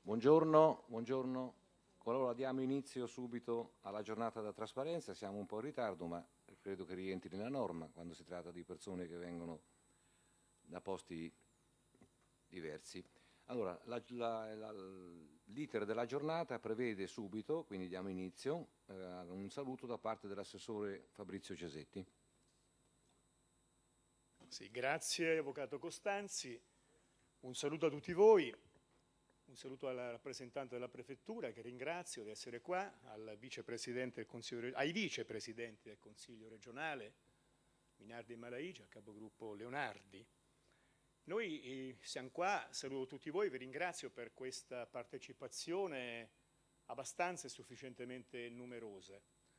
Buongiorno, buongiorno. Allora diamo inizio subito alla giornata della trasparenza, siamo un po' in ritardo ma credo che rientri nella norma quando si tratta di persone che vengono da posti diversi. Allora, l'iter della giornata prevede subito, quindi diamo inizio, un saluto da parte dell'assessore Fabrizio Cesetti. Sì, grazie Avvocato Costanzi, un saluto a tutti voi. Un saluto alla rappresentante della Prefettura, che ringrazio di essere qua, ai vicepresidenti del Consiglio regionale, Minardi e Malaigia, al capogruppo Leonardi. Noi siamo qua, saluto tutti voi, vi ringrazio per questa partecipazione abbastanza e sufficientemente numerosa.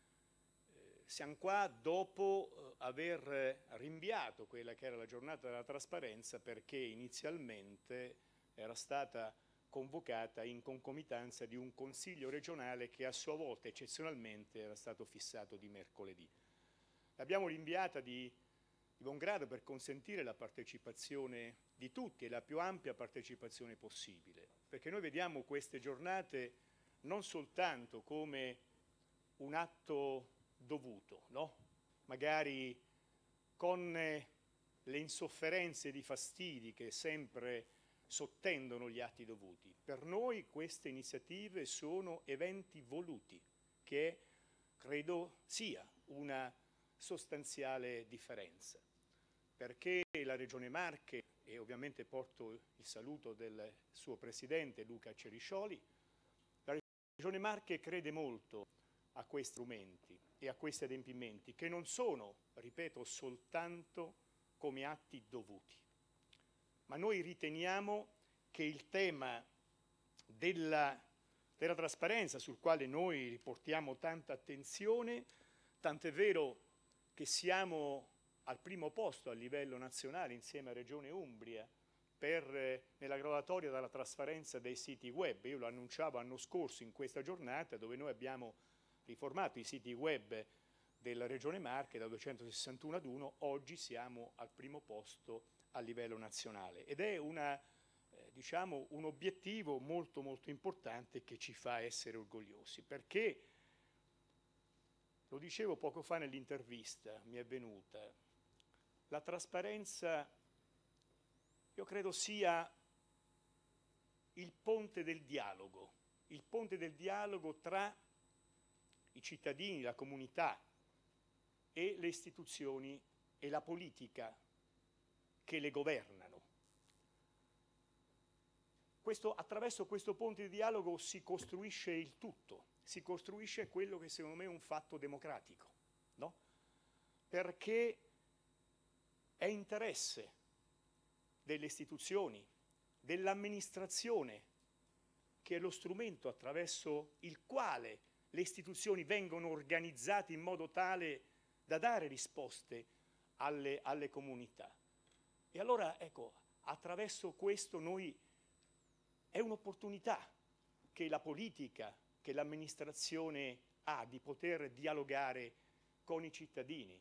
Siamo qua dopo aver rinviato quella che era la giornata della trasparenza perché inizialmente era stata convocata in concomitanza di un consiglio regionale che a sua volta eccezionalmente era stato fissato di mercoledì. L'abbiamo rinviata di buon grado per consentire la partecipazione di tutti e la più ampia partecipazione possibile, perché noi vediamo queste giornate non soltanto come un atto dovuto, no? Magari con le insofferenze ed i fastidi che sempre sottendono gli atti dovuti. Per noi queste iniziative sono eventi voluti, che credo sia una sostanziale differenza, perché la Regione Marche, e ovviamente porto il saluto del suo presidente Luca Ceriscioli, la Regione Marche crede molto a questi strumenti e a questi adempimenti, che non sono, ripeto, soltanto come atti dovuti. Ma noi riteniamo che il tema della trasparenza, sul quale noi riportiamo tanta attenzione, tant'è vero che siamo al primo posto a livello nazionale insieme a Regione Umbria nella graduatoria della trasparenza dei siti web. Io lo annunciavo l'anno scorso in questa giornata dove noi abbiamo riformato i siti web della Regione Marche da 261 ad 1, oggi siamo al primo posto a livello nazionale ed è diciamo, un obiettivo molto molto importante che ci fa essere orgogliosi, perché, lo dicevo poco fa nell'intervista, mi è venuta, la trasparenza io credo sia il ponte del dialogo tra i cittadini, la comunità e le istituzioni e la politica che le governano. Attraverso questo ponte di dialogo si costruisce il tutto, si costruisce quello che secondo me è un fatto democratico, no? Perché è interesse delle istituzioni, dell'amministrazione, che è lo strumento attraverso il quale le istituzioni vengono organizzate in modo tale da dare risposte alle comunità. E allora, ecco, attraverso questo è un'opportunità che la politica, che l'amministrazione ha di poter dialogare con i cittadini,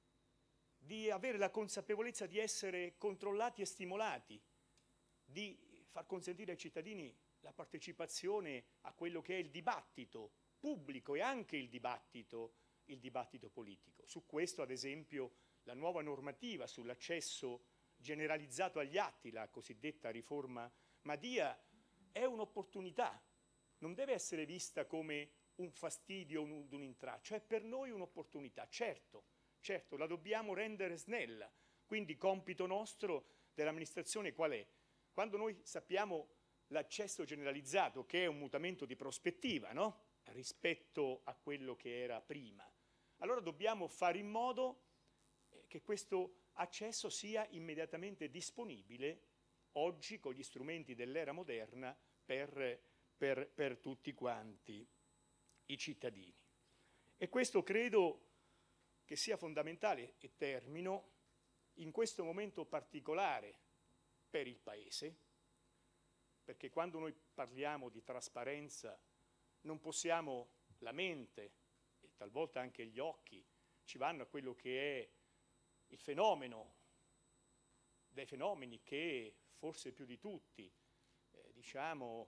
di avere la consapevolezza di essere controllati e stimolati, di far consentire ai cittadini la partecipazione a quello che è il dibattito pubblico e anche il dibattito politico. Su questo, ad esempio, la nuova normativa sull'accesso generalizzato agli atti, la cosiddetta riforma Madia, è un'opportunità, non deve essere vista come un fastidio o un intralcio, è per noi un'opportunità. Certo, la dobbiamo rendere snella, quindi compito nostro dell'amministrazione qual è? Quando noi sappiamo l'accesso generalizzato, che è un mutamento di prospettiva, no? Rispetto a quello che era prima, allora dobbiamo fare in modo che questo accesso sia immediatamente disponibile oggi con gli strumenti dell'era moderna per tutti quanti i cittadini. E questo credo che sia fondamentale, e termino, in questo momento particolare per il Paese, perché quando noi parliamo di trasparenza non possiamo, la mente e talvolta anche gli occhi ci vanno a quello che è il fenomeno dei fenomeni che forse più di tutti diciamo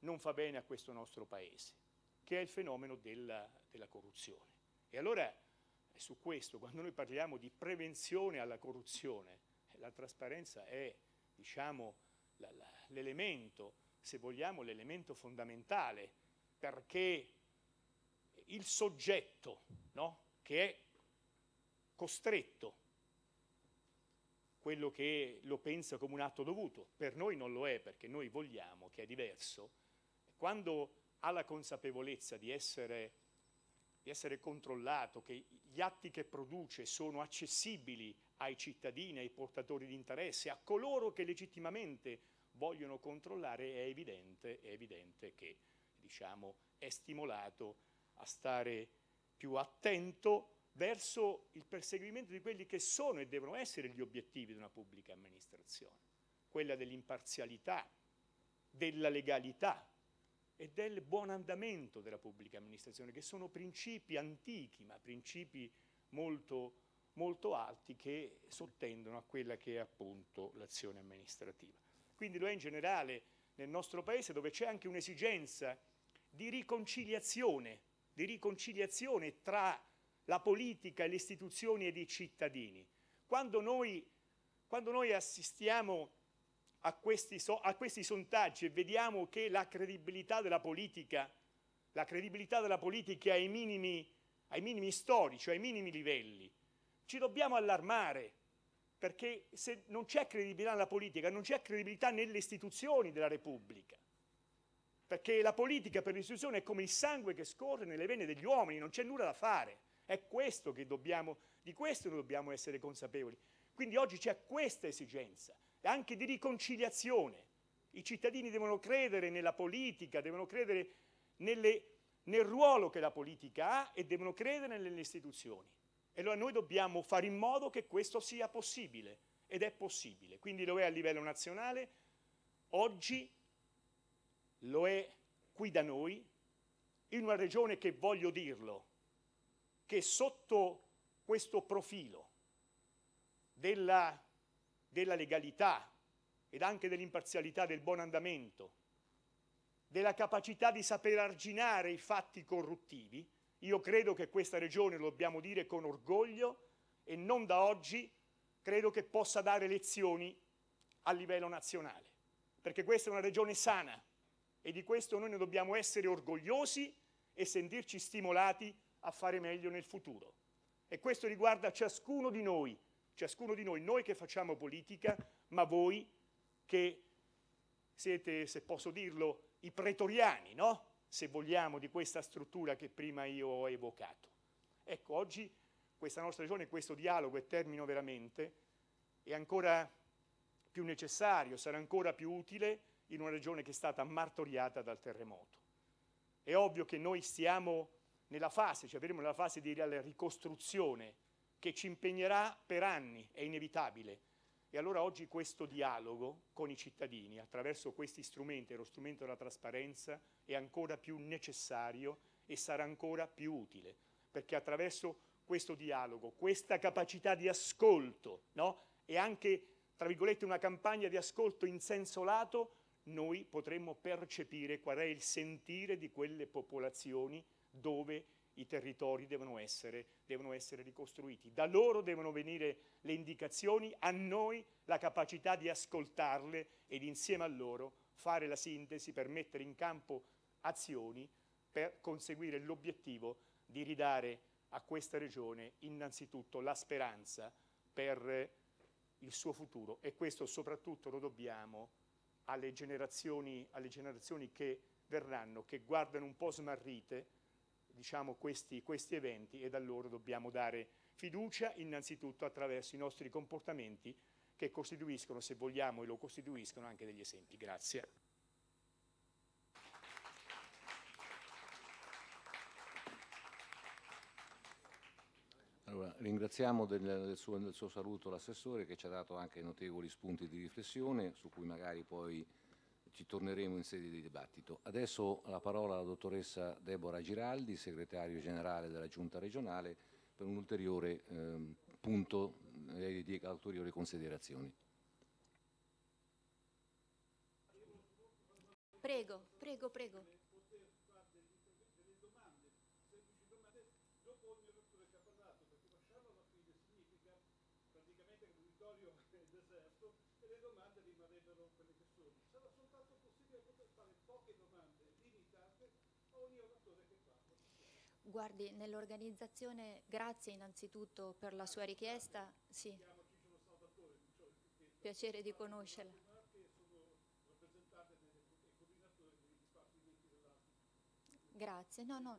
non fa bene a questo nostro Paese, che è il fenomeno della corruzione. E allora su questo, quando noi parliamo di prevenzione alla corruzione, la trasparenza è, diciamo, l'elemento, se vogliamo, l'elemento fondamentale, perché il soggetto, no, che è costretto, quello che lo pensa come un atto dovuto, per noi non lo è, perché noi vogliamo, che è diverso, quando ha la consapevolezza di essere controllato, che gli atti che produce sono accessibili ai cittadini, ai portatori di interesse, a coloro che legittimamente vogliono controllare, è evidente che, diciamo, è stimolato a stare più attento verso il perseguimento di quelli che sono e devono essere gli obiettivi di una pubblica amministrazione, quella dell'imparzialità, della legalità e del buon andamento della pubblica amministrazione, che sono principi antichi, ma principi molto, molto alti che sottendono a quella che è appunto l'azione amministrativa. Quindi lo è in generale nel nostro Paese, dove c'è anche un'esigenza di riconciliazione tra la politica, le istituzioni ed i cittadini. Quando noi assistiamo a questi sondaggi e vediamo che la credibilità della politica è ai minimi storici, ai minimi livelli, ci dobbiamo allarmare, perché se non c'è credibilità nella politica, non c'è credibilità nelle istituzioni della Repubblica, perché la politica per l'istituzione è come il sangue che scorre nelle vene degli uomini, non c'è nulla da fare. È questo che di questo noi dobbiamo essere consapevoli. Quindi oggi c'è questa esigenza, anche di riconciliazione. I cittadini devono credere nella politica, devono credere nel ruolo che la politica ha e devono credere nelle istituzioni. E allora noi dobbiamo fare in modo che questo sia possibile, ed è possibile. Quindi lo è a livello nazionale, oggi lo è qui da noi, in una regione che, voglio dirlo, che sotto questo profilo della legalità ed anche dell'imparzialità, del buon andamento, della capacità di saper arginare i fatti corruttivi, io credo che questa regione, lo dobbiamo dire con orgoglio, e non da oggi, credo che possa dare lezioni a livello nazionale, perché questa è una regione sana e di questo noi ne dobbiamo essere orgogliosi e sentirci stimolati a fare meglio nel futuro. E questo riguarda ciascuno di noi, noi che facciamo politica, ma voi che siete, se posso dirlo, i pretoriani, no? Se vogliamo, di questa struttura che prima io ho evocato. Ecco, oggi questa nostra regione, questo dialogo, e termino veramente, è ancora più necessario, sarà ancora più utile in una regione che è stata martoriata dal terremoto. È ovvio che noi stiamo nella fase, cioè vedremo nella fase di ricostruzione che ci impegnerà per anni, è inevitabile. E allora oggi questo dialogo con i cittadini attraverso questi strumenti, lo strumento della trasparenza, è ancora più necessario e sarà ancora più utile, perché attraverso questo dialogo, questa capacità di ascolto, no? E anche, tra virgolette, una campagna di ascolto in senso lato, noi potremmo percepire qual è il sentire di quelle popolazioni dove i territori devono essere ricostruiti. Da loro devono venire le indicazioni, a noi la capacità di ascoltarle ed insieme a loro fare la sintesi per mettere in campo azioni per conseguire l'obiettivo di ridare a questa regione innanzitutto la speranza per il suo futuro, e questo soprattutto lo dobbiamo alle generazioni che verranno, che guardano un po' smarrite, diciamo, questi eventi, e da loro dobbiamo dare fiducia innanzitutto attraverso i nostri comportamenti che costituiscono, se vogliamo, e lo costituiscono anche degli esempi. Grazie. Allora, ringraziamo del suo saluto l'assessore, che ci ha dato anche notevoli spunti di riflessione su cui magari poi ci torneremo in sede di dibattito. Adesso la parola alla dottoressa Deborah Giraldi, segretario generale della Giunta regionale, per un ulteriore punto di ulteriori considerazioni. prego, prego, prego. Guardi, nell'organizzazione, grazie innanzitutto per la sua richiesta, sì, piacere di conoscerla. Grazie, no.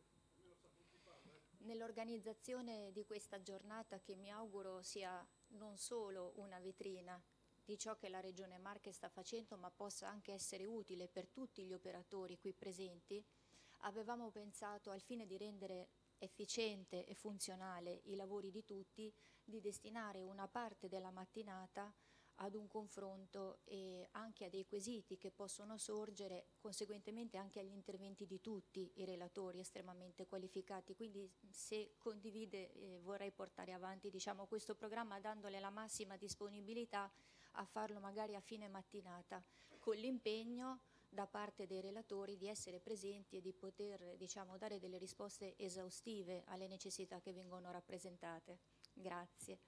Nell'organizzazione di questa giornata, che mi auguro sia non solo una vetrina di ciò che la Regione Marche sta facendo, ma possa anche essere utile per tutti gli operatori qui presenti, avevamo pensato, al fine di rendere efficiente e funzionale i lavori di tutti, di destinare una parte della mattinata ad un confronto e anche a dei quesiti che possono sorgere, conseguentemente anche agli interventi di tutti i relatori estremamente qualificati. Quindi, se condivide, vorrei portare avanti, diciamo, questo programma dandole la massima disponibilità a farlo magari a fine mattinata, con l'impegno da parte dei relatori di essere presenti e di poter, diciamo, dare delle risposte esaustive alle necessità che vengono rappresentate. Grazie.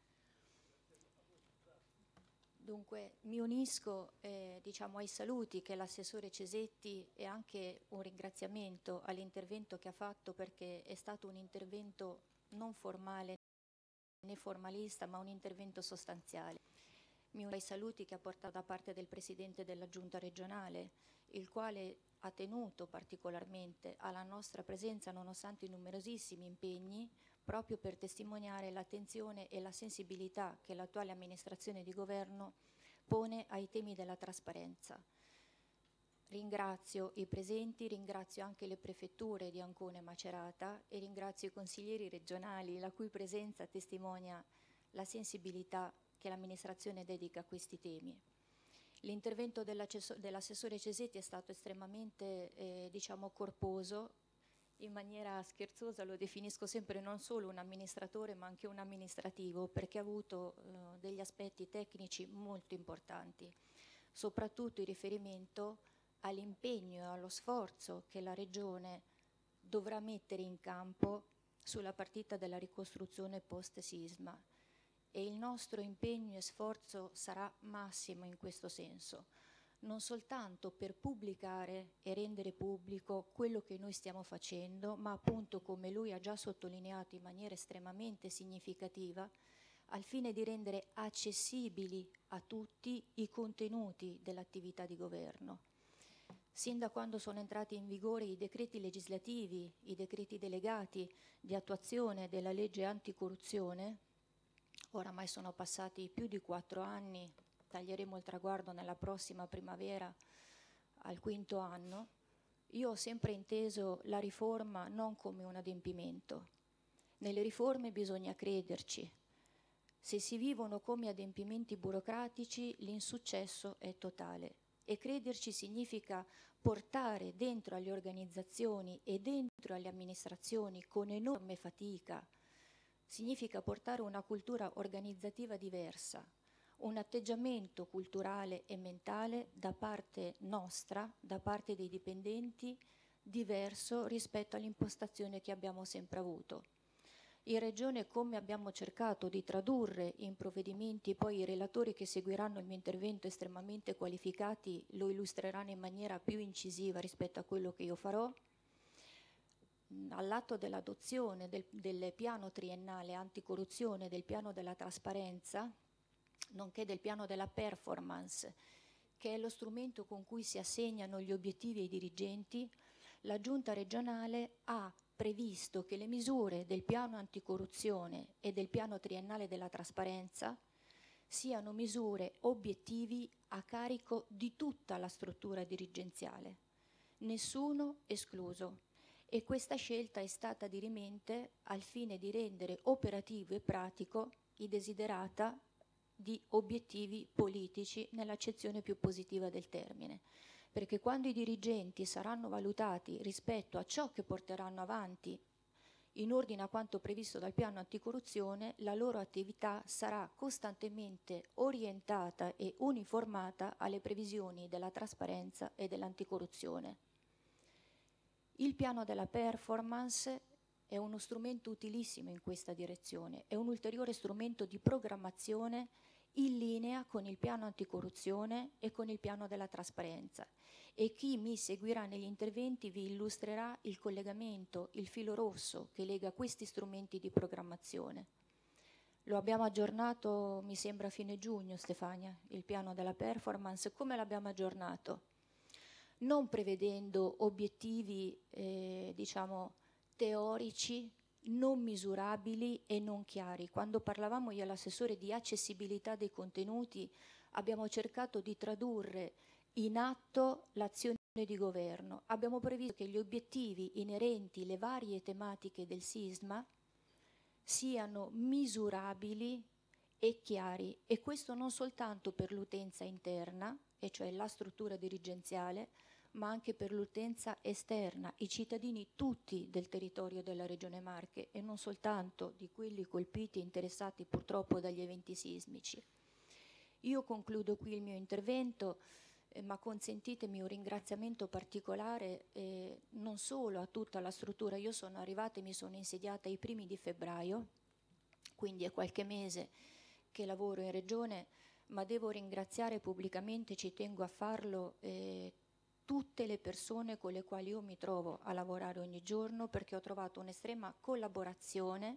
Dunque mi unisco diciamo, ai saluti che l'assessore Cesetti, e anche un ringraziamento all'intervento che ha fatto, perché è stato un intervento non formale né formalista, ma un intervento sostanziale. Mi unisco ai saluti che ha portato da parte del Presidente della Giunta regionale, il quale ha tenuto particolarmente alla nostra presenza nonostante i numerosissimi impegni, proprio per testimoniare l'attenzione e la sensibilità che l'attuale amministrazione di governo pone ai temi della trasparenza. Ringrazio i presenti, ringrazio anche le prefetture di Ancona e Macerata e ringrazio i consiglieri regionali, la cui presenza testimonia la sensibilità che l'amministrazione dedica a questi temi. L'intervento dell'assessore Cesetti è stato estremamente diciamo, corposo. In maniera scherzosa lo definisco sempre non solo un amministratore ma anche un amministrativo, perché ha avuto degli aspetti tecnici molto importanti, soprattutto in riferimento all'impegno e allo sforzo che la Regione dovrà mettere in campo sulla partita della ricostruzione post-sisma. E il nostro impegno e sforzo sarà massimo in questo senso, non soltanto per pubblicare e rendere pubblico quello che noi stiamo facendo, ma appunto, come lui ha già sottolineato in maniera estremamente significativa, al fine di rendere accessibili a tutti i contenuti dell'attività di governo. Sin da quando sono entrati in vigore i decreti legislativi, i decreti delegati di attuazione della legge anticorruzione, oramai sono passati più di 4 anni, taglieremo il traguardo nella prossima primavera al 5° anno, io ho sempre inteso la riforma non come un adempimento. Nelle riforme bisogna crederci. Se si vivono come adempimenti burocratici, l'insuccesso è totale. E crederci significa portare dentro alle organizzazioni e dentro alle amministrazioni con enorme fatica, significa portare una cultura organizzativa diversa, un atteggiamento culturale e mentale da parte nostra, da parte dei dipendenti, diverso rispetto all'impostazione che abbiamo sempre avuto. In Regione, come abbiamo cercato di tradurre in provvedimenti, poi i relatori che seguiranno il mio intervento estremamente qualificati lo illustreranno in maniera più incisiva rispetto a quello che io farò, all'atto dell'adozione del piano triennale anticorruzione, del piano della trasparenza, nonché del piano della performance, che è lo strumento con cui si assegnano gli obiettivi ai dirigenti, la Giunta regionale ha previsto che le misure del piano anticorruzione e del piano triennale della trasparenza siano misure obiettivi a carico di tutta la struttura dirigenziale, nessuno escluso. E questa scelta è stata dirimente al fine di rendere operativo e pratico i desiderata di obiettivi politici nell'accezione più positiva del termine. Perché quando i dirigenti saranno valutati rispetto a ciò che porteranno avanti In ordine a quanto previsto dal piano anticorruzione, la loro attività sarà costantemente orientata e uniformata alle previsioni della trasparenza e dell'anticorruzione. Il piano della performance è uno strumento utilissimo in questa direzione, è un ulteriore strumento di programmazione in linea con il piano anticorruzione e con il piano della trasparenza. E chi mi seguirà negli interventi vi illustrerà il collegamento, il filo rosso che lega questi strumenti di programmazione. Lo abbiamo aggiornato, mi sembra, a fine giugno, Stefania, il piano della performance. Come l'abbiamo aggiornato? Non prevedendo obiettivi, diciamo, teorici, non misurabili e non chiari. Quando parlavamo io e l'assessore di accessibilità dei contenuti, abbiamo cercato di tradurre in atto l'azione di governo. Abbiamo previsto che gli obiettivi inerenti alle varie tematiche del sisma siano misurabili e chiari, e questo non soltanto per l'utenza interna, e cioè la struttura dirigenziale, ma anche per l'utenza esterna, i cittadini tutti del territorio della Regione Marche e non soltanto di quelli colpiti e interessati purtroppo dagli eventi sismici. Io concludo qui il mio intervento, ma consentitemi un ringraziamento particolare non solo a tutta la struttura. Io sono arrivata e mi sono insediata ai primi di febbraio, quindi è qualche mese che lavoro in Regione, ma devo ringraziare pubblicamente, ci tengo a farlo, tutte le persone con le quali io mi trovo a lavorare ogni giorno, perché ho trovato un'estrema collaborazione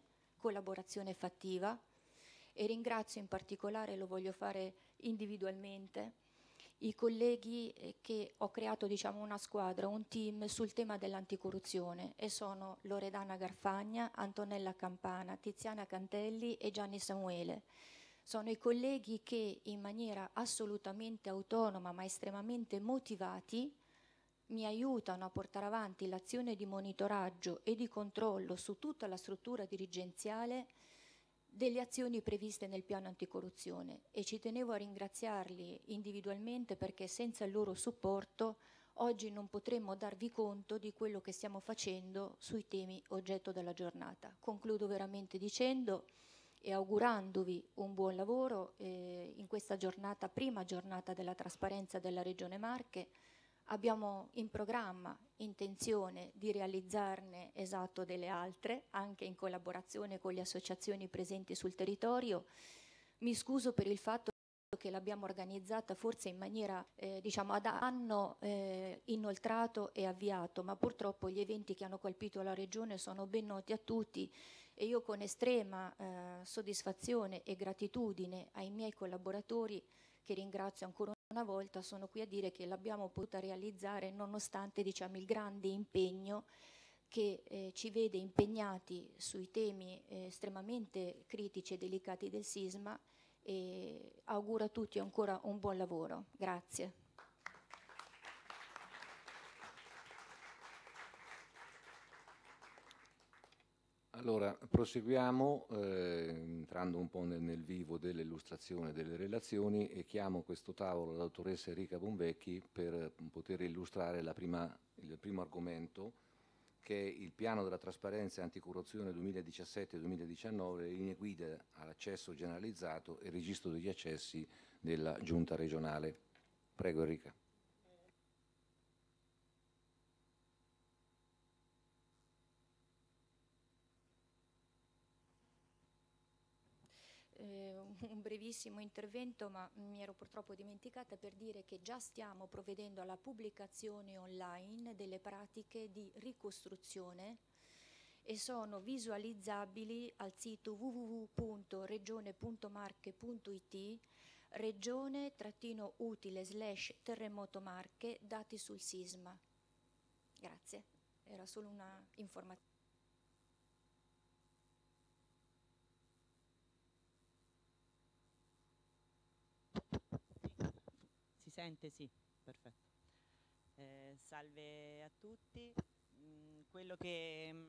fattiva, e ringrazio in particolare, lo voglio fare individualmente, i colleghi che ho creato, diciamo, una squadra, un team sul tema dell'anticorruzione, e sono Loredana Garfagna, Antonella Campana, Tiziana Cantelli e Gianni Samuele. Sono i colleghi che in maniera assolutamente autonoma ma estremamente motivati mi aiutano a portare avanti l'azione di monitoraggio e di controllo su tutta la struttura dirigenziale delle azioni previste nel piano anticorruzione, e ci tenevo a ringraziarli individualmente, perché senza il loro supporto oggi non potremmo darvi conto di quello che stiamo facendo sui temi oggetto della giornata. Concludo veramente dicendo e augurandovi un buon lavoro in questa giornata, prima giornata della trasparenza della Regione Marche. Abbiamo in programma intenzione di realizzarne delle altre, anche in collaborazione con le associazioni presenti sul territorio. Mi scuso per il fatto che l'abbiamo organizzata forse in maniera diciamo ad anno inoltrato e avviato, ma purtroppo gli eventi che hanno colpito la Regione sono ben noti a tutti, e io con estrema soddisfazione e gratitudine ai miei collaboratori, che ringrazio ancora una volta, sono qui a dire che l'abbiamo potuta realizzare nonostante, diciamo, il grande impegno che ci vede impegnati sui temi estremamente critici e delicati del sisma, e auguro a tutti ancora un buon lavoro. Grazie. Allora, proseguiamo entrando un po' nel vivo dell'illustrazione delle relazioni, e chiamo a questo tavolo la dottoressa Enrica Bonvecchi per poter illustrare il primo argomento, che è il piano della trasparenza e anticorruzione 2017-2019, linee guida all'accesso generalizzato e registro degli accessi della Giunta regionale. Prego Enrica. Un brevissimo intervento, ma mi ero purtroppo dimenticata, per dire che già stiamo provvedendo alla pubblicazione online delle pratiche di ricostruzione, e sono visualizzabili al sito www.regione.marche.it, regione-utile/terremoto Marche, dati sul sisma. Grazie, era solo una informazione. Si sente? Sì, perfetto. Salve a tutti. Quello che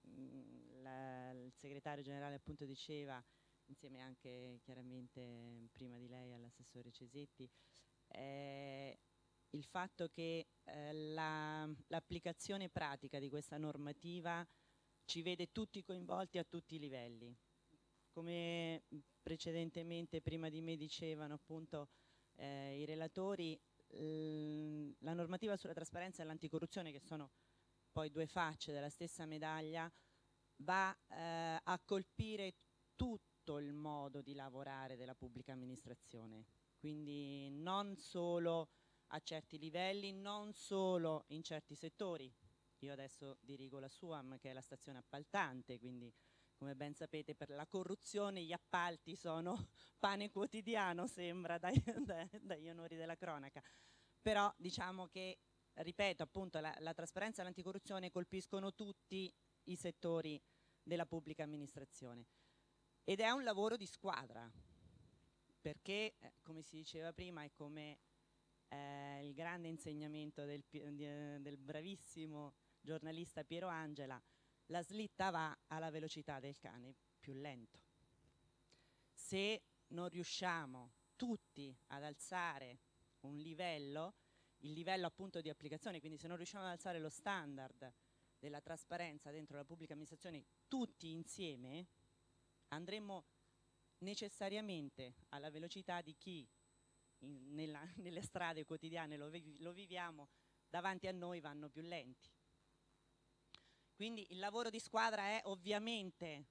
il segretario generale appunto diceva, insieme anche chiaramente prima di lei all'assessore Cesetti, il fatto che l'applicazione pratica di questa normativa ci vede tutti coinvolti a tutti i livelli. Come precedentemente prima di me dicevano appunto i relatori, la normativa sulla trasparenza e l'anticorruzione, che sono poi due facce della stessa medaglia, va a colpire tutto il modo di lavorare della pubblica amministrazione, quindi non solo a certi livelli, non solo in certi settori. Io adesso dirigo la SUAM, che è la stazione appaltante, quindi come ben sapete per la corruzione gli appalti sono pane quotidiano, sembra, dagli onori della cronaca. Però diciamo che, ripeto, appunto la trasparenza e l'anticorruzione colpiscono tutti i settori della pubblica amministrazione. Ed è un lavoro di squadra, perché come si diceva prima e come il grande insegnamento del bravissimo giornalista Piero Angela, la slitta va alla velocità del cane più lento. Se non riusciamo tutti ad alzare un livello, il livello appunto di applicazione, quindi se non riusciamo ad alzare lo standard della trasparenza dentro la pubblica amministrazione tutti insieme, andremo necessariamente alla velocità di chi nelle strade quotidiane lo viviamo, davanti a noi vanno più lenti. Quindi il lavoro di squadra è ovviamente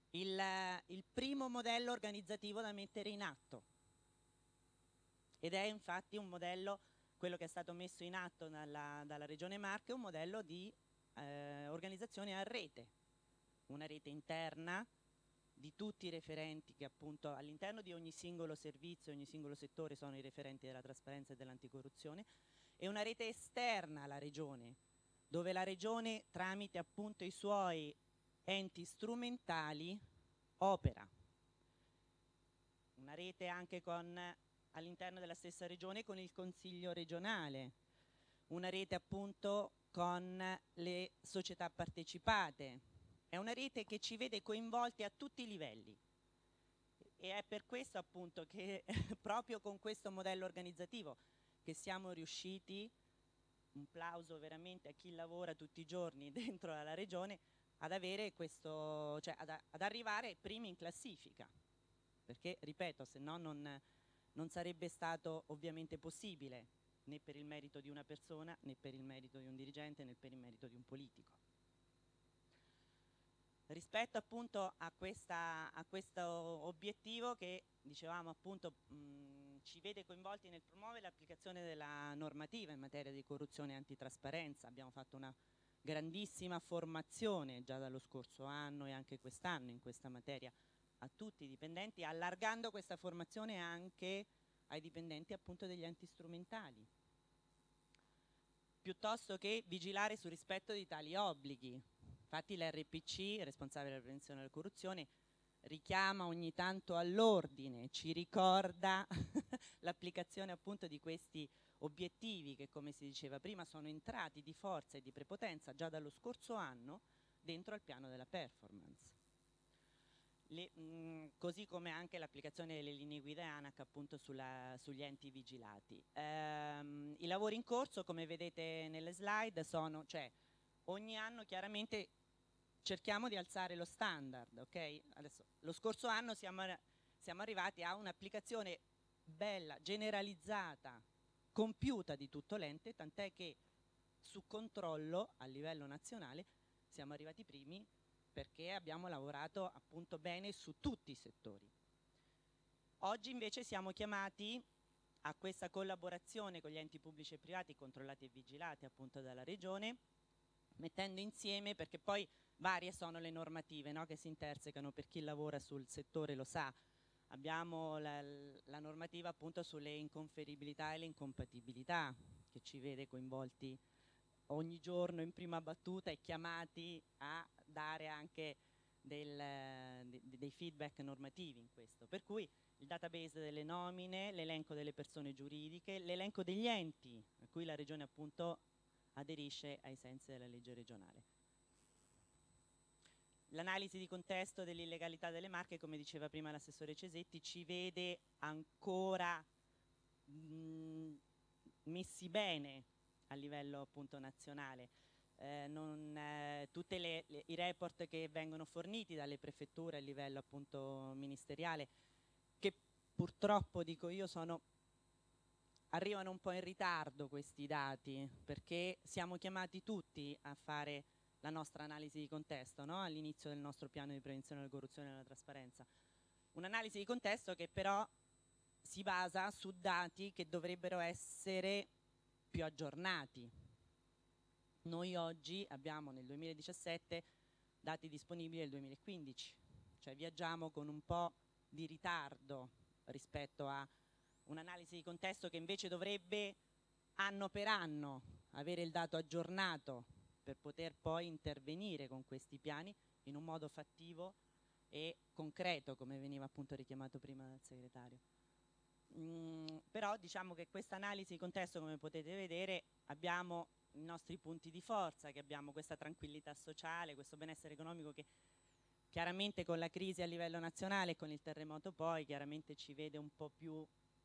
il primo modello organizzativo da mettere in atto, ed è infatti un modello, quello che è stato messo in atto dalla Regione Marche, un modello di organizzazione a rete, una rete interna di tutti i referenti che appunto all'interno di ogni singolo servizio, ogni singolo settore sono i referenti della trasparenza e dell'anticorruzione, e una rete esterna alla Regione, dove la Regione tramite appunto i suoi enti strumentali opera. Una rete anche all'interno della stessa Regione con il Consiglio regionale, una rete appunto con le società partecipate. È una rete che ci vede coinvolti a tutti i livelli, e è per questo appunto che proprio con questo modello organizzativo che siamo riusciti, un plauso veramente a chi lavora tutti i giorni dentro alla Regione, ad avere questo, cioè ad arrivare primi in classifica, perché ripeto, se no non sarebbe stato ovviamente possibile, né per il merito di una persona, né per il merito di un dirigente, né per il merito di un politico. Rispetto appunto a questo obiettivo che dicevamo appunto ci vede coinvolti nel promuovere l'applicazione della normativa in materia di corruzione e antitrasparenza, abbiamo fatto una grandissima formazione già dallo scorso anno e anche quest'anno in questa materia a tutti i dipendenti, allargando questa formazione anche ai dipendenti appunto degli enti strumentali, piuttosto che vigilare sul rispetto di tali obblighi. Infatti l'RPC, responsabile della prevenzione della corruzione, richiama ogni tanto all'ordine, ci ricorda l'applicazione appunto di questi obiettivi che, come si diceva prima, sono entrati di forza e di prepotenza già dallo scorso anno dentro al piano della performance. Così come anche l'applicazione delle linee guida ANAC appunto sugli enti vigilati. I lavori in corso, come vedete nelle slide, sono, cioè, ogni anno chiaramente cerchiamo di alzare lo standard, ok? Adesso, lo scorso anno siamo arrivati a un'applicazione bella, generalizzata, compiuta di tutto l'ente, tant'è che su controllo a livello nazionale siamo arrivati primi, perché abbiamo lavorato appunto bene su tutti i settori. Oggi invece siamo chiamati a questa collaborazione con gli enti pubblici e privati controllati e vigilati appunto dalla Regione, mettendo insieme, perché poi varie sono le normative, no, che si intersecano, per chi lavora sul settore lo sa. Abbiamo la normativa appunto sulle inconferibilità e le incompatibilità, che ci vede coinvolti ogni giorno in prima battuta e chiamati a dare anche dei feedback normativi in questo. Per cui il database delle nomine, l'elenco delle persone giuridiche, l'elenco degli enti a cui la Regione appunto aderisce ai sensi della legge regionale. L'analisi di contesto dell'illegalità delle Marche, come diceva prima l'assessore Cesetti, ci vede ancora messi bene a livello appunto nazionale. tutti i report che vengono forniti dalle prefetture a livello appunto ministeriale, che purtroppo, dico io, arrivano un po' in ritardo questi dati, perché siamo chiamati tutti a fare la nostra analisi di contesto, no? All'inizio del nostro piano di prevenzione della corruzione e della trasparenza. Un'analisi di contesto che però si basa su dati che dovrebbero essere più aggiornati. Noi oggi abbiamo nel 2017 dati disponibili del 2015, cioè viaggiamo con un po' di ritardo rispetto a un'analisi di contesto che invece dovrebbe anno per anno avere il dato aggiornato per poter poi intervenire con questi piani in un modo fattivo e concreto, come veniva appunto richiamato prima dal segretario. Però diciamo che questa analisi di contesto, come potete vedere, abbiamo i nostri punti di forza, che abbiamo questa tranquillità sociale, questo benessere economico che chiaramente con la crisi a livello nazionale e con il terremoto poi chiaramente ci vede un po' più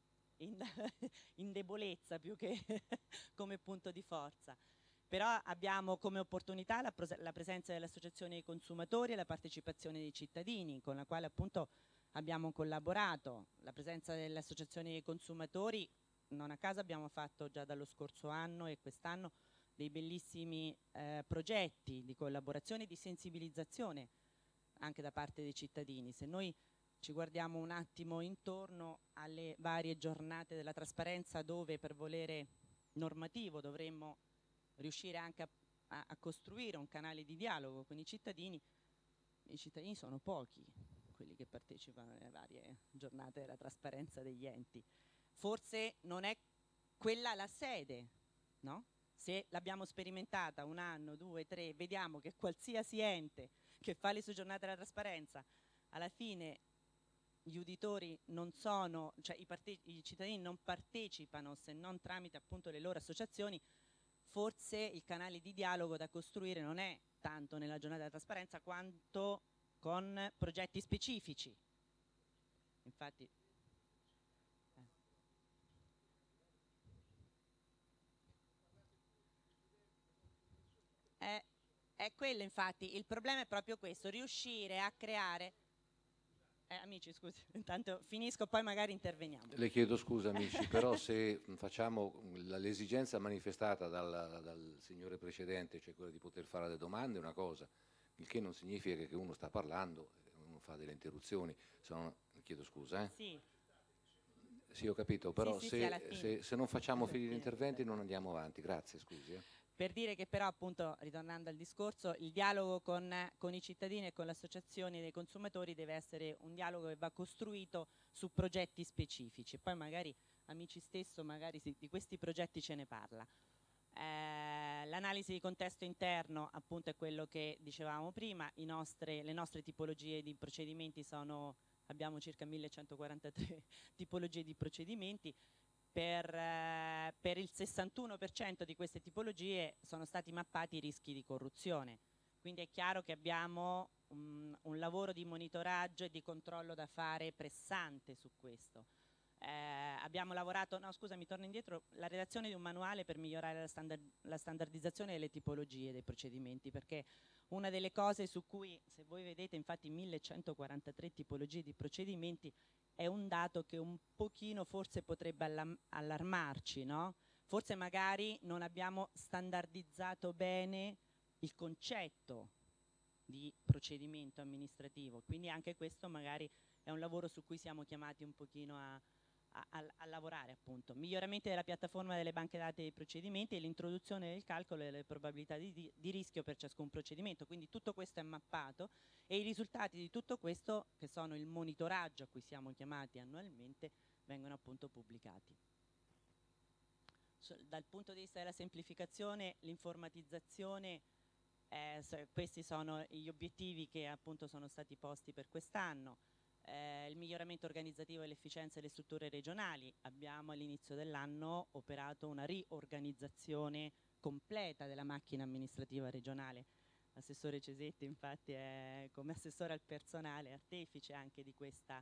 in debolezza più che come punto di forza. Però abbiamo come opportunità la presenza delle associazioni dei consumatori e la partecipazione dei cittadini, con la quale appunto abbiamo collaborato. La presenza delle associazioni dei consumatori, non a caso abbiamo fatto già dallo scorso anno e quest'anno dei bellissimi progetti di collaborazione e di sensibilizzazione anche da parte dei cittadini. Se noi ci guardiamo un attimo intorno alle varie giornate della trasparenza, dove per volere normativo dovremmo riuscire anche a costruire un canale di dialogo con i cittadini sono pochi quelli che partecipano alle varie giornate della trasparenza degli enti. Forse non è quella la sede, no? Se l'abbiamo sperimentata un anno, 2, 3, vediamo che qualsiasi ente che fa le sue giornate della trasparenza, alla fine gli uditori non sono, cioè i cittadini non partecipano se non tramite appunto le loro associazioni, forse il canale di dialogo da costruire non è tanto nella giornata della trasparenza quanto con progetti specifici. Infatti è quello, infatti, il problema è proprio questo, riuscire a creare. Amici, scusi, intanto finisco, poi magari interveniamo. Le chiedo scusa, amici, però se facciamo l'esigenza manifestata dal signore precedente, cioè quella di poter fare le domande, è una cosa, il che non significa che uno sta parlando, uno fa delle interruzioni, chiedo scusa. Sì. Sì, ho capito, però sì, se non facciamo finire gli interventi non andiamo avanti. Grazie, scusi. Per dire che però appunto, ritornando al discorso, il dialogo con i cittadini e con le associazioni dei consumatori deve essere un dialogo che va costruito su progetti specifici. Poi magari, amici stesso, magari di questi progetti ce ne parla. L'analisi di contesto interno appunto è quello che dicevamo prima, le nostre tipologie di procedimenti abbiamo circa 1143 tipologie di procedimenti. Per il 61% di queste tipologie sono stati mappati i rischi di corruzione, quindi è chiaro che abbiamo un lavoro di monitoraggio e di controllo da fare pressante su questo. Abbiamo lavorato, no scusami, torno indietro, la redazione di un manuale per migliorare la standardizzazione delle tipologie dei procedimenti, perché una delle cose su cui, se voi vedete infatti 1143 tipologie di procedimenti, è un dato che un pochino forse potrebbe allarmarci, no? Forse magari non abbiamo standardizzato bene il concetto di procedimento amministrativo, quindi anche questo magari è un lavoro su cui siamo chiamati un pochino a lavorare appunto. Miglioramento della piattaforma delle banche dati dei procedimenti e l'introduzione del calcolo delle probabilità di rischio per ciascun procedimento, quindi tutto questo è mappato e i risultati di tutto questo, che sono il monitoraggio a cui siamo chiamati annualmente, vengono appunto pubblicati. Dal punto di vista della semplificazione, l'informatizzazione, questi sono gli obiettivi che appunto sono stati posti per quest'anno. Il miglioramento organizzativo e l'efficienza delle strutture regionali. Abbiamo all'inizio dell'anno operato una riorganizzazione completa della macchina amministrativa regionale. L'assessore Cesetti infatti è come assessore al personale artefice anche di questa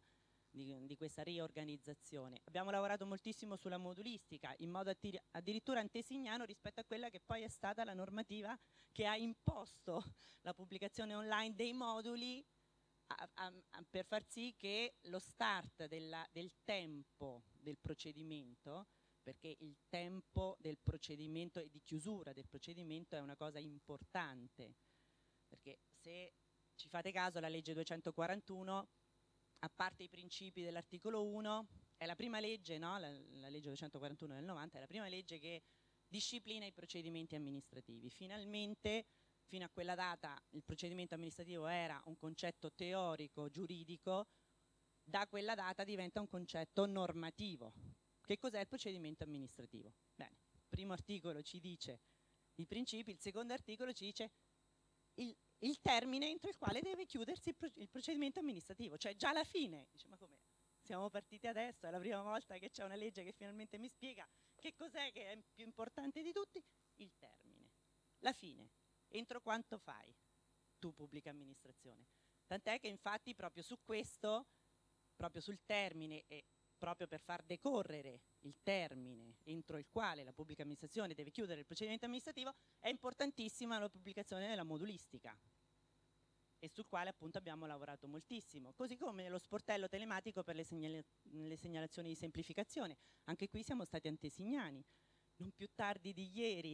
di questa riorganizzazione. Abbiamo lavorato moltissimo sulla modulistica, in modo addirittura antesignano rispetto a quella che poi è stata la normativa che ha imposto la pubblicazione online dei moduli per far sì che lo start del tempo del procedimento, perché il tempo del procedimento e di chiusura del procedimento è una cosa importante, perché se ci fate caso la legge 241, a parte i principi dell'articolo 1, è la prima legge, no? La legge 241 del 90 è la prima legge che disciplina i procedimenti amministrativi. Finalmente, fino a quella data, il procedimento amministrativo era un concetto teorico, giuridico, da quella data diventa un concetto normativo. Che cos'è il procedimento amministrativo? Bene, il primo articolo ci dice i principi, il secondo articolo ci dice il termine entro il quale deve chiudersi il procedimento amministrativo, cioè già alla fine. Dice, ma come? Siamo partiti adesso, è la prima volta che c'è una legge che finalmente mi spiega che cos'è che è più importante di tutti? Il termine, la fine. Entro quanto fai tu, pubblica amministrazione? Tant'è che infatti proprio su questo, proprio sul termine e proprio per far decorrere il termine entro il quale la pubblica amministrazione deve chiudere il procedimento amministrativo, è importantissima la pubblicazione della modulistica, e sul quale appunto abbiamo lavorato moltissimo, così come lo sportello telematico per le segnalazioni di semplificazione. Anche qui siamo stati antesignani. Non più tardi di ieri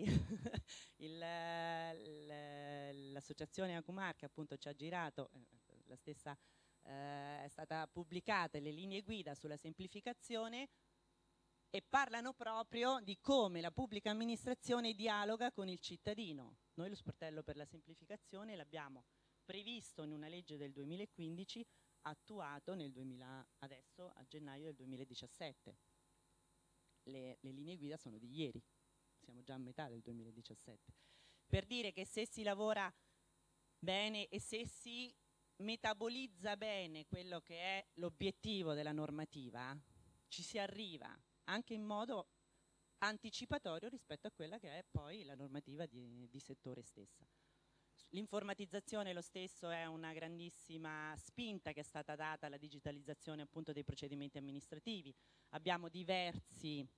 l'associazione Acumarca appunto ci ha girato, la stessa è stata pubblicate le linee guida sulla semplificazione, e parlano proprio di come la pubblica amministrazione dialoga con il cittadino. Noi lo sportello per la semplificazione l'abbiamo previsto in una legge del 2015, attuato adesso a gennaio del 2017. Le linee guida sono di ieri, siamo già a metà del 2017, per dire che se si lavora bene e se si metabolizza bene quello che è l'obiettivo della normativa, ci si arriva anche in modo anticipatorio rispetto a quella che è poi la normativa di settore stessa. L'informatizzazione lo stesso è una grandissima spinta che è stata data alla digitalizzazione appunto dei procedimenti amministrativi. Abbiamo diversi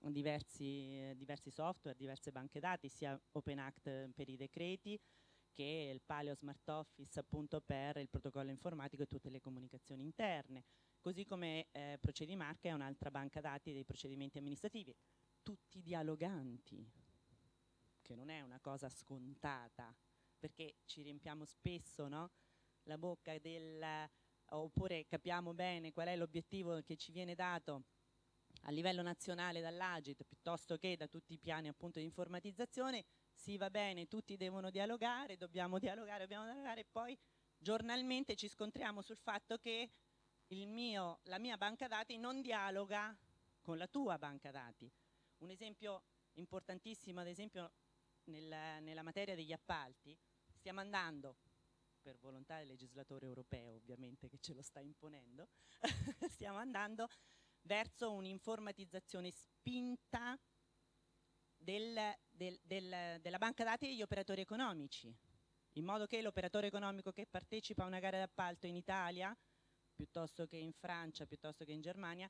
software, diverse banche dati, sia OpenAct per i decreti che il Paleo Smart Office appunto per il protocollo informatico e tutte le comunicazioni interne, così come Procedimarca è un'altra banca dati dei procedimenti amministrativi, tutti dialoganti, che non è una cosa scontata, perché ci riempiamo spesso, no? La bocca oppure capiamo bene qual è l'obiettivo che ci viene dato a livello nazionale dall'Agit piuttosto che da tutti i piani appunto di informatizzazione. Sì, va bene, tutti devono dialogare, dobbiamo dialogare, e poi giornalmente ci scontriamo sul fatto che la mia banca dati non dialoga con la tua banca dati. Un esempio importantissimo, ad esempio, nella materia degli appalti, stiamo andando, per volontà del legislatore europeo ovviamente che ce lo sta imponendo, stiamo andando verso un'informatizzazione spinta della banca dati degli operatori economici, in modo che l'operatore economico che partecipa a una gara d'appalto in Italia, piuttosto che in Francia, piuttosto che in Germania,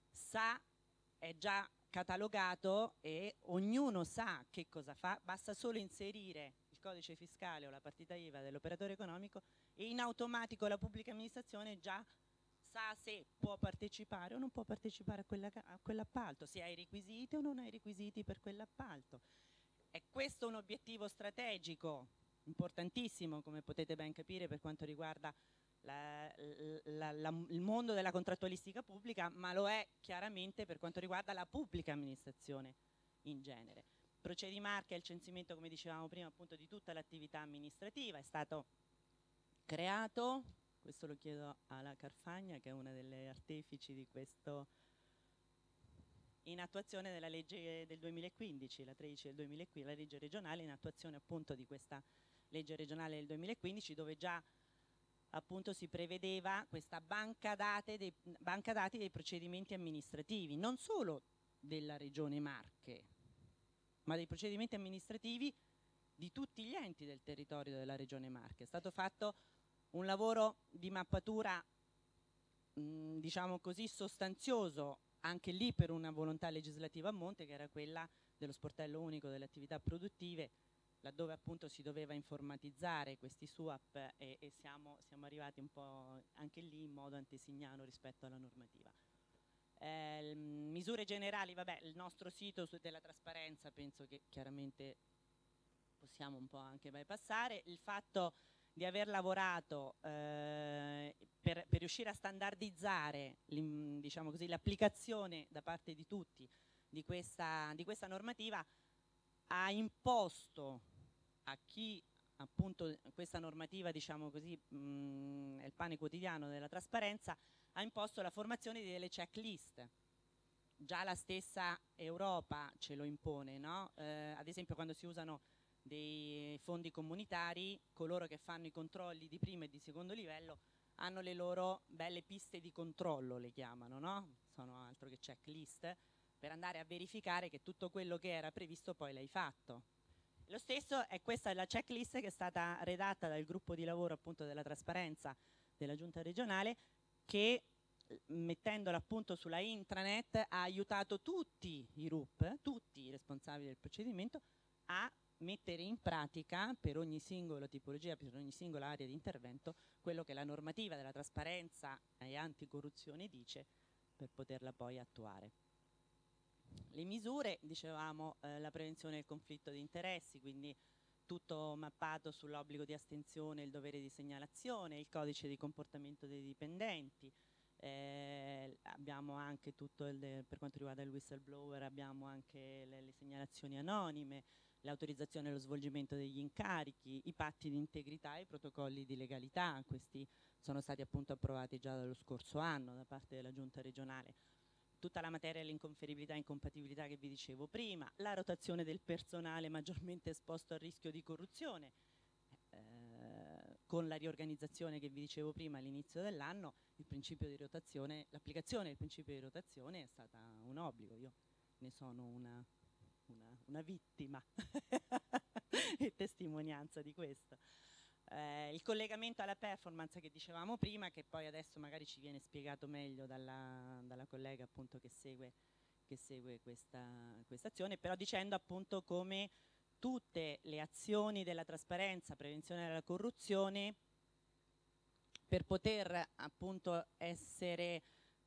è già catalogato e ognuno sa che cosa fa, basta solo inserire il codice fiscale o la partita IVA dell'operatore economico e in automatico la pubblica amministrazione già sa se può partecipare o non può partecipare a quell'appalto, se ha i requisiti o non ha i requisiti per quell'appalto. È questo un obiettivo strategico importantissimo, come potete ben capire, per quanto riguarda il mondo della contrattualistica pubblica, ma lo è chiaramente per quanto riguarda la pubblica amministrazione in genere. Procedimarca è il censimento, come dicevamo prima, appunto di tutta l'attività amministrativa, è stato creato, questo lo chiedo alla Carfagna che è una delle artefici di questo, in attuazione della legge del 2015, la 13 del 2015, la legge regionale, in attuazione appunto di questa legge regionale del 2015, dove già appunto si prevedeva questa banca dati dei procedimenti amministrativi, non solo della Regione Marche, ma dei procedimenti amministrativi di tutti gli enti del territorio della Regione Marche. È stato fatto un lavoro di mappatura diciamo così, sostanzioso, anche lì per una volontà legislativa a monte, che era quella dello sportello unico delle attività produttive, laddove appunto si doveva informatizzare questi SUAP e siamo arrivati un po' anche lì in modo antesignano rispetto alla normativa. Misure generali, vabbè, il nostro sito della trasparenza penso che chiaramente possiamo un po' anche bypassare. Il fatto di aver lavorato per riuscire a standardizzare diciamo così, l'applicazione da parte di tutti di questa normativa ha imposto a chi appunto questa normativa, diciamo così, è il pane quotidiano della trasparenza, ha imposto la formazione di delle checklist. Già la stessa Europa ce lo impone, no? Ad esempio quando si usano dei fondi comunitari, coloro che fanno i controlli di primo e di secondo livello hanno le loro belle piste di controllo, le chiamano, no? Sono altro che checklist, per andare a verificare che tutto quello che era previsto poi l'hai fatto. Lo stesso è questa la checklist che è stata redatta dal gruppo di lavoro appunto della trasparenza della Giunta regionale, che mettendola appunto sulla intranet ha aiutato tutti i RUP, tutti i responsabili del procedimento, a mettere in pratica per ogni singola tipologia, per ogni singola area di intervento, quello che la normativa della trasparenza e anticorruzione dice, per poterla poi attuare. Le misure, dicevamo, la prevenzione del conflitto di interessi, quindi tutto mappato sull'obbligo di astensione, il dovere di segnalazione, il codice di comportamento dei dipendenti, abbiamo anche tutto per quanto riguarda il whistleblower, abbiamo anche le segnalazioni anonime, l'autorizzazione allo svolgimento degli incarichi, i patti di integrità e i protocolli di legalità. Questi sono stati appunto approvati già dallo scorso anno da parte della Giunta regionale. Tutta la materia dell'inconferibilità e incompatibilità che vi dicevo prima, la rotazione del personale maggiormente esposto al rischio di corruzione, con la riorganizzazione che vi dicevo prima all'inizio dell'anno, il principio di rotazione, l'applicazione del principio di rotazione è stata un obbligo. Io ne sono una vittima e testimonianza di questo. Il collegamento alla performance che dicevamo prima, che poi adesso magari ci viene spiegato meglio dalla collega appunto che segue questa azione, però dicendo appunto come tutte le azioni della trasparenza, prevenzione della corruzione, per poter appunto essere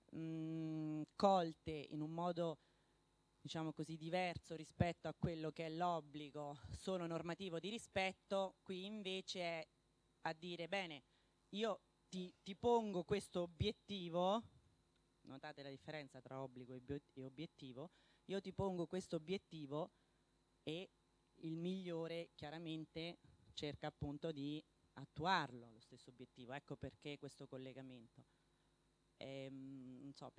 colte in un modo, diciamo così, diverso rispetto a quello che è l'obbligo solo normativo di rispetto, qui invece è a dire bene, io ti pongo questo obiettivo, notate la differenza tra obbligo e obiettivo, io ti pongo questo obiettivo e il migliore chiaramente cerca appunto di attuarlo, lo stesso obiettivo. Ecco perché questo collegamento. Non so,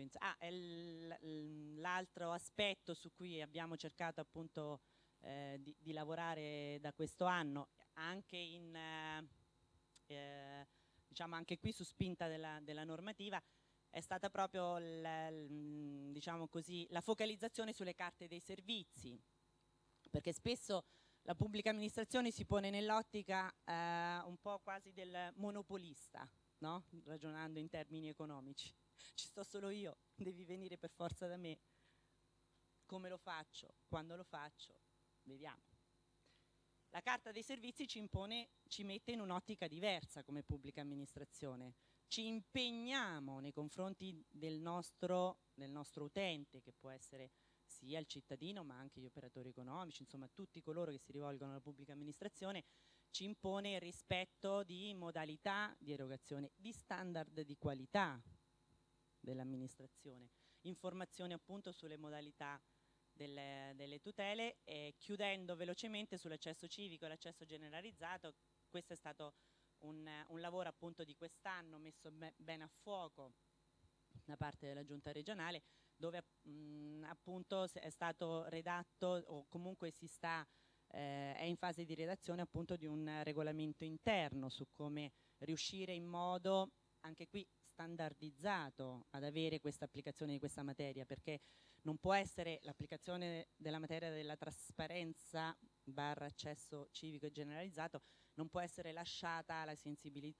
l'altro aspetto su cui abbiamo cercato appunto di lavorare da questo anno, anche diciamo anche qui su spinta della normativa, è stata proprio diciamo così, la focalizzazione sulle carte dei servizi, perché spesso la pubblica amministrazione si pone nell'ottica un po' quasi del monopolista, no? Ragionando in termini economici. Ci sto solo io, devi venire per forza da me. Come lo faccio? Quando lo faccio? Vediamo. La carta dei servizi ci mette in un'ottica diversa come pubblica amministrazione. Ci impegniamo nei confronti del nostro utente, che può essere sia il cittadino ma anche gli operatori economici, insomma tutti coloro che si rivolgono alla pubblica amministrazione, ci impone il rispetto di modalità di erogazione, di standard di qualità dell'amministrazione, informazioni appunto sulle modalità delle tutele, e chiudendo velocemente sull'accesso civico e l'accesso generalizzato. Questo è stato un lavoro appunto di quest'anno messo bene a fuoco da parte della Giunta regionale, dove appunto è stato redatto, o comunque è in fase di redazione appunto di un regolamento interno su come riuscire in modo, anche qui standardizzato, ad avere questa applicazione di questa materia, perché non può essere l'applicazione della materia della trasparenza / accesso civico e generalizzato, non può essere lasciata alla sensibilità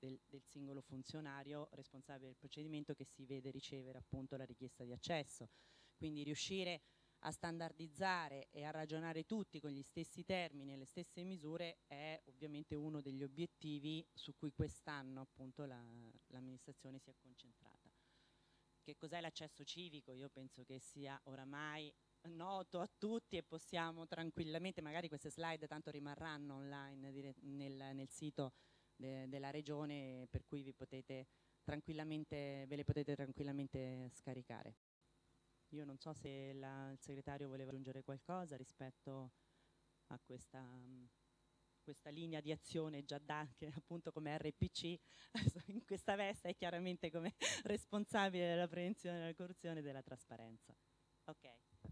del singolo funzionario responsabile del procedimento che si vede ricevere appunto la richiesta di accesso. Quindi riuscire a standardizzare e a ragionare tutti con gli stessi termini e le stesse misure è ovviamente uno degli obiettivi su cui quest'anno appunto l'amministrazione si è concentrata. Che cos'è l'accesso civico? Io penso che sia oramai noto a tutti e possiamo tranquillamente, magari queste slide tanto rimarranno online nel sito della Regione, per cui ve le potete tranquillamente scaricare. Io non so se il segretario voleva aggiungere qualcosa rispetto a questa linea di azione già data appunto come RPC in questa veste e chiaramente come responsabile della prevenzione della corruzione e della trasparenza. Ok.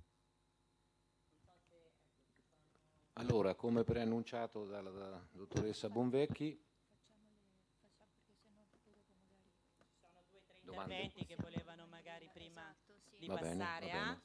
Allora, come preannunciato dalla dottoressa Bonvecchi, sono 2 o 3 interventi che volevano magari prima di Va bene, passare va a...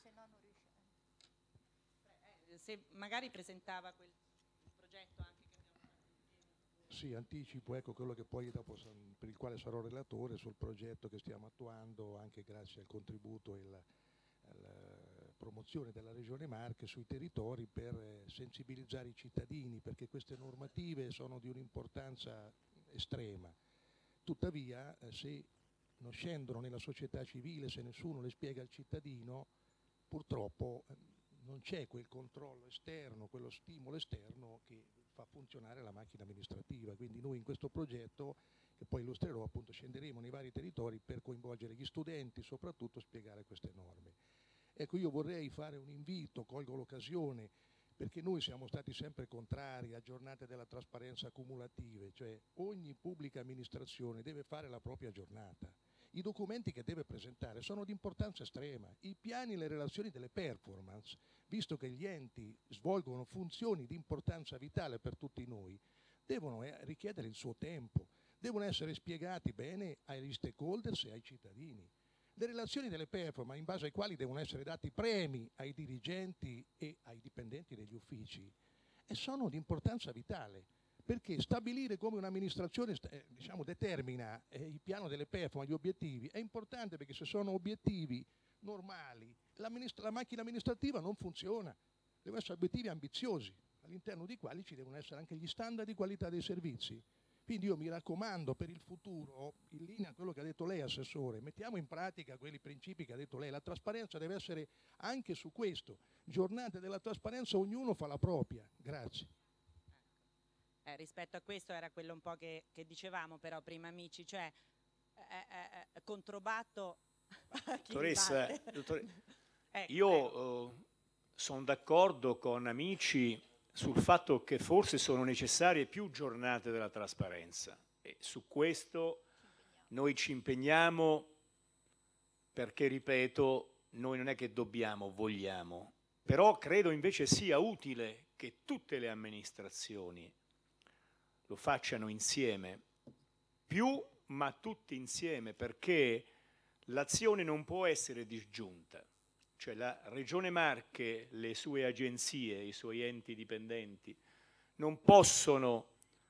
Se magari presentava il progetto anche che abbiamo fatto insieme. Sì, anticipo quello che poi dopo per il quale sarò relatore sul progetto che stiamo attuando anche grazie al contributo e alla promozione della Regione Marche sui territori per sensibilizzare i cittadini, perché queste normative sono di un'importanza estrema. Tuttavia, se non scendono nella società civile, se nessuno le spiega al cittadino, purtroppo non c'è quel controllo esterno, quello stimolo esterno che fa funzionare la macchina amministrativa. Quindi noi in questo progetto, che poi illustrerò, appunto scenderemo nei vari territori per coinvolgere gli studenti, soprattutto spiegare queste norme. Ecco, io vorrei fare un invito, colgo l'occasione, perché noi siamo stati sempre contrari a giornate della trasparenza cumulative, cioè ogni pubblica amministrazione deve fare la propria giornata. I documenti che deve presentare sono di importanza estrema, i piani e le relazioni delle performance, visto che gli enti svolgono funzioni di importanza vitale per tutti noi, devono richiedere il suo tempo, devono essere spiegati bene agli stakeholders e ai cittadini. Le relazioni delle performance, in base ai quali devono essere dati premi ai dirigenti e ai dipendenti degli uffici, sono di importanza vitale. Perché stabilire come un'amministrazione determina il piano delle performance, gli obiettivi, è importante, perché se sono obiettivi normali la macchina amministrativa non funziona. Devono essere obiettivi ambiziosi, all'interno dei quali ci devono essere anche gli standard di qualità dei servizi. Quindi io mi raccomando per il futuro, in linea con quello che ha detto lei, Assessore, mettiamo in pratica quei principi che ha detto lei. La trasparenza deve essere anche su questo. Giornate della trasparenza, ognuno fa la propria. Grazie. Rispetto a questo era quello un po' che dicevamo però prima, amici, cioè controbatto a chi Dottoressa, ecco, io sono d'accordo con Amici sul fatto che forse sono necessarie più giornate della trasparenza, e su questo noi ci impegniamo, perché, ripeto, noi non è che dobbiamo, vogliamo, però credo invece sia utile che tutte le amministrazioni lo facciano insieme, ma tutti insieme, perché l'azione non può essere disgiunta. Cioè la Regione Marche, le sue agenzie, i suoi enti dipendenti non possono,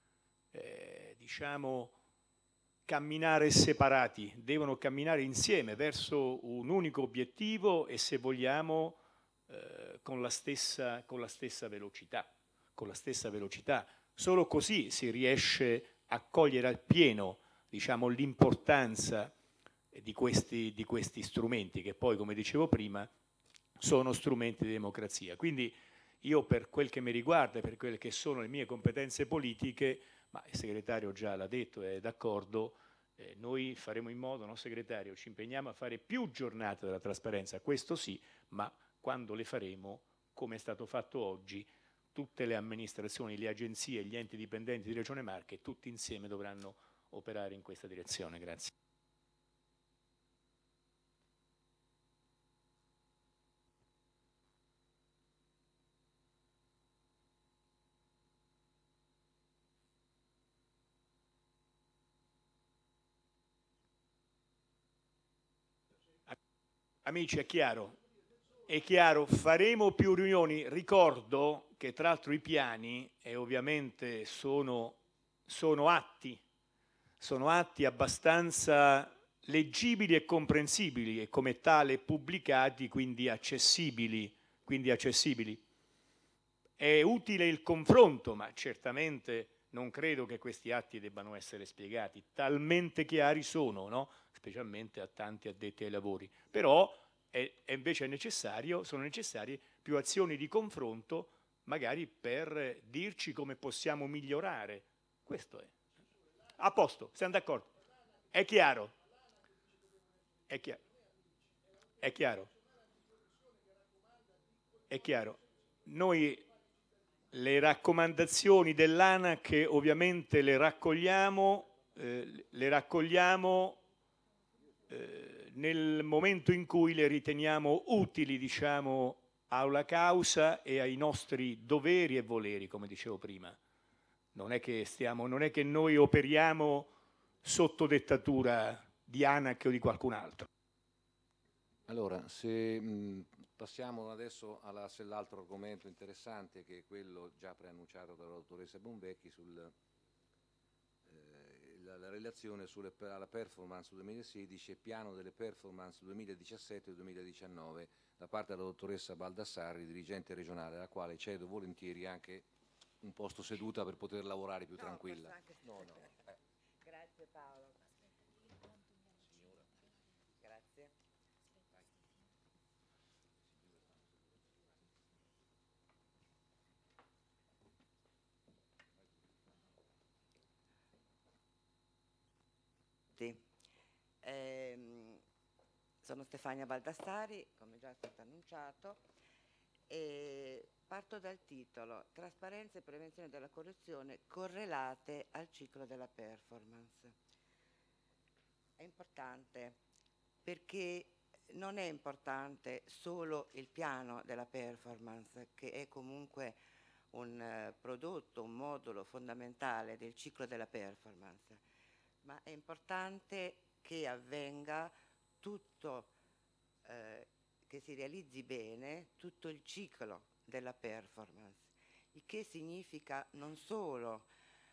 camminare separati, devono camminare insieme verso un unico obiettivo e, se vogliamo, con la stessa velocità. Solo così si riesce a cogliere appieno, l'importanza di questi strumenti, che poi, come dicevo prima, sono strumenti di democrazia. Quindi io, per quel che mi riguarda, per quelle che sono le mie competenze politiche, ma il segretario già l'ha detto e è d'accordo, noi faremo in modo, no segretario, ci impegniamo a fare più giornate della trasparenza, questo sì, ma quando le faremo, come è stato fatto oggi, tutte le amministrazioni, le agenzie, gli enti dipendenti di Regione Marche, tutti insieme dovranno operare in questa direzione. Grazie. Amici, è chiaro, faremo più riunioni. Ricordo che tra l'altro i piani ovviamente sono atti sono atti abbastanza leggibili e comprensibili e come tale pubblicati, quindi accessibili. È utile il confronto, ma certamente non credo che questi atti debbano essere spiegati, talmente chiari sono, no? Specialmente a tanti addetti ai lavori. Però invece sono necessarie più azioni di confronto, magari per dirci come possiamo migliorare. Questo è. A posto, siamo d'accordo? È chiaro? È chiaro? È chiaro? È chiaro? Noi le raccomandazioni dell'ANAC ovviamente le raccogliamo nel momento in cui le riteniamo utili, diciamo, alla causa e ai nostri doveri e voleri, come dicevo prima. Non è che noi operiamo sotto dettatura di ANAC o di qualcun altro. Allora, se passiamo adesso all'altro argomento interessante, che è quello già preannunciato dalla dottoressa Bonvecchi sulla relazione sulla performance 2016 e piano delle performance 2017-2019 da parte della dottoressa Baldassarri, dirigente regionale, alla quale cedo volentieri anche un posto seduta per poter lavorare più tranquilla. Grazie Paolo. Grazie. Sono Stefania Baldassari, come già è stato annunciato, e parto dal titolo: Trasparenza e prevenzione della corruzione correlate al ciclo della performance. È importante perché non è importante solo il piano della performance, che è comunque un prodotto, un modulo fondamentale del ciclo della performance, ma è importante che avvenga tutto, che si realizzi bene tutto il ciclo della performance, il che significa non solo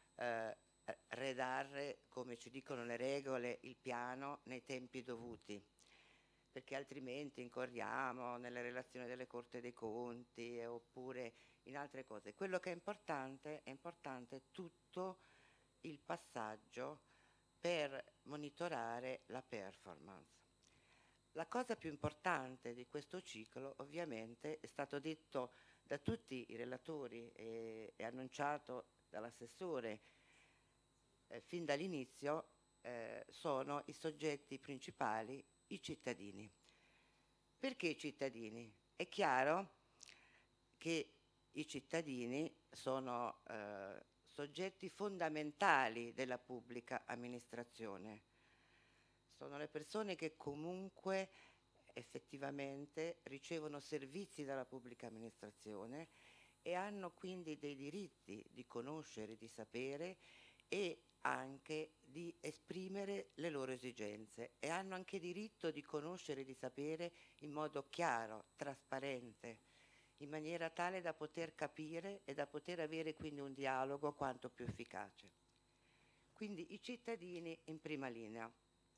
redare, come ci dicono le regole, il piano nei tempi dovuti, perché altrimenti incorriamo nelle relazioni delle Corte dei Conti oppure in altre cose. Quello che è importante tutto il passaggio per monitorare la performance. La cosa più importante di questo ciclo, ovviamente, è stato detto da tutti i relatori e annunciato dall'assessore fin dall'inizio, sono i soggetti principali, i cittadini. Perché i cittadini? È chiaro che i cittadini sono soggetti fondamentali della pubblica amministrazione. Sono le persone che comunque effettivamente ricevono servizi dalla pubblica amministrazione e hanno quindi dei diritti di conoscere, di sapere e anche di esprimere le loro esigenze, e hanno anche diritto di conoscere e di sapere in modo chiaro, trasparente, in maniera tale da poter capire e da poter avere quindi un dialogo quanto più efficace. Quindi i cittadini in prima linea.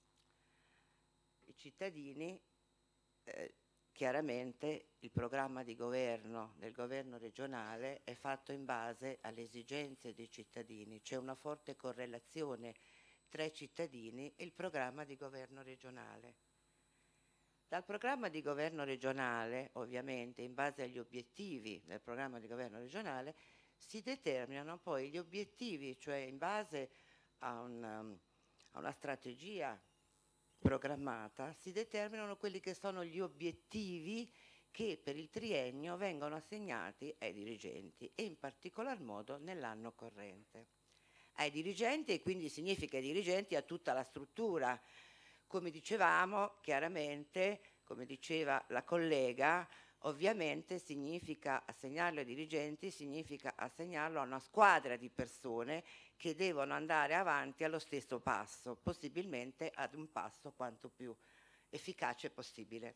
I cittadini, chiaramente il programma di governo del governo regionale è fatto in base alle esigenze dei cittadini, c'è una forte correlazione tra i cittadini e il programma di governo regionale. Dal programma di governo regionale, ovviamente, in base agli obiettivi del programma di governo regionale, si determinano poi gli obiettivi, cioè in base a una strategia programmata, si determinano quelli che sono gli obiettivi che per il triennio vengono assegnati ai dirigenti e in particolar modo nell'anno corrente. Ai dirigenti, e quindi significa ai dirigenti, a tutta la struttura. Come dicevamo, chiaramente, come diceva la collega, ovviamente significa assegnarlo ai dirigenti, significa assegnarlo a una squadra di persone che devono andare avanti allo stesso passo, possibilmente ad un passo quanto più efficace possibile.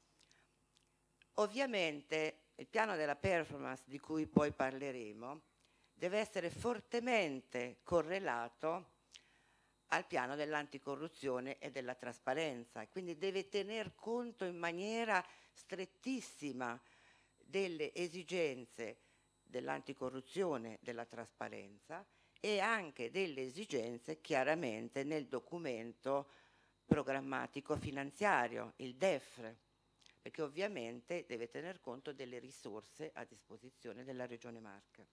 Ovviamente il piano della performance, di cui poi parleremo, deve essere fortemente correlato al piano dell'anticorruzione e della trasparenza, quindi deve tener conto in maniera strettissima delle esigenze dell'anticorruzione, della trasparenza e anche delle esigenze chiaramente nel documento programmatico finanziario, il DEF, perché ovviamente deve tener conto delle risorse a disposizione della Regione Marche.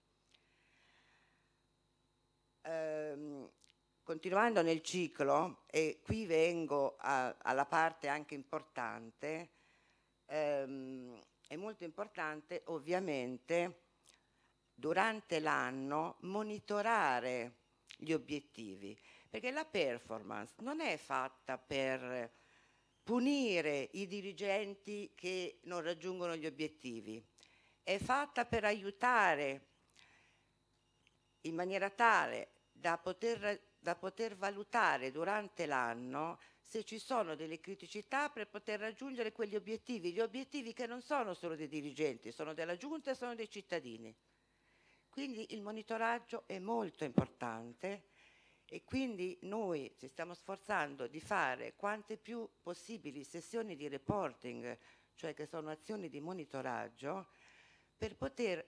Continuando nel ciclo, e qui vengo alla parte anche importante, è molto importante ovviamente durante l'anno monitorare gli obiettivi, perché la performance non è fatta per punire i dirigenti che non raggiungono gli obiettivi, è fatta per aiutare in maniera tale da poter valutare durante l'anno se ci sono delle criticità per poter raggiungere quegli obiettivi, gli obiettivi che non sono solo dei dirigenti, sono della Giunta e sono dei cittadini. Quindi il monitoraggio è molto importante e quindi noi ci stiamo sforzando di fare quante più possibili sessioni di reporting, cioè che sono azioni di monitoraggio, per poter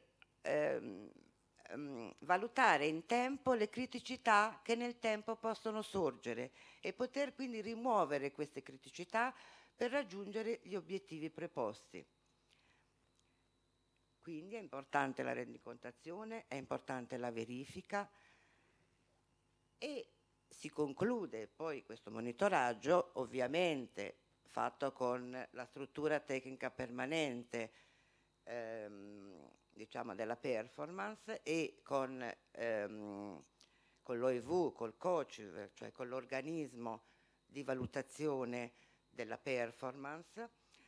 valutare in tempo le criticità che nel tempo possono sorgere e poter quindi rimuovere queste criticità per raggiungere gli obiettivi preposti. Quindi è importante la rendicontazione, è importante la verifica e si conclude poi questo monitoraggio, ovviamente fatto con la struttura tecnica permanente diciamo della performance e con l'OIV, col COCIV, cioè con l'organismo di valutazione della performance,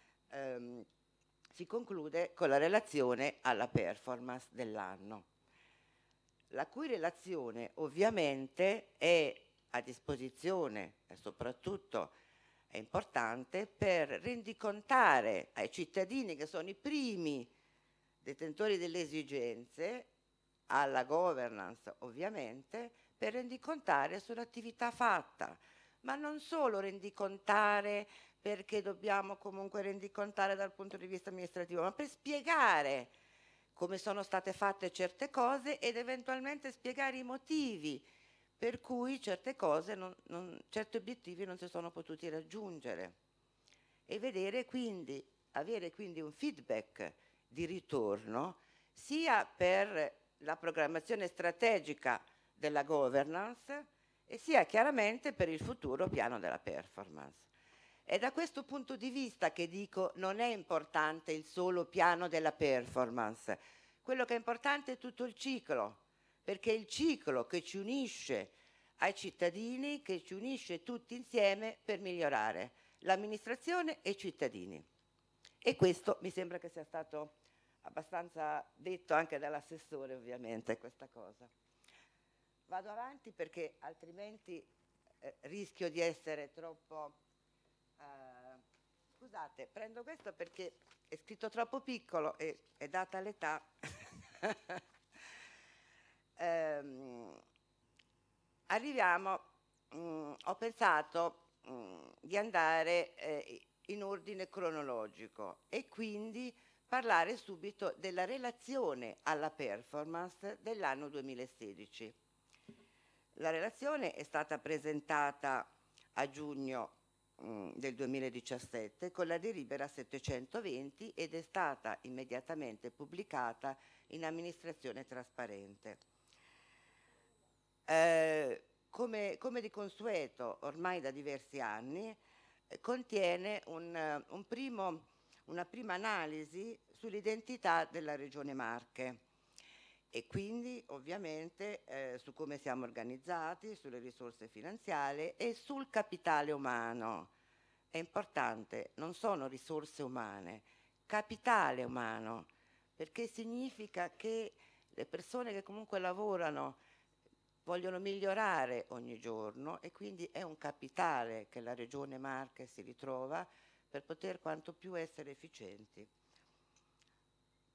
si conclude con la relazione alla performance dell'anno, la cui relazione ovviamente è a disposizione e soprattutto è importante per rendicontare ai cittadini, che sono i primi detentori delle esigenze, alla governance ovviamente, per rendicontare sull'attività fatta, ma non solo rendicontare perché dobbiamo comunque rendicontare dal punto di vista amministrativo, ma per spiegare come sono state fatte certe cose ed eventualmente spiegare i motivi per cui certe cose, certi obiettivi non si sono potuti raggiungere e avere quindi un feedback di ritorno sia per la programmazione strategica della governance e sia chiaramente per il futuro piano della performance. È da questo punto di vista che dico non è importante il solo piano della performance, quello che è importante è tutto il ciclo, perché è il ciclo che ci unisce ai cittadini, che ci unisce tutti insieme per migliorare l'amministrazione e i cittadini. E questo mi sembra che sia stato abbastanza detto anche dall'assessore, ovviamente, questa cosa. Vado avanti perché altrimenti rischio di essere troppo... scusate, prendo questo perché è scritto troppo piccolo e data l'età arriviamo, ho pensato di andare in ordine cronologico e quindi parlare subito della relazione alla performance dell'anno 2016. La relazione è stata presentata a giugno del 2017 con la delibera 720 ed è stata immediatamente pubblicata in amministrazione trasparente. Come di consueto ormai da diversi anni contiene una prima analisi sull'identità della Regione Marche e quindi ovviamente su come siamo organizzati, sulle risorse finanziarie e sul capitale umano. È importante, non sono risorse umane, capitale umano, perché significa che le persone che comunque lavorano vogliono migliorare ogni giorno e quindi è un capitale che la Regione Marche si ritrova per poter quanto più essere efficienti.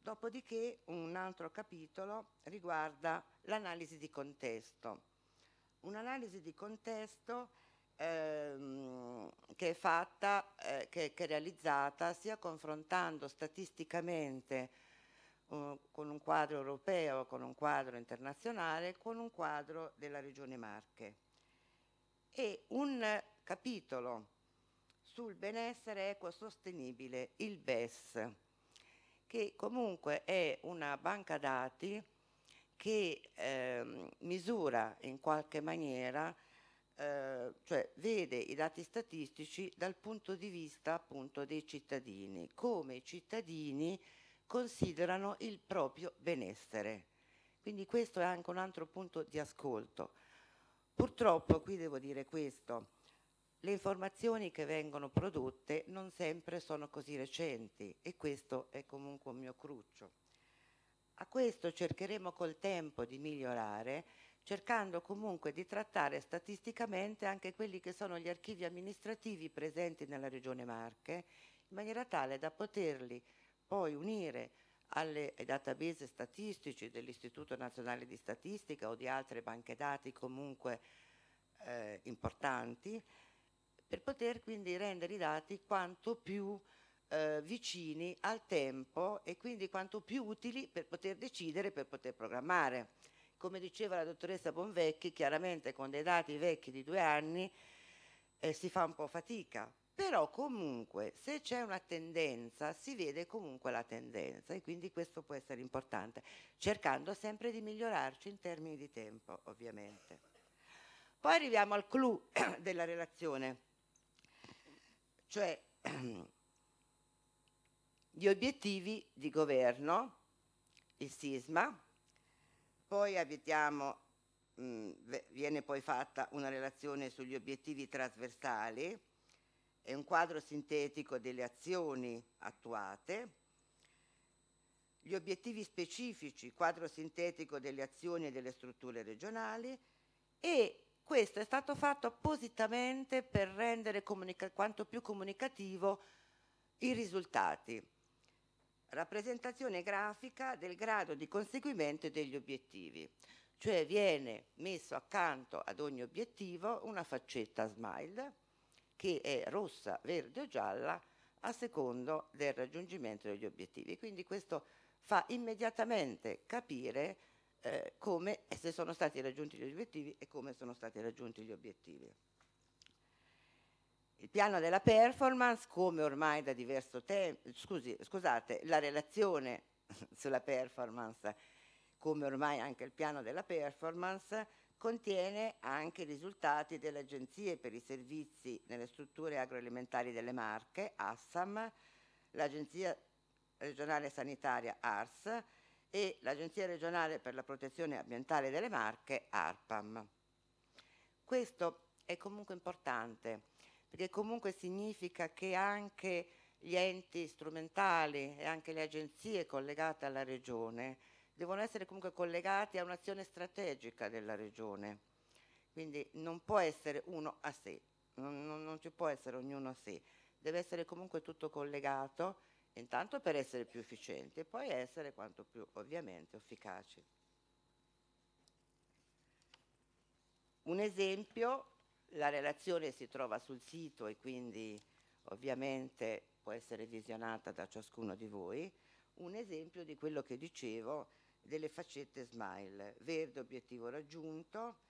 Dopodiché un altro capitolo riguarda l'analisi di contesto. un'analisi di contesto che è fatta, che è realizzata sia confrontando statisticamente con un quadro europeo, con un quadro internazionale, con un quadro della Regione Marche. E un capitolo sul benessere ecosostenibile, il BES, che comunque è una banca dati che misura in qualche maniera, cioè vede i dati statistici dal punto di vista appunto dei cittadini, come i cittadini considerano il proprio benessere. Quindi questo è anche un altro punto di ascolto. Purtroppo, qui devo dire questo, le informazioni che vengono prodotte non sempre sono così recenti e questo è comunque un mio cruccio. A questo cercheremo col tempo di migliorare, cercando comunque di trattare statisticamente anche quelli che sono gli archivi amministrativi presenti nella Regione Marche, in maniera tale da poterli poi unire ai database statistici dell'Istituto Nazionale di Statistica o di altre banche dati comunque importanti, per poter quindi rendere i dati quanto più vicini al tempo e quindi quanto più utili per poter decidere, per poter programmare. Come diceva la dottoressa Bonvecchi, chiaramente con dei dati vecchi di 2 anni si fa un po' fatica, però comunque se c'è una tendenza si vede comunque la tendenza e quindi questo può essere importante, cercando sempre di migliorarci in termini di tempo, ovviamente. Poi arriviamo al clou della relazione, cioè gli obiettivi di governo, il SISMA, poi viene poi fatta una relazione sugli obiettivi trasversali e un quadro sintetico delle azioni attuate, gli obiettivi specifici, quadro sintetico delle azioni e delle strutture regionali, e questo è stato fatto appositamente per rendere quanto più comunicativo i risultati. Rappresentazione grafica del grado di conseguimento degli obiettivi, cioè viene messo accanto ad ogni obiettivo una faccetta smile che è rossa, verde o gialla a secondo del raggiungimento degli obiettivi. Quindi questo fa immediatamente capire come e se sono stati raggiunti gli obiettivi e come sono stati raggiunti gli obiettivi. Il piano della performance, come ormai da diverso tempo, scusate, la relazione sulla performance, come ormai anche il piano della performance, contiene anche i risultati delle agenzie per i servizi nelle strutture agroalimentari delle Marche, ASSAM, l'Agenzia regionale sanitaria ARS e l'Agenzia regionale per la protezione ambientale delle Marche, ARPAM. Questo è comunque importante, perché comunque significa che anche gli enti strumentali e anche le agenzie collegate alla Regione devono essere comunque collegati a un'azione strategica della Regione. Quindi non può essere uno a sé, non ci può essere ognuno a sé, deve essere comunque tutto collegato, intanto per essere più efficienti e poi essere quanto più ovviamente efficaci. Un esempio, la relazione si trova sul sito e quindi ovviamente può essere visionata da ciascuno di voi, un esempio di quello che dicevo delle faccette smile, verde obiettivo raggiunto,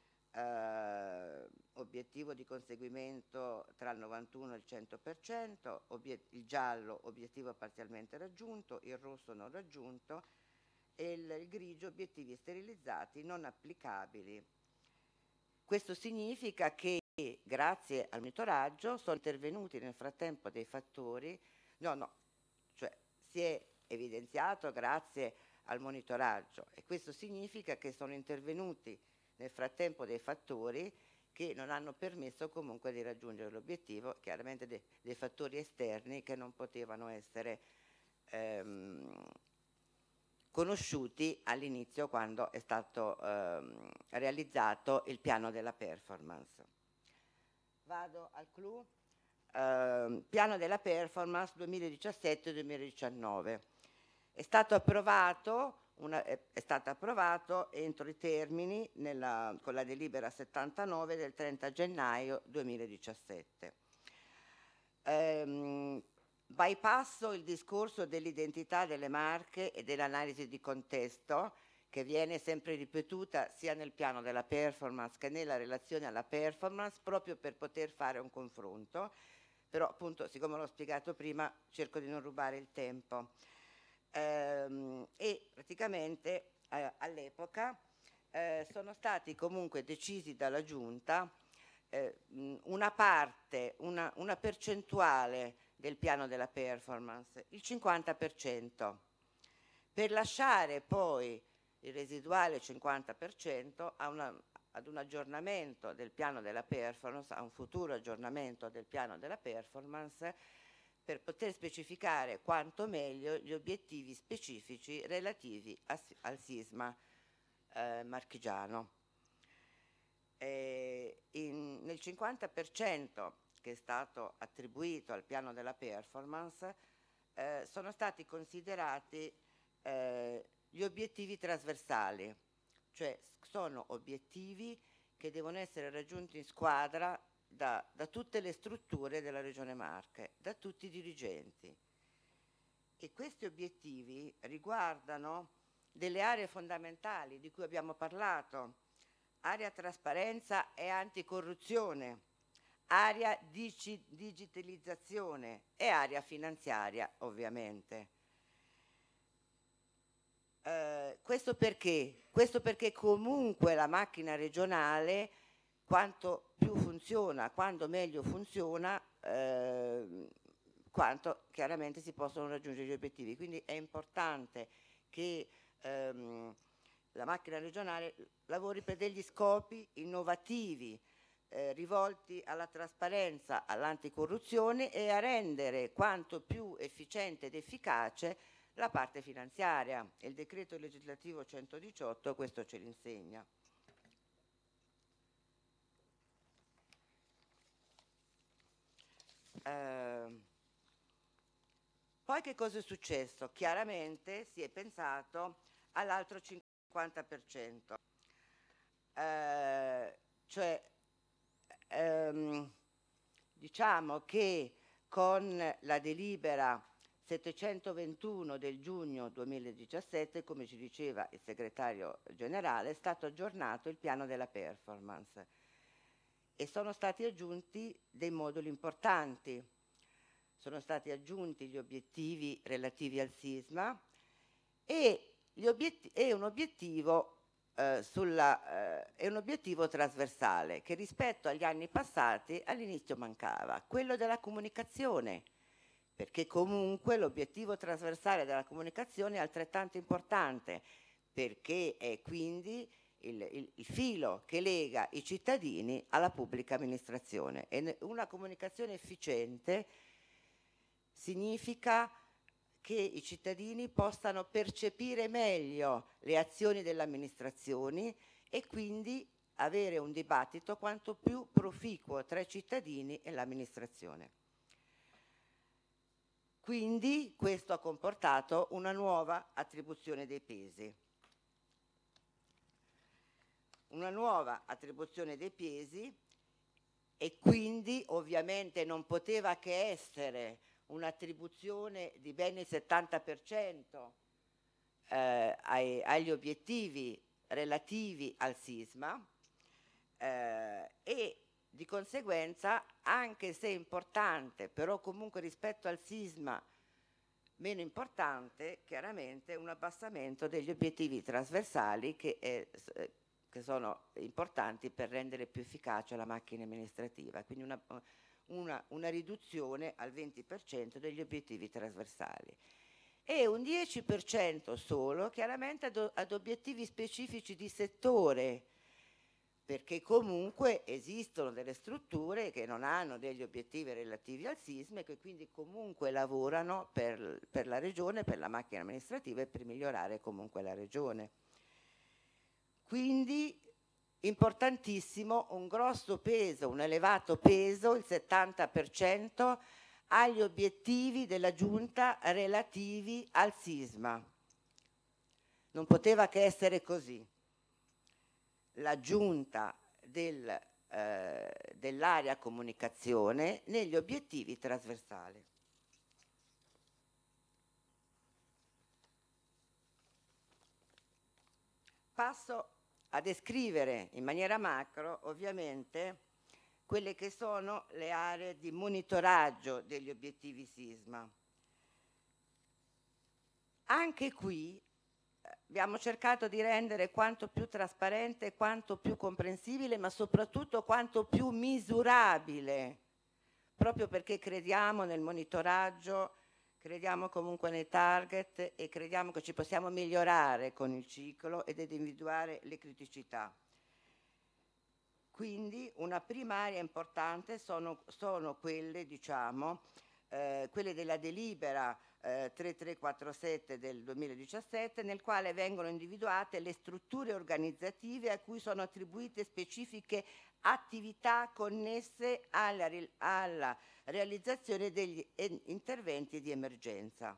obiettivo di conseguimento tra il 91 e il 100%, il giallo obiettivo parzialmente raggiunto, il rosso non raggiunto e il grigio obiettivi sterilizzati non applicabili. Questo significa che grazie al monitoraggio sono intervenuti nel frattempo dei fattori, cioè si è evidenziato grazie al monitoraggio e questo significa che sono intervenuti nel frattempo dei fattori che non hanno permesso comunque di raggiungere l'obiettivo, chiaramente dei fattori esterni che non potevano essere conosciuti all'inizio quando è stato realizzato il piano della performance. Vado al clou. Piano della performance 2017-2019. È stato approvato è stato approvato entro i termini con la delibera 79 del 30 gennaio 2017. Bypasso il discorso dell'identità delle marche e dell'analisi di contesto, che viene sempre ripetuta sia nel piano della performance che nella relazione alla performance, proprio per poter fare un confronto. Però appunto, siccome l'ho spiegato prima, cerco di non rubare il tempo. E praticamente all'epoca sono stati comunque decisi dalla Giunta una parte, una percentuale del piano della performance, il 50%, per lasciare poi il residuale 50% ad un aggiornamento del piano della performance, a un futuro aggiornamento del piano della performance, per poter specificare quanto meglio gli obiettivi specifici relativi al sisma marchigiano. Nel 50% che è stato attribuito al piano della performance sono stati considerati gli obiettivi trasversali, cioè sono obiettivi che devono essere raggiunti in squadra da tutte le strutture della Regione Marche, da tutti i dirigenti. E questi obiettivi riguardano delle aree fondamentali di cui abbiamo parlato: area trasparenza e anticorruzione, area digitalizzazione e area finanziaria, ovviamente. Questo perché? Questo perché comunque la macchina regionale, quanto più funziona, quanto meglio funziona, quanto chiaramente si possono raggiungere gli obiettivi. Quindi è importante che la macchina regionale lavori per degli scopi innovativi, rivolti alla trasparenza, all'anticorruzione e a rendere quanto più efficiente ed efficace la parte finanziaria. Il decreto legislativo 118 questo ce l'insegna. Poi che cosa è successo? Chiaramente si è pensato all'altro 50%, cioè diciamo che con la delibera 721 del giugno 2017, come ci diceva il segretario generale, è stato aggiornato il piano della performance e sono stati aggiunti dei moduli importanti. Sono stati aggiunti gli obiettivi relativi al sisma e un obiettivo trasversale che rispetto agli anni passati all'inizio mancava, quello della comunicazione, perché comunque l'obiettivo trasversale della comunicazione è altrettanto importante, perché è quindi il filo che lega i cittadini alla pubblica amministrazione. E una comunicazione efficiente significa che i cittadini possano percepire meglio le azioni delle amministrazioni e quindi avere un dibattito quanto più proficuo tra i cittadini e l'amministrazione. Quindi questo ha comportato una nuova attribuzione dei pesi. Una nuova attribuzione dei pesi e quindi ovviamente non poteva che essere un'attribuzione di ben il 70% agli obiettivi relativi al sisma e di conseguenza, anche se importante, però comunque rispetto al sisma meno importante, chiaramente un abbassamento degli obiettivi trasversali che sono importanti per rendere più efficace la macchina amministrativa, quindi una riduzione al 20% degli obiettivi trasversali e un 10% solo chiaramente ad obiettivi specifici di settore, perché comunque esistono delle strutture che non hanno degli obiettivi relativi al sisma e che quindi comunque lavorano per la regione, per la macchina amministrativa e per migliorare comunque la regione. Quindi importantissimo, un grosso peso, un elevato peso, il 70%, agli obiettivi della Giunta relativi al sisma. Non poteva che essere così. L'aggiunta dell'area comunicazione negli obiettivi trasversali. Passo a descrivere in maniera macro, ovviamente, quelle che sono le aree di monitoraggio degli obiettivi sisma. Anche qui abbiamo cercato di rendere quanto più trasparente, quanto più comprensibile, ma soprattutto quanto più misurabile, proprio perché crediamo nel monitoraggio, crediamo comunque nei target e crediamo che ci possiamo migliorare con il ciclo ed individuare le criticità. Quindi una prima area importante sono quelle, diciamo, quelle della delibera 3347 del 2017, nel quale vengono individuate le strutture organizzative a cui sono attribuite specifiche attività connesse alla realizzazione degli interventi di emergenza.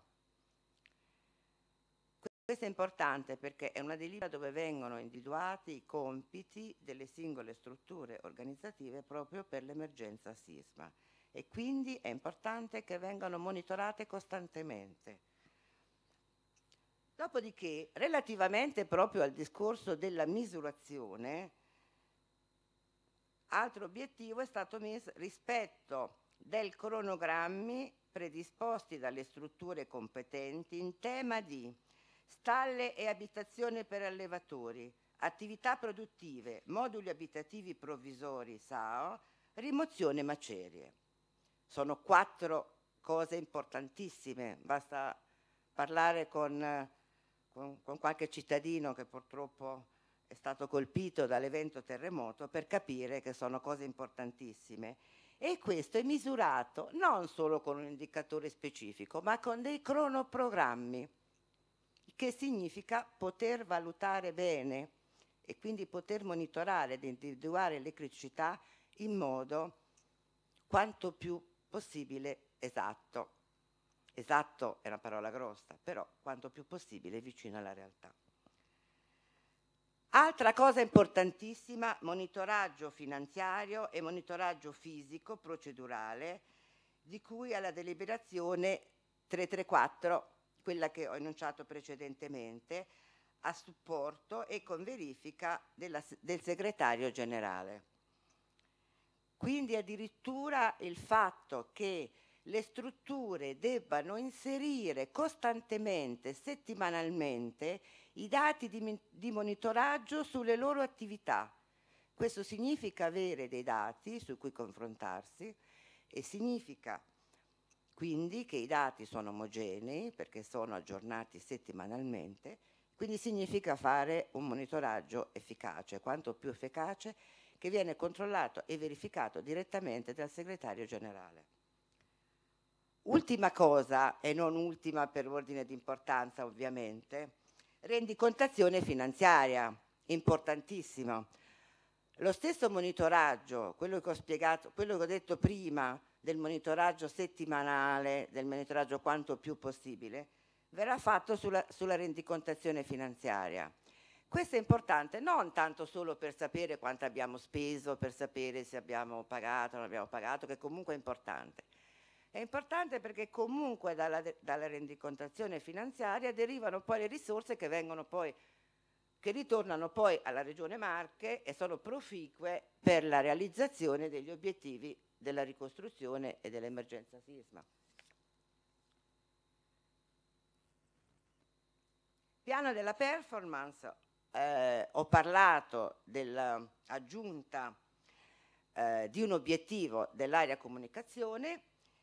Questo è importante perché è una delibera dove vengono individuati i compiti delle singole strutture organizzative proprio per l'emergenza sisma e quindi è importante che vengano monitorate costantemente. Dopodiché, relativamente proprio al discorso della misurazione, altro obiettivo è stato messo rispetto dei cronogrammi predisposti dalle strutture competenti in tema di stalle e abitazione per allevatori, attività produttive, moduli abitativi provvisori SAO, rimozione macerie. Sono 4 cose importantissime, basta parlare con qualche cittadino che purtroppo è stato colpito dall'evento terremoto per capire che sono cose importantissime. E questo è misurato non solo con un indicatore specifico, ma con dei cronoprogrammi, che significa poter valutare bene e quindi poter monitorare ed individuare le criticità in modo quanto più possibile esatto. Esatto è una parola grossa, però quanto più possibile vicino alla realtà. Altra cosa importantissima, monitoraggio finanziario e monitoraggio fisico procedurale, di cui alla deliberazione 334, quella che ho enunciato precedentemente, a supporto e con verifica del segretario generale. Quindi addirittura il fatto che le strutture debbano inserire costantemente, settimanalmente, i dati di monitoraggio sulle loro attività. Questo significa avere dei dati su cui confrontarsi e significa quindi che i dati sono omogenei perché sono aggiornati settimanalmente, quindi significa fare un monitoraggio efficace, quanto più efficace, che viene controllato e verificato direttamente dal segretario generale. Ultima cosa, e non ultima per ordine di importanza ovviamente, rendicontazione finanziaria, importantissimo. Lo stesso monitoraggio, quello che ho spiegato, quello che ho detto prima del monitoraggio settimanale, del monitoraggio quanto più possibile, verrà fatto sulla rendicontazione finanziaria. Questo è importante non tanto solo per sapere quanto abbiamo speso, per sapere se abbiamo pagato o non abbiamo pagato, che comunque è importante. È importante perché comunque dalla rendicontazione finanziaria derivano poi le risorse che ritornano poi alla Regione Marche e sono proficue per la realizzazione degli obiettivi della ricostruzione e dell'emergenza sisma. Piano della performance, ho parlato dell'aggiunta di un obiettivo dell'area comunicazione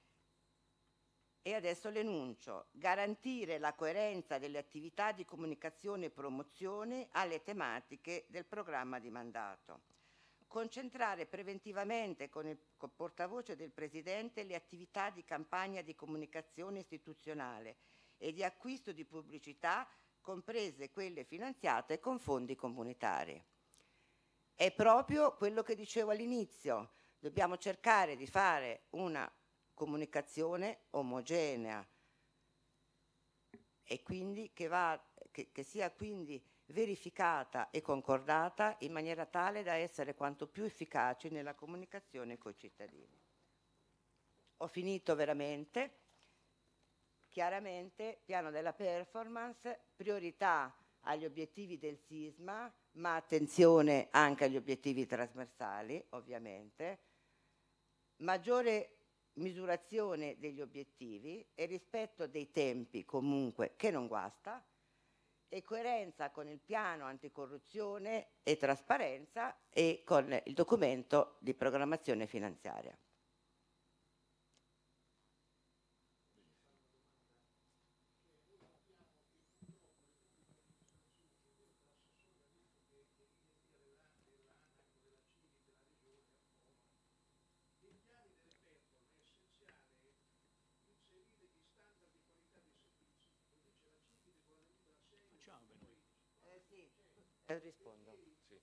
e adesso l'enuncio: garantire la coerenza delle attività di comunicazione e promozione alle tematiche del programma di mandato, concentrare preventivamente con il portavoce del Presidente le attività di campagna di comunicazione istituzionale e di acquisto di pubblicità, comprese quelle finanziate con fondi comunitari. È proprio quello che dicevo all'inizio: dobbiamo cercare di fare una comunicazione omogenea e quindi che che sia quindi verificata e concordata in maniera tale da essere quanto più efficaci nella comunicazione coi cittadini. Ho finito veramente. Chiaramente, piano della performance, priorità agli obiettivi del sisma, ma attenzione anche agli obiettivi trasversali, ovviamente, maggiore misurazione degli obiettivi e rispetto dei tempi comunque che non guasta, e coerenza con il piano anticorruzione e trasparenza e con il documento di programmazione finanziaria. Rispondo. Sì.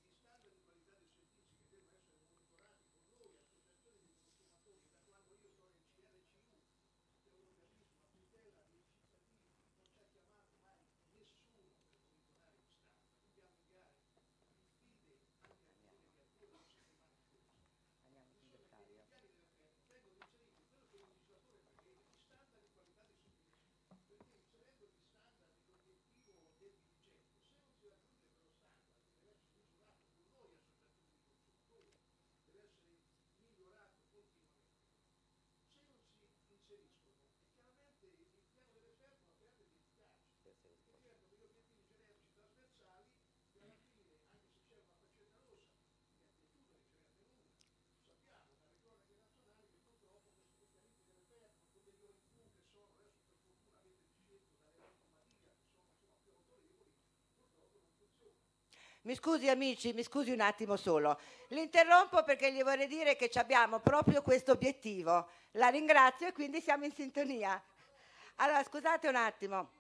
Mi scusi amici, mi scusi un attimo solo. L'interrompo perché gli vorrei dire che abbiamo proprio questo obiettivo. La ringrazio e quindi siamo in sintonia. Allora, scusate un attimo.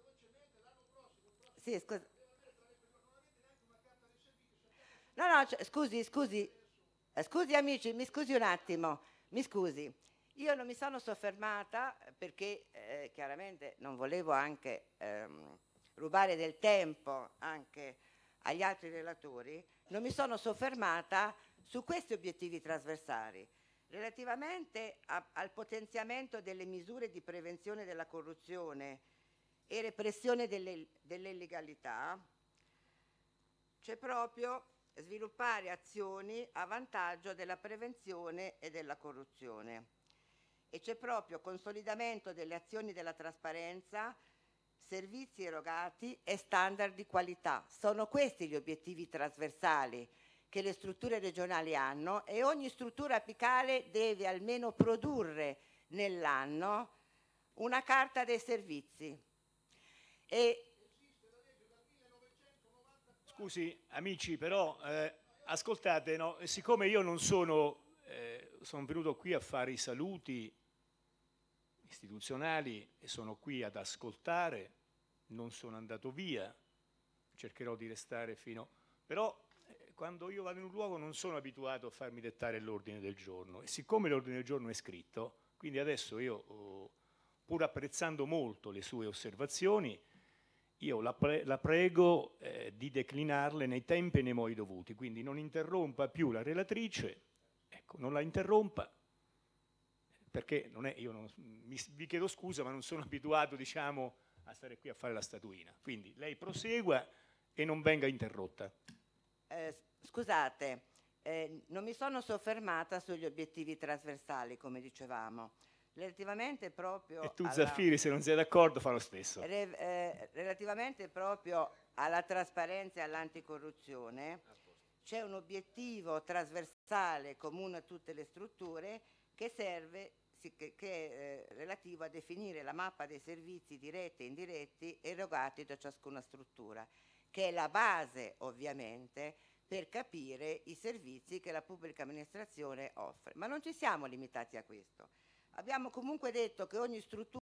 Sì, scusa. No, scusi. Scusi amici, mi scusi un attimo. Mi scusi. Io non mi sono soffermata perché chiaramente non volevo anche rubare del tempo anche agli altri relatori, non mi sono soffermata su questi obiettivi trasversali. Relativamente al potenziamento delle misure di prevenzione della corruzione e repressione delle illegalità, c'è proprio sviluppare azioni a vantaggio della prevenzione e della corruzione. E c'è proprio consolidamento delle azioni della trasparenza, servizi erogati e standard di qualità. Sono questi gli obiettivi trasversali che le strutture regionali hanno e ogni struttura apicale deve almeno produrre nell'anno una carta dei servizi. Scusi amici, però ascoltate, no? Siccome io non sono venuto qui a fare i saluti istituzionali e sono qui ad ascoltare, non sono andato via, cercherò di restare fino... Però quando io vado in un luogo non sono abituato a farmi dettare l'ordine del giorno e siccome l'ordine del giorno è scritto, quindi adesso io, pur apprezzando molto le sue osservazioni, io la prego di declinarle nei tempi e nei modi dovuti, quindi non interrompa più la relatrice, ecco, non la interrompa, perché non è, vi chiedo scusa, ma non sono abituato, diciamo, a stare qui a fare la statuina. Quindi lei prosegua e non venga interrotta. Scusate, non mi sono soffermata sugli obiettivi trasversali, come dicevamo. Relativamente proprio e tu Zaffiri, se non sei d'accordo, fa lo stesso. Relativamente proprio alla trasparenza e all'anticorruzione, c'è un obiettivo trasversale comune a tutte le strutture che è relativo a definire la mappa dei servizi diretti e indiretti erogati da ciascuna struttura, che è la base ovviamente per capire i servizi che la pubblica amministrazione offre. Ma non ci siamo limitati a questo. Abbiamo comunque detto che ogni struttura,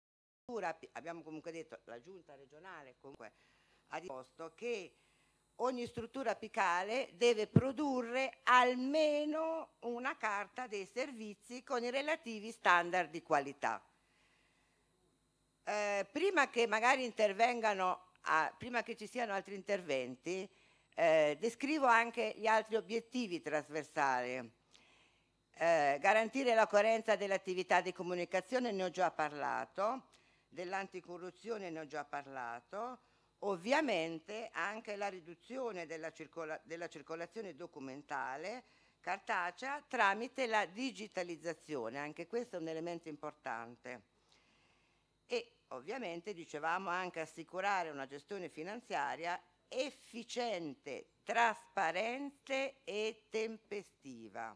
la giunta regionale comunque ha disposto che ogni struttura apicale deve produrre almeno una carta dei servizi con i relativi standard di qualità. Prima che magari intervengano prima che ci siano altri interventi, descrivo anche gli altri obiettivi trasversali. Garantire la coerenza delle attività di comunicazione, ne ho già parlato, dell'anticorruzione ne ho già parlato, ovviamente anche la riduzione della circolazione documentale cartacea tramite la digitalizzazione, anche questo è un elemento importante. E ovviamente, dicevamo, anche assicurare una gestione finanziaria efficiente, trasparente e tempestiva.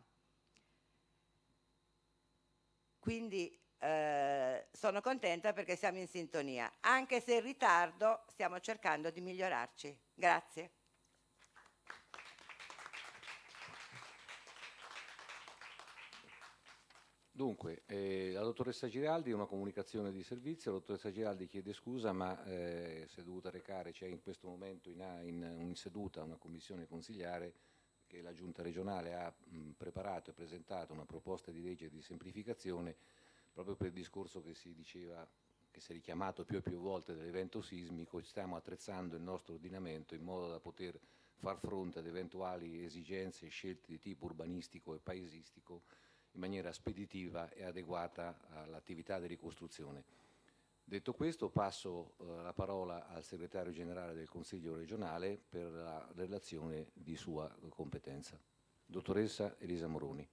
Quindi sono contenta perché siamo in sintonia. Anche se in ritardo, stiamo cercando di migliorarci. Grazie. Dunque, la dottoressa Giraldi, una comunicazione di servizio. La dottoressa Giraldi chiede scusa, ma si è dovuta recare, c'è in questo momento in seduta una commissione consigliare che la Giunta regionale ha preparato e presentato una proposta di legge di semplificazione proprio per il discorso che si diceva, che si è richiamato più e più volte dell'evento sismico. Stiamo attrezzando il nostro ordinamento in modo da poter far fronte ad eventuali esigenze e scelte di tipo urbanistico e paesistico in maniera speditiva e adeguata all'attività di ricostruzione. Detto questo, passo la parola al segretario generale del Consiglio regionale per la relazione di sua competenza. Dottoressa Elisa Moroni.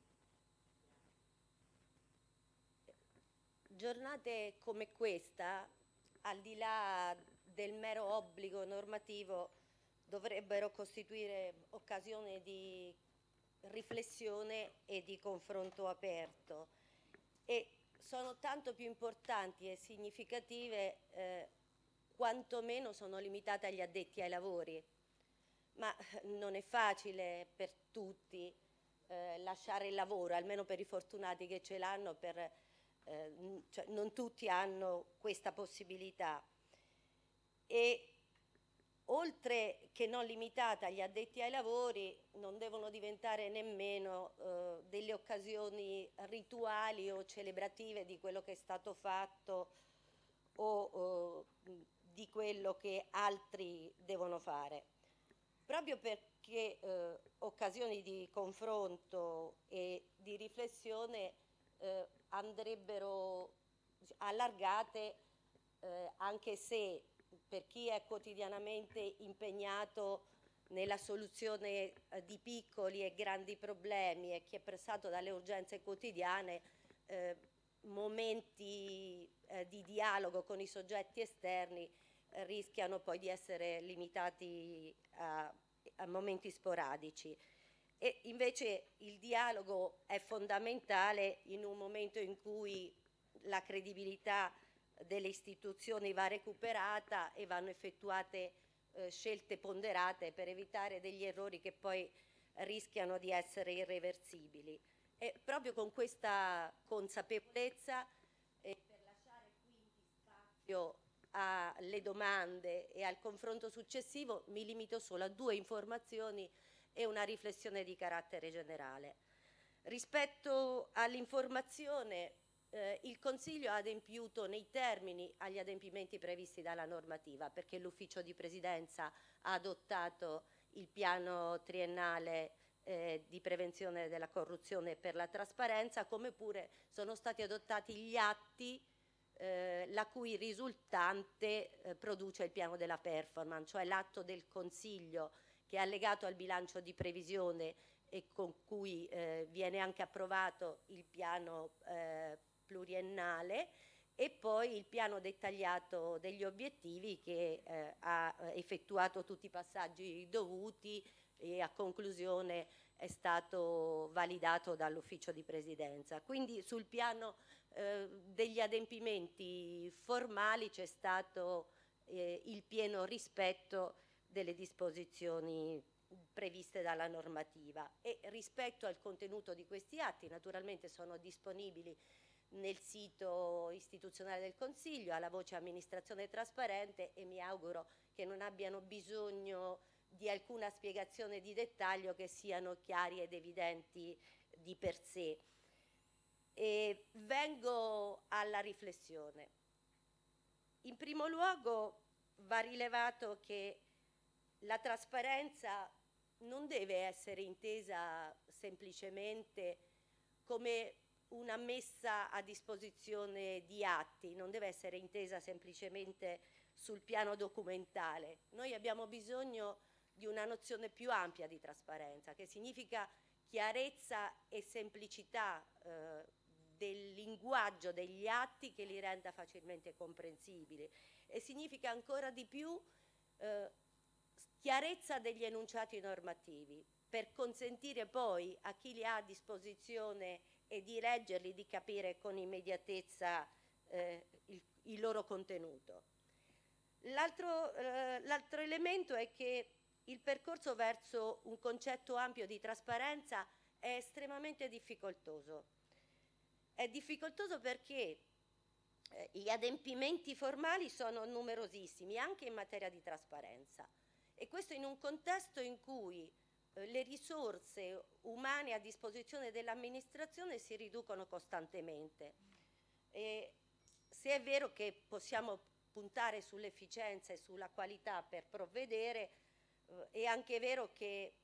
Giornate come questa, al di là del mero obbligo normativo, dovrebbero costituire occasione di riflessione e di confronto aperto, e sono tanto più importanti e significative quantomeno sono limitate agli addetti ai lavori, ma non è facile per tutti lasciare il lavoro, almeno per i fortunati che ce l'hanno, cioè non tutti hanno questa possibilità. E oltre che non limitata agli addetti ai lavori, non devono diventare nemmeno delle occasioni rituali o celebrative di quello che è stato fatto o di quello che altri devono fare. Proprio perché occasioni di confronto e di riflessione andrebbero allargate, anche se per chi è quotidianamente impegnato nella soluzione di piccoli e grandi problemi e chi è pressato dalle urgenze quotidiane, momenti di dialogo con i soggetti esterni rischiano poi di essere limitati a momenti sporadici. E invece il dialogo è fondamentale in un momento in cui la credibilità delle istituzioni va recuperata e vanno effettuate scelte ponderate per evitare degli errori che poi rischiano di essere irreversibili. E proprio con questa consapevolezza, per lasciare quindi spazio alle domande e al confronto successivo, mi limito solo a 2 informazioni e una riflessione di carattere generale. Rispetto all'informazione, il Consiglio ha adempiuto nei termini agli adempimenti previsti dalla normativa, perché l'Ufficio di Presidenza ha adottato il piano triennale di prevenzione della corruzione e per la trasparenza, come pure sono stati adottati gli atti la cui risultante produce il piano della performance, cioè l'atto del Consiglio che è allegato al bilancio di previsione e con cui viene anche approvato il piano pluriennale, e poi il piano dettagliato degli obiettivi che ha effettuato tutti i passaggi dovuti e a conclusione è stato validato dall'Ufficio di Presidenza. Quindi sul piano degli adempimenti formali c'è stato il pieno rispetto delle disposizioni previste dalla normativa, e rispetto al contenuto di questi atti naturalmente sono disponibili nel sito istituzionale del Consiglio alla voce amministrazione trasparente, e mi auguro che non abbiano bisogno di alcuna spiegazione di dettaglio, che siano chiari ed evidenti di per sé. E vengo alla riflessione. In primo luogo va rilevato che la trasparenza non deve essere intesa semplicemente come una messa a disposizione di atti, non deve essere intesa semplicemente sul piano documentale. Noi abbiamo bisogno di una nozione più ampia di trasparenza, che significa chiarezza e semplicità del linguaggio degli atti che li renda facilmente comprensibili, e significa ancora di più chiarezza degli enunciati normativi, per consentire poi a chi li ha a disposizione e di leggerli di capire con immediatezza il loro contenuto. L'altro elemento è che il percorso verso un concetto ampio di trasparenza è estremamente difficoltoso. È difficoltoso perché gli adempimenti formali sono numerosissimi, anche in materia di trasparenza, e questo in un contesto in cui le risorse umane a disposizione dell'amministrazione si riducono costantemente. E se è vero che possiamo puntare sull'efficienza e sulla qualità per provvedere, è anche vero che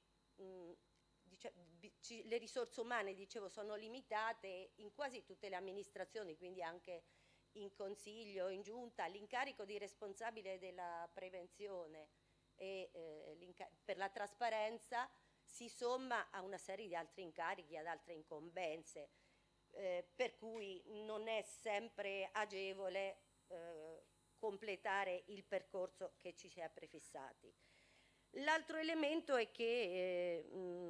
le risorse umane, dicevo, sono limitate in quasi tutte le amministrazioni, quindi anche in consiglio, in giunta. L'incarico di responsabile della prevenzione e per la trasparenza si somma a una serie di altri incarichi, ad altre incombenze, per cui non è sempre agevole completare il percorso che ci si è prefissati. L'altro elemento è che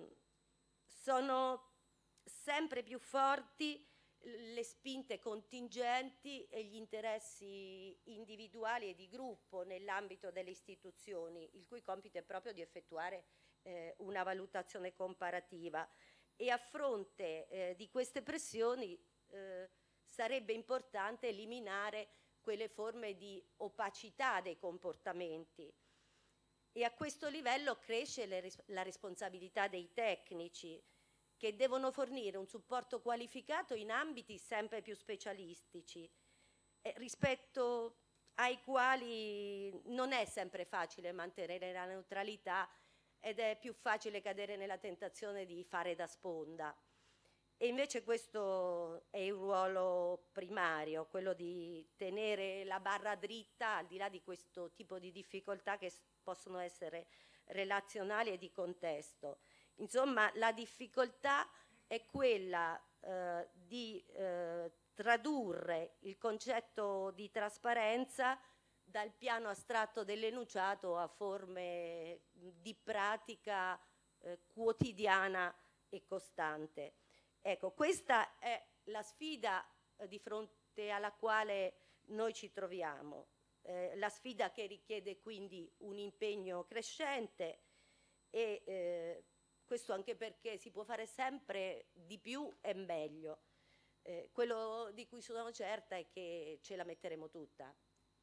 sono sempre più forti le spinte contingenti e gli interessi individuali e di gruppo nell'ambito delle istituzioni, il cui compito è proprio di effettuare una valutazione comparativa, e a fronte di queste pressioni sarebbe importante eliminare quelle forme di opacità dei comportamenti, e a questo livello cresce la responsabilità dei tecnici, che devono fornire un supporto qualificato in ambiti sempre più specialistici, rispetto ai quali non è sempre facile mantenere la neutralità, ed è più facile cadere nella tentazione di fare da sponda. E invece questo è il ruolo primario, quello di tenere la barra dritta al di là di questo tipo di difficoltà che possono essere relazionali e di contesto. Insomma, la difficoltà è quella di tradurre il concetto di trasparenza dal piano astratto dell'enunciato a forme di pratica quotidiana e costante. Ecco, questa è la sfida di fronte alla quale noi ci troviamo, la sfida che richiede quindi un impegno crescente, e questo anche perché si può fare sempre di più e meglio. Quello di cui sono certa è che ce la metteremo tutta.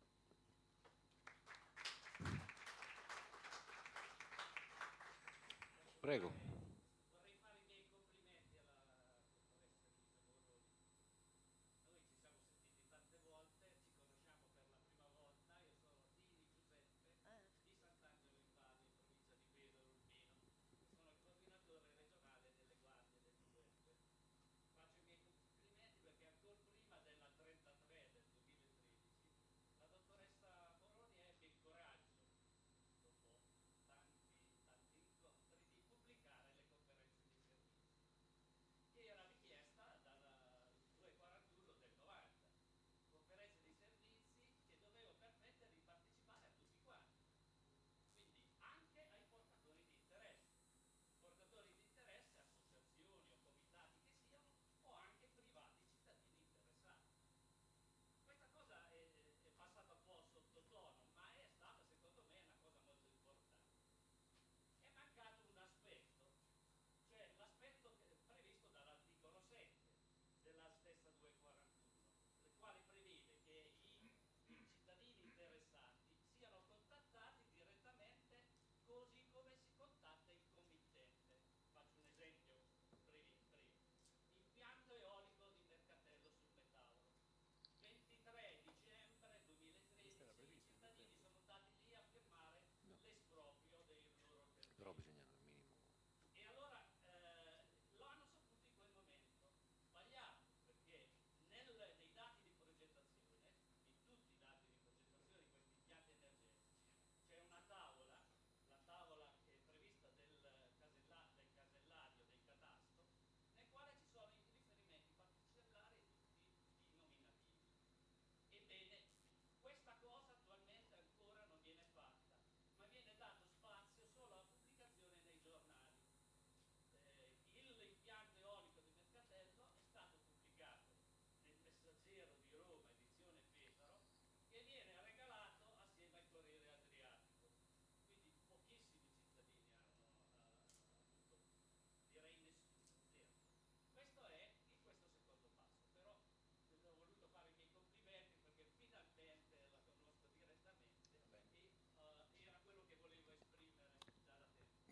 Prego.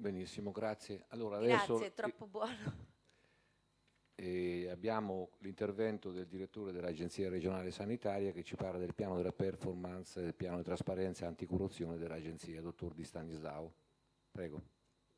Benissimo, grazie. Allora, Grazie, adesso è troppo buono. abbiamo l'intervento del direttore dell'Agenzia regionale sanitaria che ci parla del piano della performance, del piano di trasparenza e anticorruzione dell'Agenzia, dottor Di Stanislao. Prego.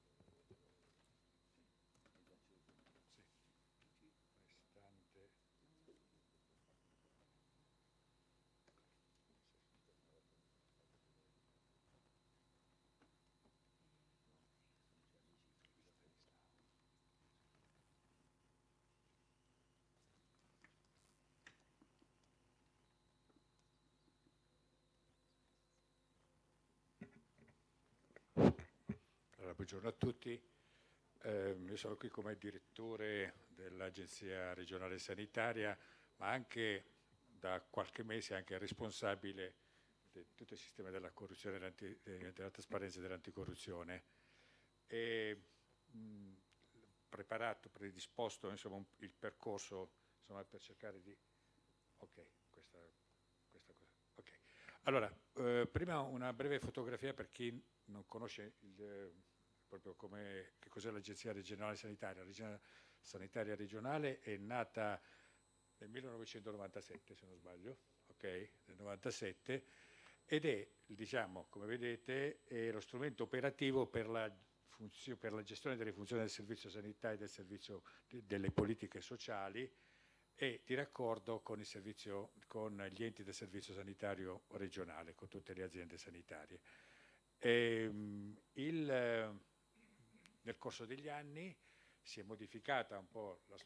Allora, buongiorno a tutti. Io sono qui come direttore dell'Agenzia regionale sanitaria, ma anche da qualche mese anche responsabile di tutto il sistema della corruzione, della trasparenza e dell'anticorruzione. E predisposto insomma, il percorso insomma, per cercare di... Ok, questa cosa. Okay. Allora, prima una breve fotografia per chi non conosce proprio che cos'è l'Agenzia regionale sanitaria. L'Agenzia sanitaria regionale è nata nel 1997, se non sbaglio, ok? Nel 97, ed è, diciamo, come vedete, è lo strumento operativo per la gestione delle funzioni del servizio sanitario e del servizio delle politiche sociali e di raccordo con gli enti del servizio sanitario regionale, con tutte le aziende sanitarie. Nel corso degli anni si è modificata un po' la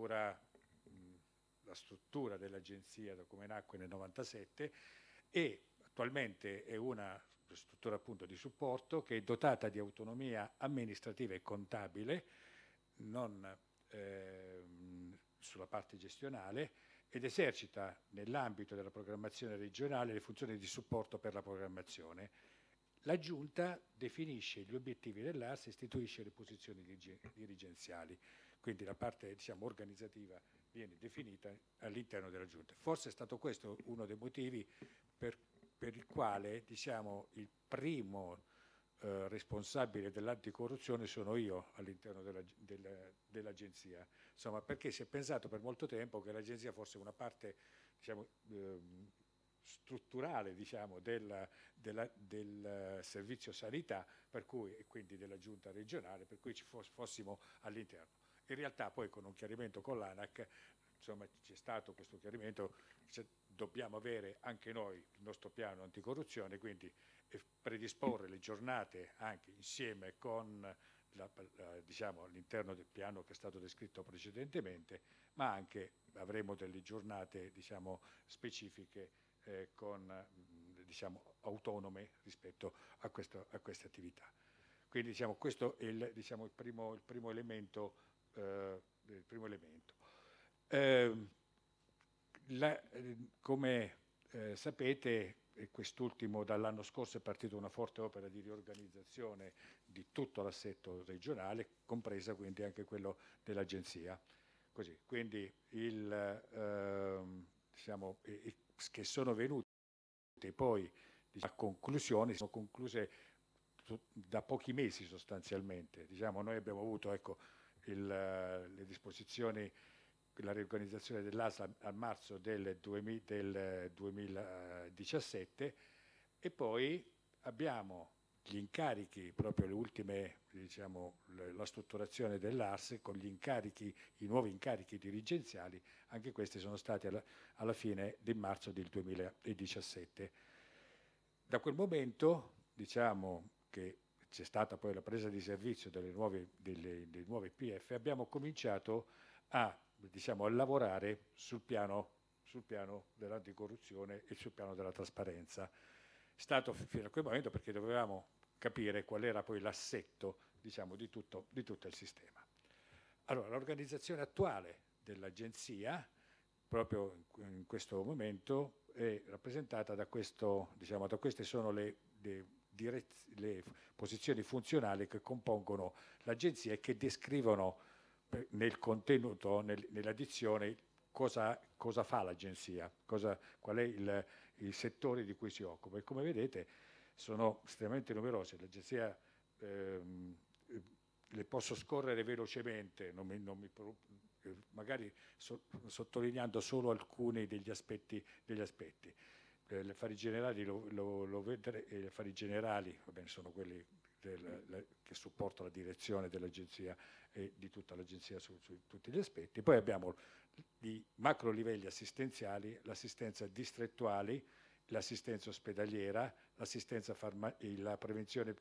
struttura dell'agenzia da come nacque nel 97 e attualmente è una struttura appunto di supporto che è dotata di autonomia amministrativa e contabile, non sulla parte gestionale, ed esercita nell'ambito della programmazione regionale le funzioni di supporto per la programmazione. La Giunta definisce gli obiettivi dell'ARS e istituisce le posizioni dirigenziali, quindi la parte diciamo, organizzativa viene definita all'interno della Giunta. Forse è stato questo uno dei motivi per il quale diciamo, il primo responsabile dell'anticorruzione sono io all'interno dell'agenzia, insomma, perché si è pensato per molto tempo che l'agenzia fosse una parte diciamo, strutturale diciamo, del servizio sanità, per cui, e quindi della giunta regionale, per cui ci fossimo all'interno. In realtà poi con un chiarimento con l'ANAC insomma, c'è stato questo chiarimento, dobbiamo avere anche noi il nostro piano anticorruzione, quindi predisporre le giornate anche insieme con diciamo, all'interno del piano che è stato descritto precedentemente, ma anche avremo delle giornate diciamo, specifiche diciamo, autonome rispetto a queste attività. Quindi diciamo, questo è il primo elemento. Come sapete, quest'ultimo dall'anno scorso è partita una forte opera di riorganizzazione di tutto l'assetto regionale, compresa quindi anche quello dell'agenzia. Quindi diciamo, che sono venute poi diciamo, a conclusione, sono concluse da pochi mesi sostanzialmente. Diciamo, noi abbiamo avuto ecco, le disposizioni, la riorganizzazione dell'ASL a marzo del 2017 e poi abbiamo gli incarichi, proprio le ultime, diciamo, la strutturazione dell'ARS con gli incarichi, i nuovi incarichi dirigenziali, anche questi sono stati alla fine di marzo del 2017. Da quel momento, diciamo che c'è stata poi la presa di servizio delle nuove PF, abbiamo cominciato a lavorare sul piano dell'anticorruzione e sul piano della trasparenza. È stato fino a quel momento perché dovevamo capire qual era poi l'assetto diciamo, di tutto il sistema. Allora, l'organizzazione attuale dell'agenzia, proprio in questo momento, è rappresentata da queste sono le posizioni funzionali che compongono l'agenzia e che descrivono nel contenuto, nella dizione, cosa fa l'agenzia, qual è il settore di cui si occupa. E come vedete sono estremamente numerose. L'agenzia le posso scorrere velocemente, magari sottolineando solo alcuni degli aspetti. Gli affari generali gli affari generali, va bene, sono quelli che supportano la direzione dell'agenzia e di tutta l'agenzia su tutti gli aspetti. Poi abbiamo i macro livelli assistenziali, l'assistenza distrettuale, l'assistenza ospedaliera, la prevenzione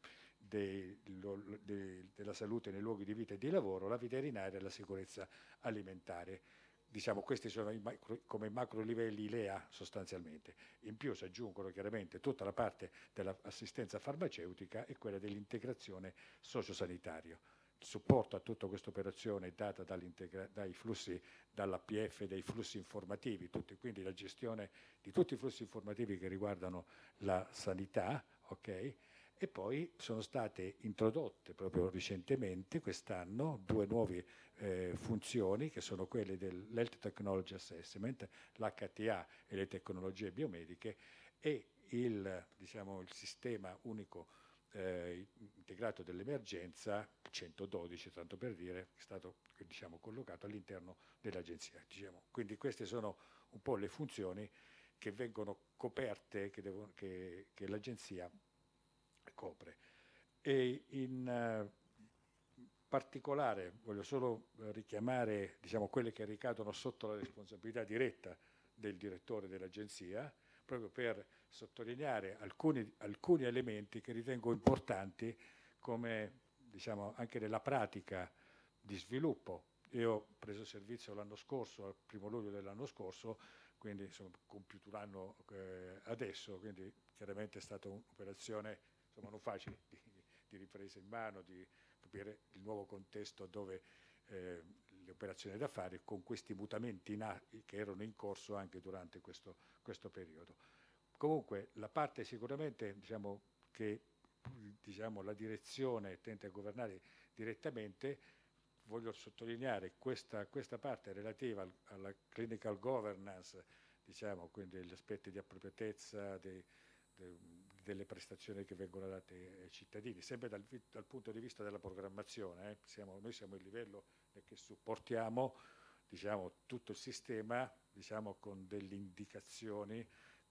della salute nei luoghi di vita e di lavoro, la veterinaria e la sicurezza alimentare. Diciamo, questi sono come macro livelli LEA sostanzialmente. In più si aggiungono chiaramente tutta la parte dell'assistenza farmaceutica e quella dell'integrazione sociosanitaria. Il supporto a tutta questa operazione è data dai flussi, dall'APF, dai flussi informativi, quindi la gestione di tutti i flussi informativi che riguardano la sanità, ok? E poi sono state introdotte proprio recentemente, quest'anno, 2 nuove funzioni che sono quelle dell'Health Technology Assessment, l'HTA e le tecnologie biomediche, e il sistema unico integrato dell'emergenza 112, tanto per dire, è stato collocato all'interno dell'agenzia. Quindi queste sono un po' le funzioni che vengono coperte, che l'agenzia copre. E in particolare voglio solo richiamare quelle che ricadono sotto la responsabilità diretta del direttore dell'agenzia, proprio per sottolineare alcuni elementi che ritengo importanti, come anche nella pratica di sviluppo. Io ho preso servizio l'anno scorso, al 1° luglio dell'anno scorso, quindi compiuto un anno adesso, quindi chiaramente è stata un'operazione non facile di ripresa in mano, di capire il nuovo contesto dove le operazioni d'affari, con questi mutamenti che erano in corso anche durante questo periodo. Comunque la parte sicuramente che la direzione tenta a governare direttamente, voglio sottolineare questa parte relativa alla clinical governance, quindi gli aspetti di appropriatezza delle prestazioni che vengono date ai cittadini, sempre dal punto di vista della programmazione. Noi siamo il livello che supportiamo tutto il sistema con delle indicazioni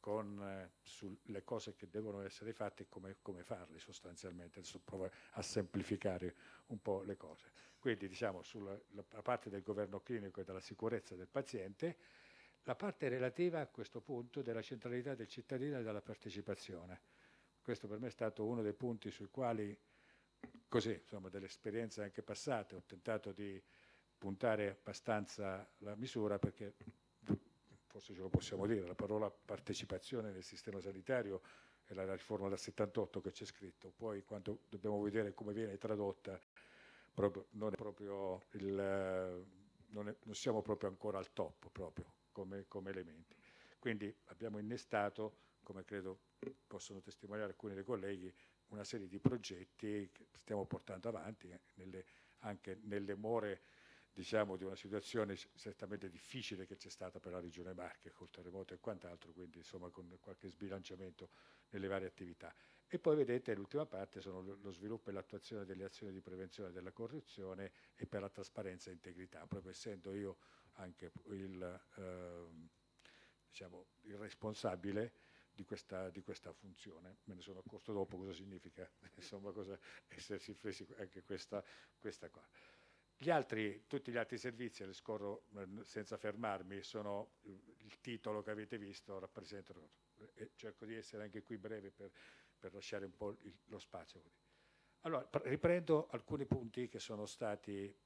sulle cose che devono essere fatte e come farle sostanzialmente. Adesso provo a semplificare un po' le cose. Quindi sulla parte del governo clinico e della sicurezza del paziente, la parte relativa a questo punto della centralità del cittadino e della partecipazione. Questo per me è stato uno dei punti sui quali, delle esperienze anche passate, ho tentato di puntare abbastanza la misura, perché forse ce lo possiamo dire, la parola partecipazione nel sistema sanitario è la riforma del 78 che c'è scritto, poi quando dobbiamo vedere come viene tradotta non siamo proprio ancora al top proprio come elementi. Quindi abbiamo innestato, come credo possono testimoniare alcuni dei colleghi, una serie di progetti che stiamo portando avanti anche nelle more di una situazione certamente difficile che c'è stata per la Regione Marche col terremoto e quant'altro, quindi con qualche sbilanciamento nelle varie attività. E poi vedete l'ultima parte sono lo sviluppo e l'attuazione delle azioni di prevenzione della corruzione e per la trasparenza e integrità, proprio essendo io anche il responsabile di questa funzione. Me ne sono accorto dopo cosa significa, cosa essersi presi anche questa qua. Tutti gli altri servizi, le scorro senza fermarmi, sono il titolo che avete visto, rappresentano, e cerco di essere anche qui breve per lasciare un po' lo spazio. Allora, riprendo alcuni punti che sono stati,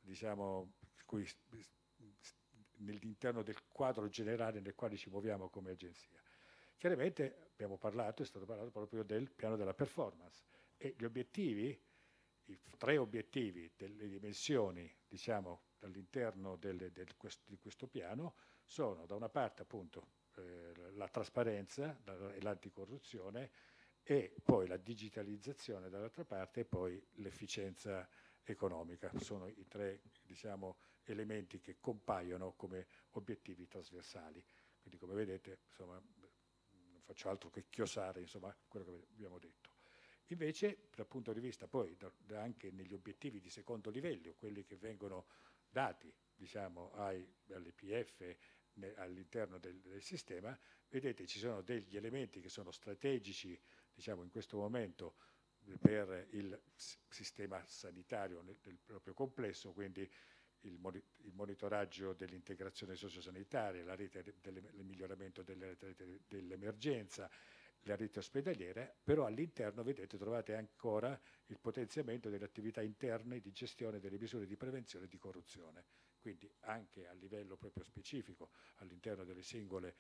nell'interno del quadro generale nel quale ci muoviamo come agenzia. Chiaramente è stato parlato proprio del piano della performance, e gli obiettivi, i 3 obiettivi delle dimensioni, all'interno di questo piano sono, da una parte appunto la trasparenza e l'anticorruzione, e poi la digitalizzazione dall'altra parte, e poi l'efficienza economica. Sono i 3 elementi che compaiono come obiettivi trasversali. Quindi, come vedete, non faccio altro che chiosare quello che abbiamo detto. Invece, dal punto di vista poi anche negli obiettivi di secondo livello, quelli che vengono dati, diciamo, all'IPF all'interno del sistema, vedete ci sono degli elementi che sono strategici, diciamo, in questo momento per il sistema sanitario nel proprio complesso, quindi il monitoraggio dell'integrazione sociosanitaria, il miglioramento delle rete dell'emergenza, la rete ospedaliera, però all'interno, vedete, trovate ancora il potenziamento delle attività interne di gestione delle misure di prevenzione e di corruzione. Quindi anche a livello proprio specifico all'interno delle singole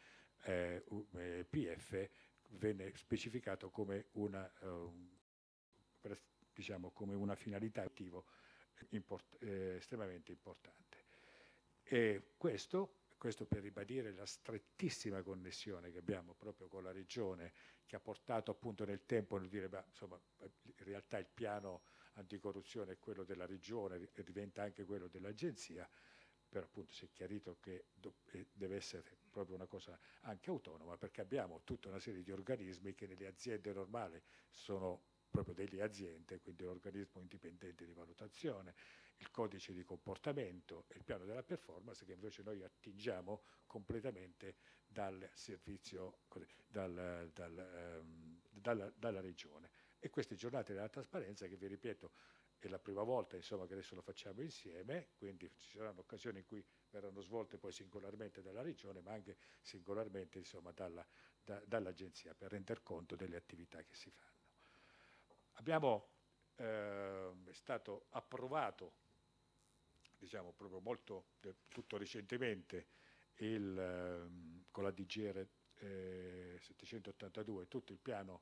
PF venne specificato come una, diciamo, come una finalità attivo estremamente importante. E questo per ribadire la strettissima connessione che abbiamo proprio con la Regione, che ha portato appunto nel tempo a dire, beh, insomma, in realtà il piano anticorruzione è quello della Regione e diventa anche quello dell'Agenzia, però appunto si è chiarito che deve essere proprio una cosa anche autonoma, perché abbiamo tutta una serie di organismi che nelle aziende normali sono proprio delle aziende, quindi l'organismo indipendente di valutazione, il codice di comportamento e il piano della performance, che invece noi attingiamo completamente dal servizio, dalla Regione. E queste giornate della trasparenza, che vi ripeto è la prima volta, insomma, che adesso lo facciamo insieme, quindi ci saranno occasioni in cui verranno svolte poi singolarmente dalla Regione, ma anche singolarmente, insomma, dall'Agenzia, per render conto delle attività che si fanno. È stato approvato, diciamo, proprio tutto recentemente con la DGR 782 tutto il piano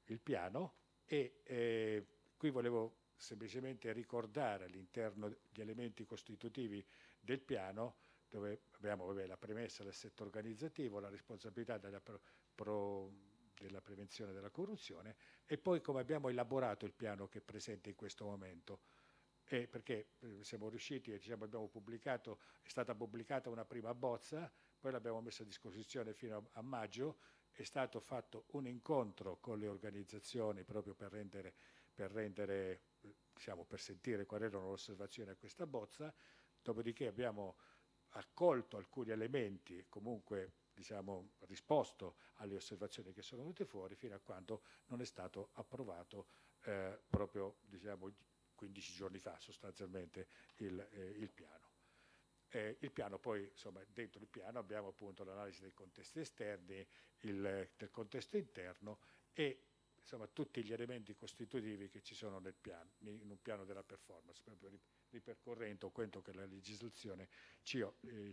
e qui volevo semplicemente ricordare all'interno gli elementi costitutivi del piano, dove abbiamo la premessa dell'assetto organizzativo, la responsabilità della prevenzione della corruzione e poi come abbiamo elaborato il piano che è presente in questo momento. Perché siamo riusciti, diciamo, è stata pubblicata una prima bozza, poi l'abbiamo messa a disposizione fino a maggio, è stato fatto un incontro con le organizzazioni proprio per diciamo, per sentire quali erano le osservazioni a questa bozza, dopodiché abbiamo accolto alcuni elementi e comunque, diciamo, risposto alle osservazioni che sono venute fuori fino a quando non è stato approvato proprio, diciamo, 15 giorni fa sostanzialmente il piano. Il piano poi, insomma, dentro il piano abbiamo appunto l'analisi dei contesti esterni, del contesto interno e insomma tutti gli elementi costitutivi che ci sono nel piano, in un piano della performance, proprio ripercorrendo quello che la legislazione ci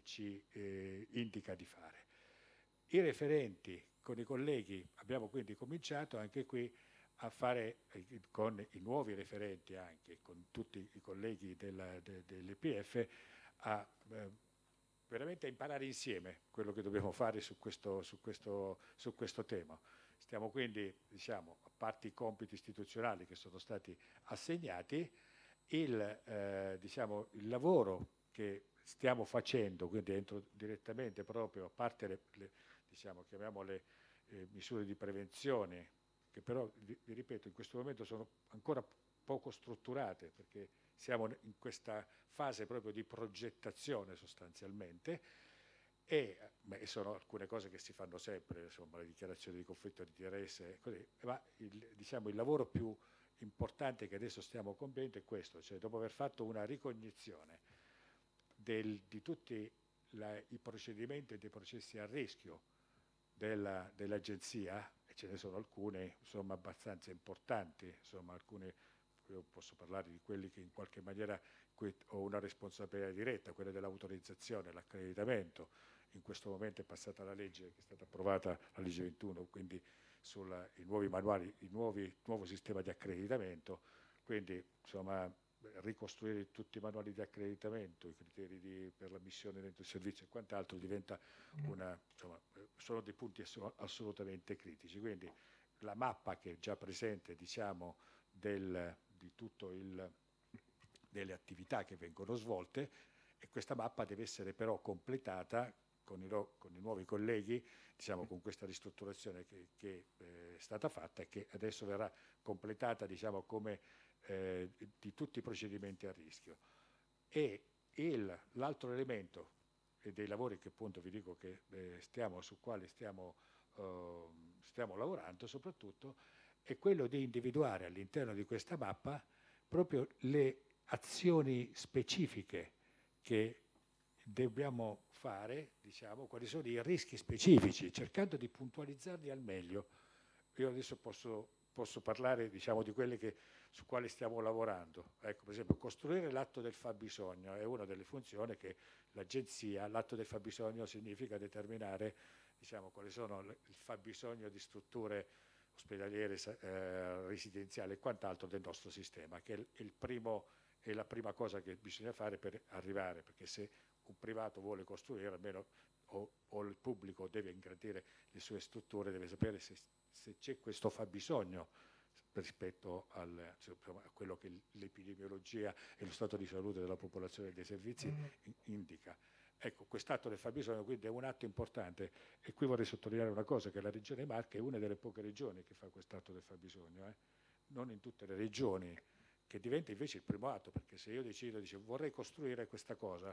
indica di fare. I referenti con i colleghi abbiamo quindi cominciato anche qui a fare con i nuovi referenti, anche con tutti i colleghi dell'EPF, a veramente a imparare insieme quello che dobbiamo fare su questo tema. Stiamo quindi, diciamo, a parte i compiti istituzionali che sono stati assegnati, diciamo, il lavoro che stiamo facendo, quindi entro direttamente proprio, a parte diciamo, chiamiamole misure di prevenzione, che però, vi ripeto, in questo momento sono ancora poco strutturate, perché siamo in questa fase proprio di progettazione sostanzialmente, e sono alcune cose che si fanno sempre, insomma, le dichiarazioni di conflitto di interesse, così, ma diciamo, il lavoro più importante che adesso stiamo compiendo è questo, cioè dopo aver fatto una ricognizione di tutti i procedimenti e dei processi a rischio dell'Agenzia, e ce ne sono alcune, insomma, abbastanza importanti, insomma, alcune, io posso parlare di quelli che in qualche maniera ho una responsabilità diretta, quella dell'autorizzazione, l'accreditamento. In questo momento è passata la legge che è stata approvata, la legge 21, quindi i nuovi manuali, il nuovo sistema di accreditamento, quindi insomma ricostruire tutti i manuali di accreditamento, i criteri per l'ammissione dentro il servizio e quant'altro diventa insomma, sono dei punti assolutamente critici. Quindi la mappa che è già presente, diciamo, di tutto delle attività che vengono svolte, e questa mappa deve essere però completata con i nuovi colleghi, diciamo, con questa ristrutturazione che è stata fatta e che adesso verrà completata, diciamo, come di tutti i procedimenti a rischio. E l'altro elemento dei lavori che appunto vi dico che su quali stiamo lavorando soprattutto è quello di individuare all'interno di questa mappa proprio le azioni specifiche che dobbiamo fare, diciamo, quali sono i rischi specifici, cercando di puntualizzarli al meglio. Io adesso posso parlare, diciamo, di quelle su quali stiamo lavorando. Ecco, per esempio, costruire l'atto del fabbisogno è una delle funzioni che l'agenzia, l'atto del fabbisogno significa determinare, diciamo, quali sono il fabbisogno di strutture ospedaliere, residenziali e quant'altro del nostro sistema, che è la prima cosa che bisogna fare per arrivare, perché se un privato vuole costruire, almeno o il pubblico deve ingrandire le sue strutture, deve sapere se c'è questo fabbisogno rispetto a quello che l'epidemiologia e lo stato di salute della popolazione e dei servizi indica. Ecco, quest'atto del fabbisogno quindi è un atto importante, e qui vorrei sottolineare una cosa, che la Regione Marche è una delle poche regioni che fa quest'atto del fabbisogno, non in tutte le regioni, che diventa invece il primo atto, perché se io decido, vorrei costruire questa cosa,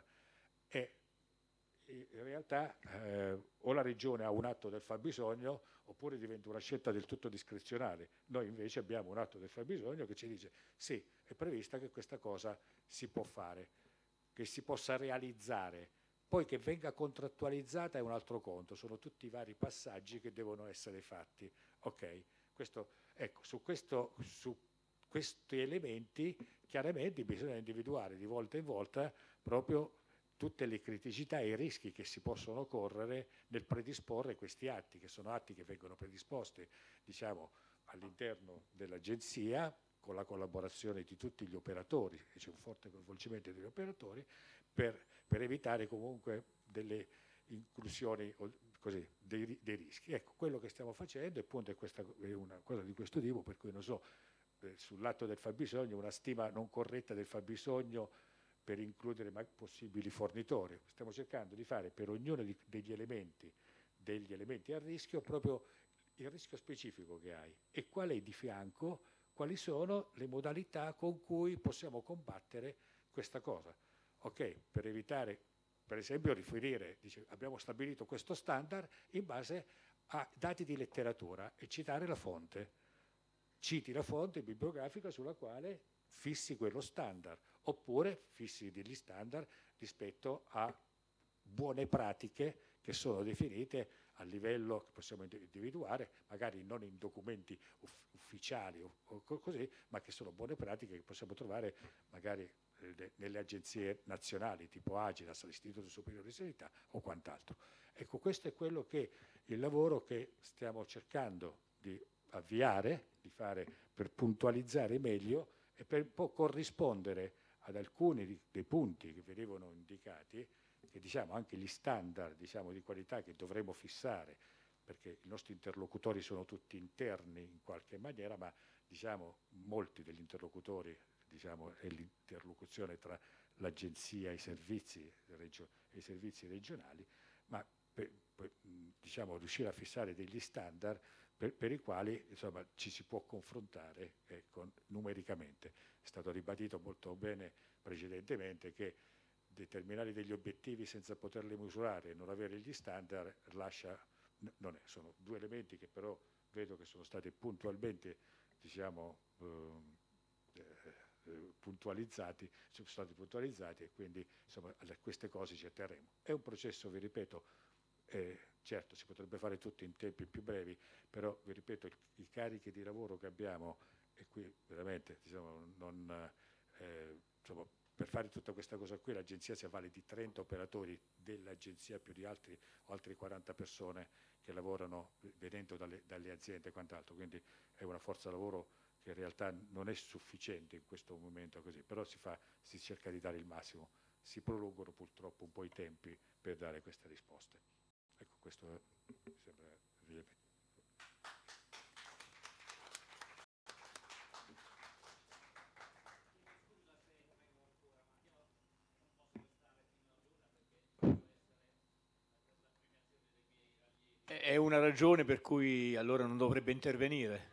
in realtà o la regione ha un atto del fabbisogno oppure diventa una scelta del tutto discrezionale. Noi invece abbiamo un atto del fabbisogno che ci dice sì, è prevista che questa cosa si può fare, che si possa realizzare. Poi che venga contrattualizzata è un altro conto, sono tutti i vari passaggi che devono essere fatti. Ok, ecco, su questi elementi chiaramente bisogna individuare di volta in volta proprio tutte le criticità e i rischi che si possono correre nel predisporre questi atti, che sono atti che vengono predisposti, diciamo, all'interno dell'agenzia, con la collaborazione di tutti gli operatori, e c'è un forte coinvolgimento degli operatori, per evitare comunque delle inclusioni così, dei rischi. Ecco, quello che stiamo facendo, appunto, è una cosa di questo tipo, per cui non so, sull'atto del fabbisogno, una stima non corretta del fabbisogno per includere possibili fornitori. Stiamo cercando di fare per ognuno degli elementi a rischio proprio il rischio specifico che hai e qual è di fianco, quali sono le modalità con cui possiamo combattere questa cosa. Ok, per evitare, per esempio, riferire, abbiamo stabilito questo standard in base a dati di letteratura e citare la fonte. Citi la fonte bibliografica sulla quale fissi quello standard, oppure fissi degli standard rispetto a buone pratiche che sono definite a livello che possiamo individuare, magari non in documenti ufficiali o così, ma che sono buone pratiche che possiamo trovare magari nelle agenzie nazionali tipo Aginas, l'Istituto Superiore di Sanità o quant'altro. Ecco, questo è quello che il lavoro che stiamo cercando di avviare, di fare per puntualizzare meglio e per un po' corrispondere ad alcuni dei punti che venivano indicati, che diciamo anche gli standard, diciamo, di qualità che dovremo fissare, perché i nostri interlocutori sono tutti interni in qualche maniera, ma diciamo molti degli interlocutori, diciamo, è l'interlocuzione tra l'agenzia e i servizi regionali, ma diciamo riuscire a fissare degli standard per i quali, insomma, ci si può confrontare numericamente. È stato ribadito molto bene precedentemente che determinare degli obiettivi senza poterli misurare e non avere gli standard sono due elementi che però vedo che sono stati puntualmente, diciamo, puntualizzati e quindi, insomma, a queste cose ci atterremo. È un processo, vi ripeto, certo si potrebbe fare tutto in tempi più brevi, però vi ripeto, i carichi di lavoro che abbiamo, e qui veramente, diciamo, insomma, per fare tutta questa cosa qui l'agenzia si avvale di 30 operatori dell'agenzia più di altri 40 persone che lavorano venendo dalle aziende e quant'altro, quindi è una forza lavoro che in realtà non è sufficiente in questo momento così, però si cerca di dare il massimo, si prolungano purtroppo un po' i tempi per dare queste risposte. Ecco, questo mi sembra rilevante. è una ragione per cui allora non dovrebbe intervenire.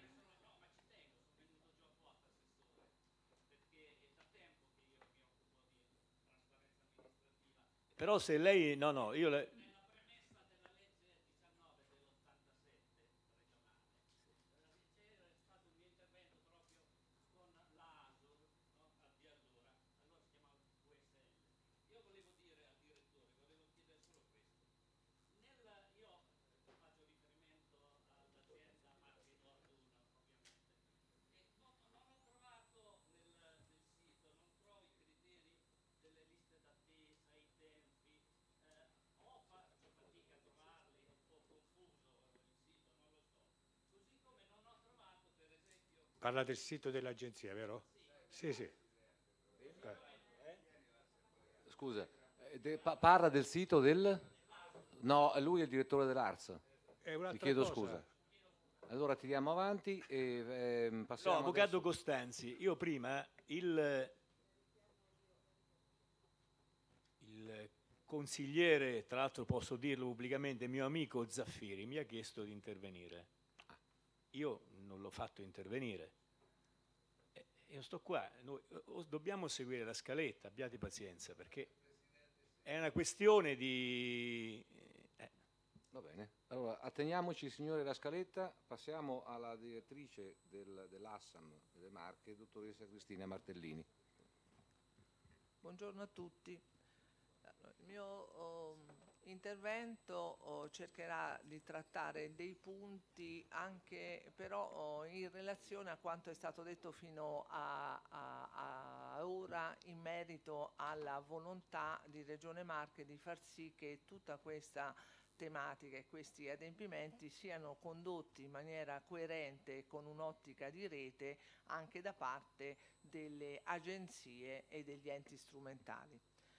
Però se lei... No, io... Parla del sito dell'agenzia, vero? Sì, sì. Scusa, parla del sito del... No, lui è il direttore dell'ARS. Ti chiedo scusa. Allora tiriamo avanti e passiamo... No, avvocato adesso... Costanzi, io prima il consigliere, tra l'altro posso dirlo pubblicamente, mio amico Zaffiri, mi ha chiesto di intervenire. Io non l'ho fatto intervenire. Io sto qua, noi dobbiamo seguire la scaletta, abbiate pazienza, perché è una questione di... Va bene, allora atteniamoci signore la scaletta, passiamo alla direttrice dell'Assam delle Marche, dottoressa Cristina Martellini. Buongiorno a tutti. Il mio intervento cercherà di trattare dei punti anche però in relazione a quanto è stato detto fino a ora in merito alla volontà di Regione Marche di far sì che tutta questa tematica e questi adempimenti siano condotti in maniera coerente e con un'ottica di rete anche da parte delle agenzie e degli enti strumentali.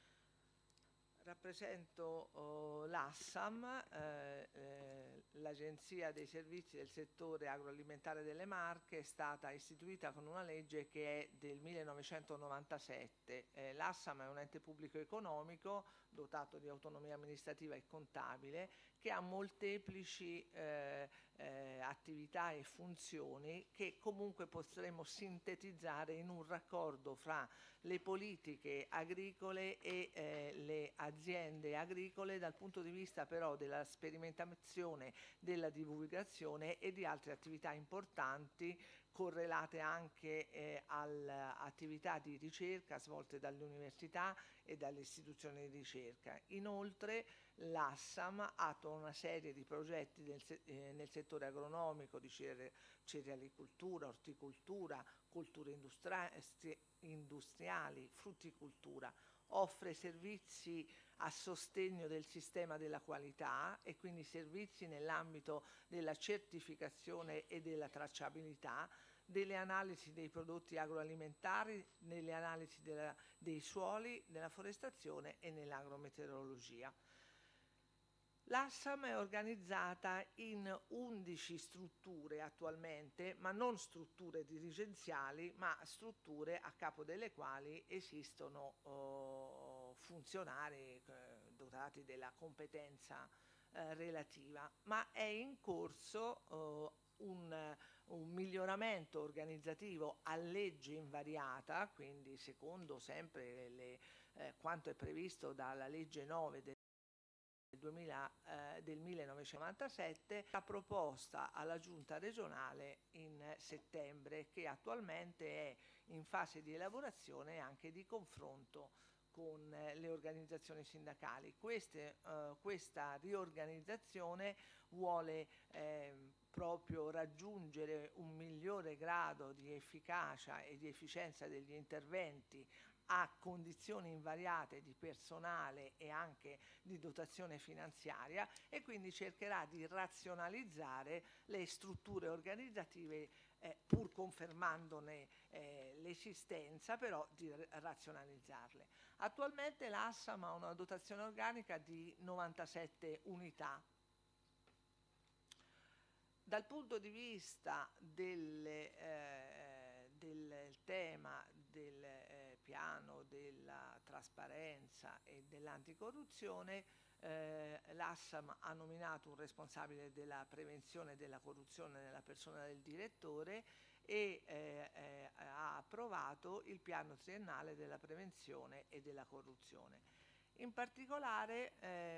Rappresento l'Assam, l'Agenzia dei Servizi del Settore Agroalimentare delle Marche. È stata istituita con una legge che è del 1997. L'Assam è un ente pubblico economico dotato di autonomia amministrativa e contabile che ha molteplici attività e funzioni che comunque potremmo sintetizzare in un raccordo fra le politiche agricole e le aziende agricole dal punto di vista però della sperimentazione, della divulgazione e di altre attività importanti correlate anche all'attività di ricerca svolte dalle università e dalle istituzioni di ricerca. Inoltre l'Assam attua una serie di progetti nel settore agronomico di cerealicoltura, orticoltura, colture industriali, frutticoltura, offre servizi a sostegno del sistema della qualità e quindi servizi nell'ambito della certificazione e della tracciabilità, delle analisi dei prodotti agroalimentari, nelle analisi dei suoli, nella forestazione e nell'agrometeorologia. L'Assam è organizzata in 11 strutture attualmente, ma non strutture dirigenziali, ma strutture a capo delle quali esistono funzionari dotati della competenza relativa, ma è in corso un miglioramento organizzativo a legge invariata, quindi secondo sempre quanto è previsto dalla legge 9 del 1997, la proposta alla Giunta regionale in settembre, che attualmente è in fase di elaborazione e anche di confronto con le organizzazioni sindacali. Questa riorganizzazione vuole proprio raggiungere un migliore grado di efficacia e di efficienza degli interventi a condizioni invariate di personale e anche di dotazione finanziaria, e quindi cercherà di razionalizzare le strutture organizzative pur confermandone l'esistenza, però di razionalizzarle. Attualmente l'Assam ha una dotazione organica di 97 unità. Dal punto di vista del tema del piano della trasparenza e dell'anticorruzione, l'ASSAM ha nominato un responsabile della prevenzione della corruzione nella persona del direttore e ha approvato il piano triennale della prevenzione e della corruzione. In particolare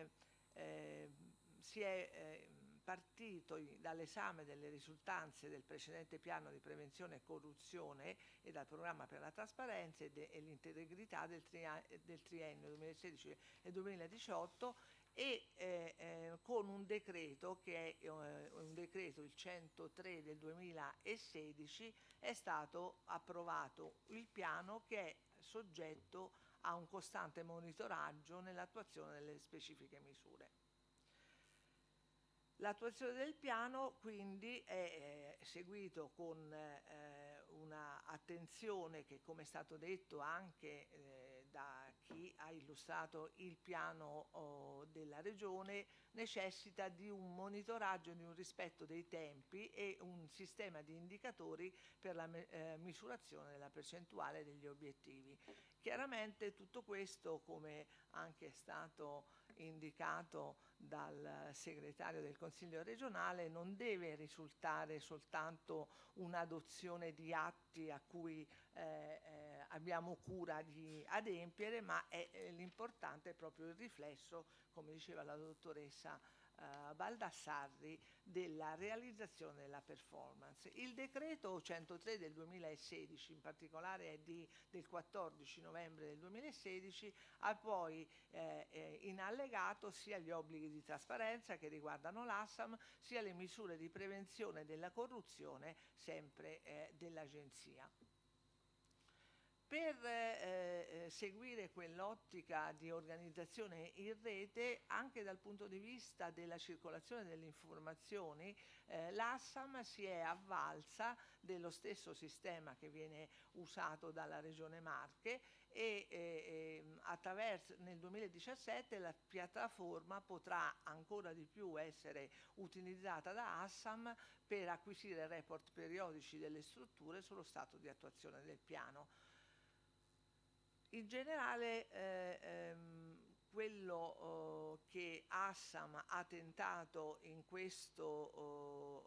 si è partito dall'esame delle risultanze del precedente piano di prevenzione e corruzione e dal programma per la trasparenza e l'integrità del triennio 2016 e 2018 e con un decreto che è un decreto, il 103 del 2016, è stato approvato il piano che è soggetto a un costante monitoraggio nell'attuazione delle specifiche misure. L'attuazione del piano quindi è seguito con una attenzione che, come è stato detto anche da chi ha illustrato il piano della Regione, necessita di un monitoraggio, di un rispetto dei tempi e un sistema di indicatori per la misurazione della percentuale degli obiettivi. Chiaramente tutto questo, come anche è stato indicato dal segretario del Consiglio regionale, non deve risultare soltanto un'adozione di atti a cui abbiamo cura di adempiere, ma l'importante è proprio il riflesso, come diceva la dottoressa Baldassarri, della realizzazione della performance. Il decreto 103 del 2016, in particolare è del 14 novembre del 2016, ha poi in allegato sia gli obblighi di trasparenza che riguardano l'ASSAM, sia le misure di prevenzione della corruzione sempre dell'Agenzia. Per seguire quell'ottica di organizzazione in rete, anche dal punto di vista della circolazione delle informazioni, l'ASSAM si è avvalsa dello stesso sistema che viene usato dalla Regione Marche e nel 2017 la piattaforma potrà ancora di più essere utilizzata da ASSAM per acquisire report periodici delle strutture sullo stato di attuazione del piano. In generale quello che ASSAM ha tentato in questa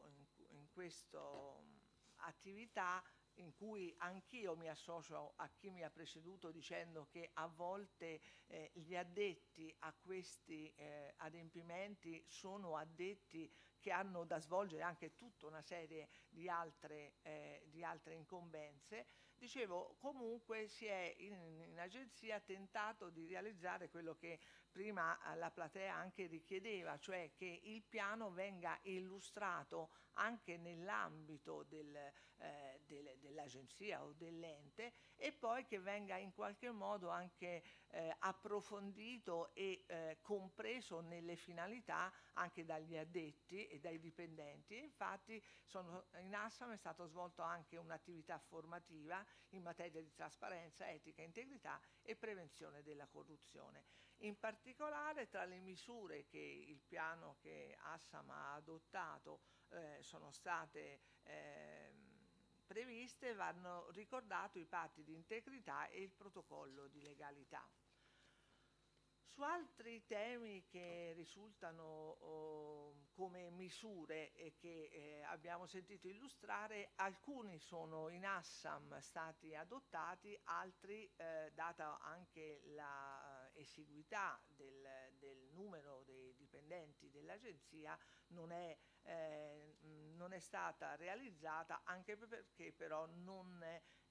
attività, in cui anch'io mi associo a chi mi ha preceduto dicendo che a volte gli addetti a questi adempimenti sono addetti che hanno da svolgere anche tutta una serie di altre incombenze. Dicevo, comunque si è in agenzia tentato di realizzare quello che prima la platea anche richiedeva, cioè che il piano venga illustrato anche nell'ambito dell'agenzia o dell'ente e poi che venga in qualche modo anche approfondito e compreso nelle finalità anche dagli addetti e dai dipendenti. E infatti in ASSAM è stato svolto anche un'attività formativa in materia di trasparenza, etica, integrità e prevenzione della corruzione. In particolare, tra le misure che il piano che ASSAM ha adottato sono state previste, vanno ricordati i patti di integrità e il protocollo di legalità. Su altri temi che risultano come misure e che abbiamo sentito illustrare, alcuni sono in ASSAM stati adottati, altri, data anche l'esiguità del numero dei dipendenti dell'agenzia, non è stata realizzata, anche perché però non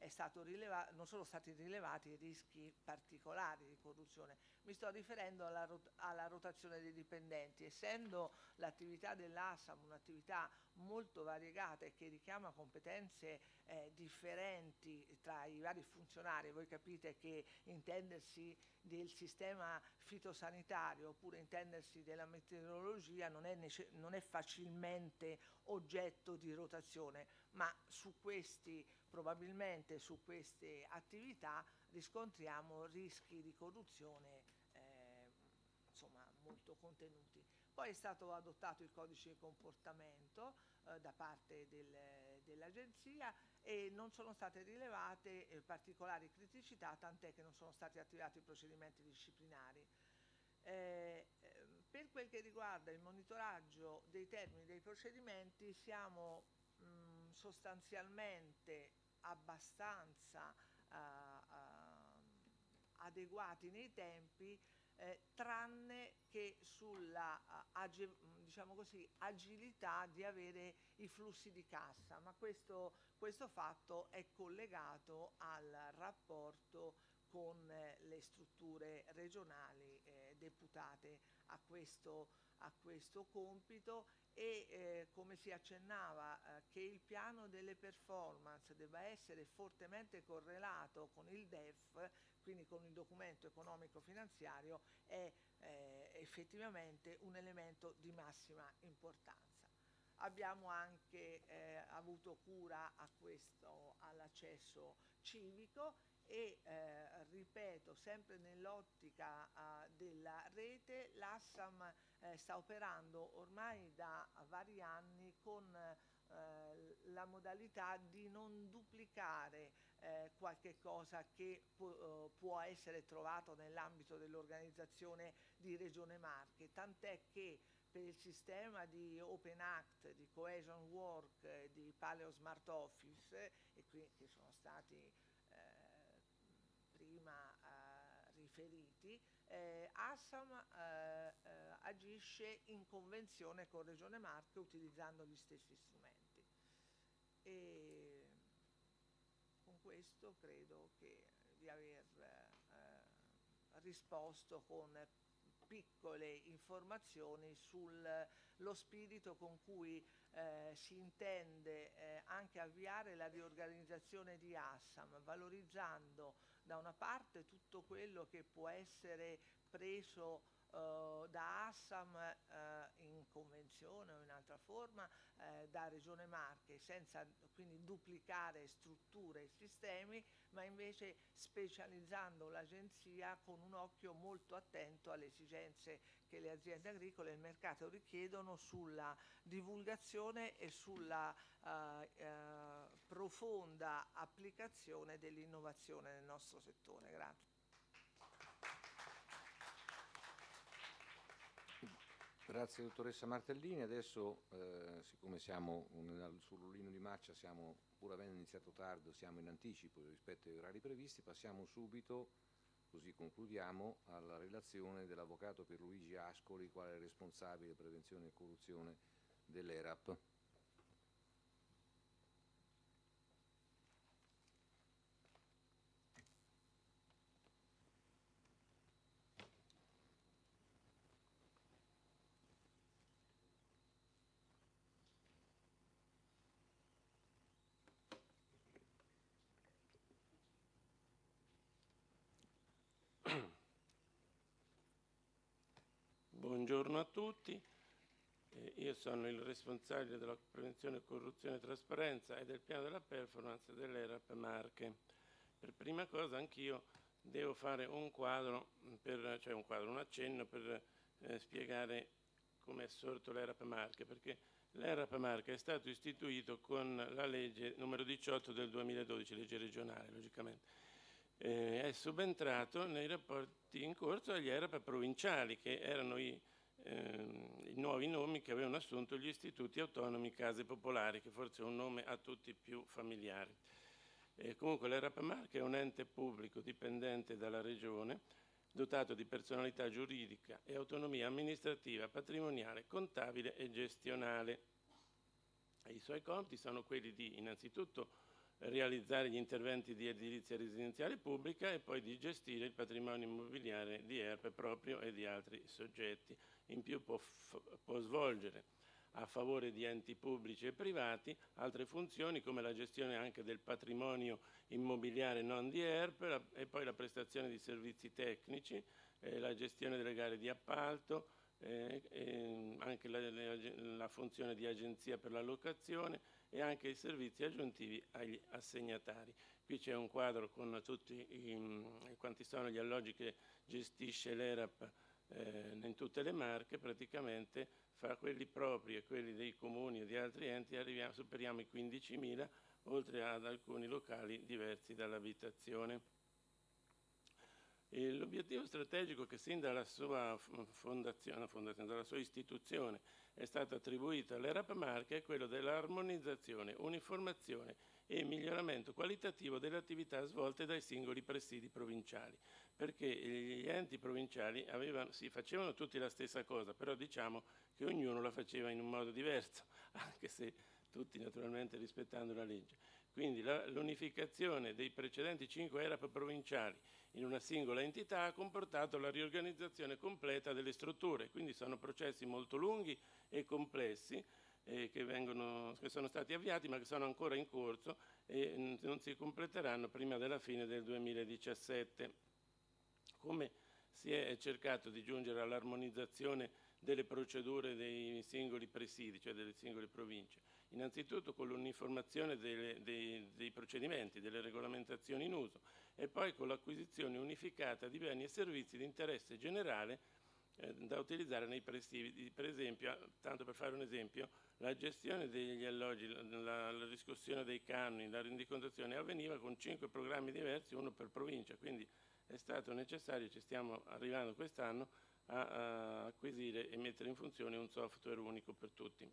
sono stati rilevati rischi particolari di corruzione. Mi sto riferendo alla rotazione dei dipendenti. Essendo l'attività dell'ASSAM un'attività molto variegata e che richiama competenze differenti tra i vari funzionari, voi capite che intendersi del sistema fitosanitario oppure intendersi della meteorologia non è facilmente oggetto di rotazione, ma probabilmente su queste attività riscontriamo rischi di corruzione molto contenuti. Poi è stato adottato il codice di comportamento da parte dell'agenzia e non sono state rilevate particolari criticità, tant'è che non sono stati attivati procedimenti disciplinari. Per quel che riguarda il monitoraggio dei termini dei procedimenti siamo sostanzialmente abbastanza adeguati nei tempi, tranne che sulla diciamo così, agilità di avere i flussi di cassa, ma questo fatto è collegato al rapporto con le strutture regionali deputate a questo compito e come si accennava che il piano delle performance debba essere fortemente correlato con il DEF, quindi con il documento economico finanziario, è effettivamente un elemento di massima importanza. Abbiamo anche avuto cura all'accesso civico e ripeto, sempre nell'ottica della rete, l'Assam sta operando ormai da vari anni con la modalità di non duplicare qualche cosa che può essere trovato nell'ambito dell'organizzazione di Regione Marche, tant'è che per il sistema di Open Act, di Cohesion Work, di Paleo Smart Office, e qui che sono stati prima riferiti, Assam agisce in convenzione con Regione Marche utilizzando gli stessi strumenti. E con questo credo di aver risposto con piccole informazioni sullo spirito con cui si intende anche avviare la riorganizzazione di Assam, valorizzando da una parte tutto quello che può essere preso da Assam in convenzione o in altra forma da Regione Marche, senza quindi duplicare strutture e sistemi, ma invece specializzando l'agenzia con un occhio molto attento alle esigenze che le aziende agricole e il mercato richiedono sulla divulgazione e sulla profonda applicazione dell'innovazione nel nostro settore. Grazie. Grazie dottoressa Martellini. Adesso, siccome siamo sull'Ullino di Maccia, pur avendo iniziato tardi, siamo in anticipo rispetto ai orari previsti, passiamo subito, così concludiamo, alla relazione dell'avvocato Pierluigi Ascoli, quale responsabile prevenzione e corruzione dell'ERAP. Buongiorno a tutti, io sono il responsabile della prevenzione, corruzione e trasparenza e del piano della performance dell'ERAP Marche. Per prima cosa anch'io devo fare un accenno per spiegare come è sorto l'ERAP Marche, perché l'ERAP Marche è stato istituito con la legge numero 18 del 2012, legge regionale logicamente. È subentrato nei rapporti in corso agli ERAP provinciali, che erano i nuovi nomi che avevano assunto gli istituti autonomi case popolari, che forse è un nome a tutti più familiare. Comunque l'ERAP Marche è un ente pubblico dipendente dalla Regione, dotato di personalità giuridica e autonomia amministrativa, patrimoniale, contabile e gestionale. I suoi compiti sono quelli di innanzitutto realizzare gli interventi di edilizia residenziale pubblica e poi di gestire il patrimonio immobiliare di ERP proprio e di altri soggetti. In più può svolgere a favore di enti pubblici e privati altre funzioni come la gestione anche del patrimonio immobiliare non di ERP e poi la prestazione di servizi tecnici, la gestione delle gare di appalto, anche la funzione di agenzia per la locazione e anche i servizi aggiuntivi agli assegnatari. Qui c'è un quadro con tutti quanti sono gli alloggi che gestisce l'ERAP in tutte le Marche. Praticamente fra quelli propri e quelli dei comuni e di altri enti superiamo i 15.000, oltre ad alcuni locali diversi dall'abitazione. E l'obiettivo strategico che sin dalla sua dalla sua istituzione è stato attribuito all'ERAP Marche è quello dell'armonizzazione, uniformazione e miglioramento qualitativo delle attività svolte dai singoli presidi provinciali, perché gli enti provinciali facevano tutti la stessa cosa, però diciamo che ognuno la faceva in un modo diverso, anche se tutti naturalmente rispettando la legge. Quindi l'unificazione dei precedenti 5 ERAP provinciali in una singola entità ha comportato la riorganizzazione completa delle strutture, quindi sono processi molto lunghi e complessi che sono stati avviati ma che sono ancora in corso e non si completeranno prima della fine del 2017. Come si è cercato di giungere all'armonizzazione delle procedure dei singoli presidi, cioè delle singole province? Innanzitutto con l'uniformazione dei procedimenti, delle regolamentazioni in uso e poi con l'acquisizione unificata di beni e servizi di interesse generale da utilizzare nei presidi. Per esempio, tanto per fare un esempio, la gestione degli alloggi, la riscossione dei canoni, la rendicontazione avveniva con 5 programmi diversi, uno per provincia, quindi è stato necessario, ci stiamo arrivando quest'anno, a acquisire e mettere in funzione un software unico per tutti.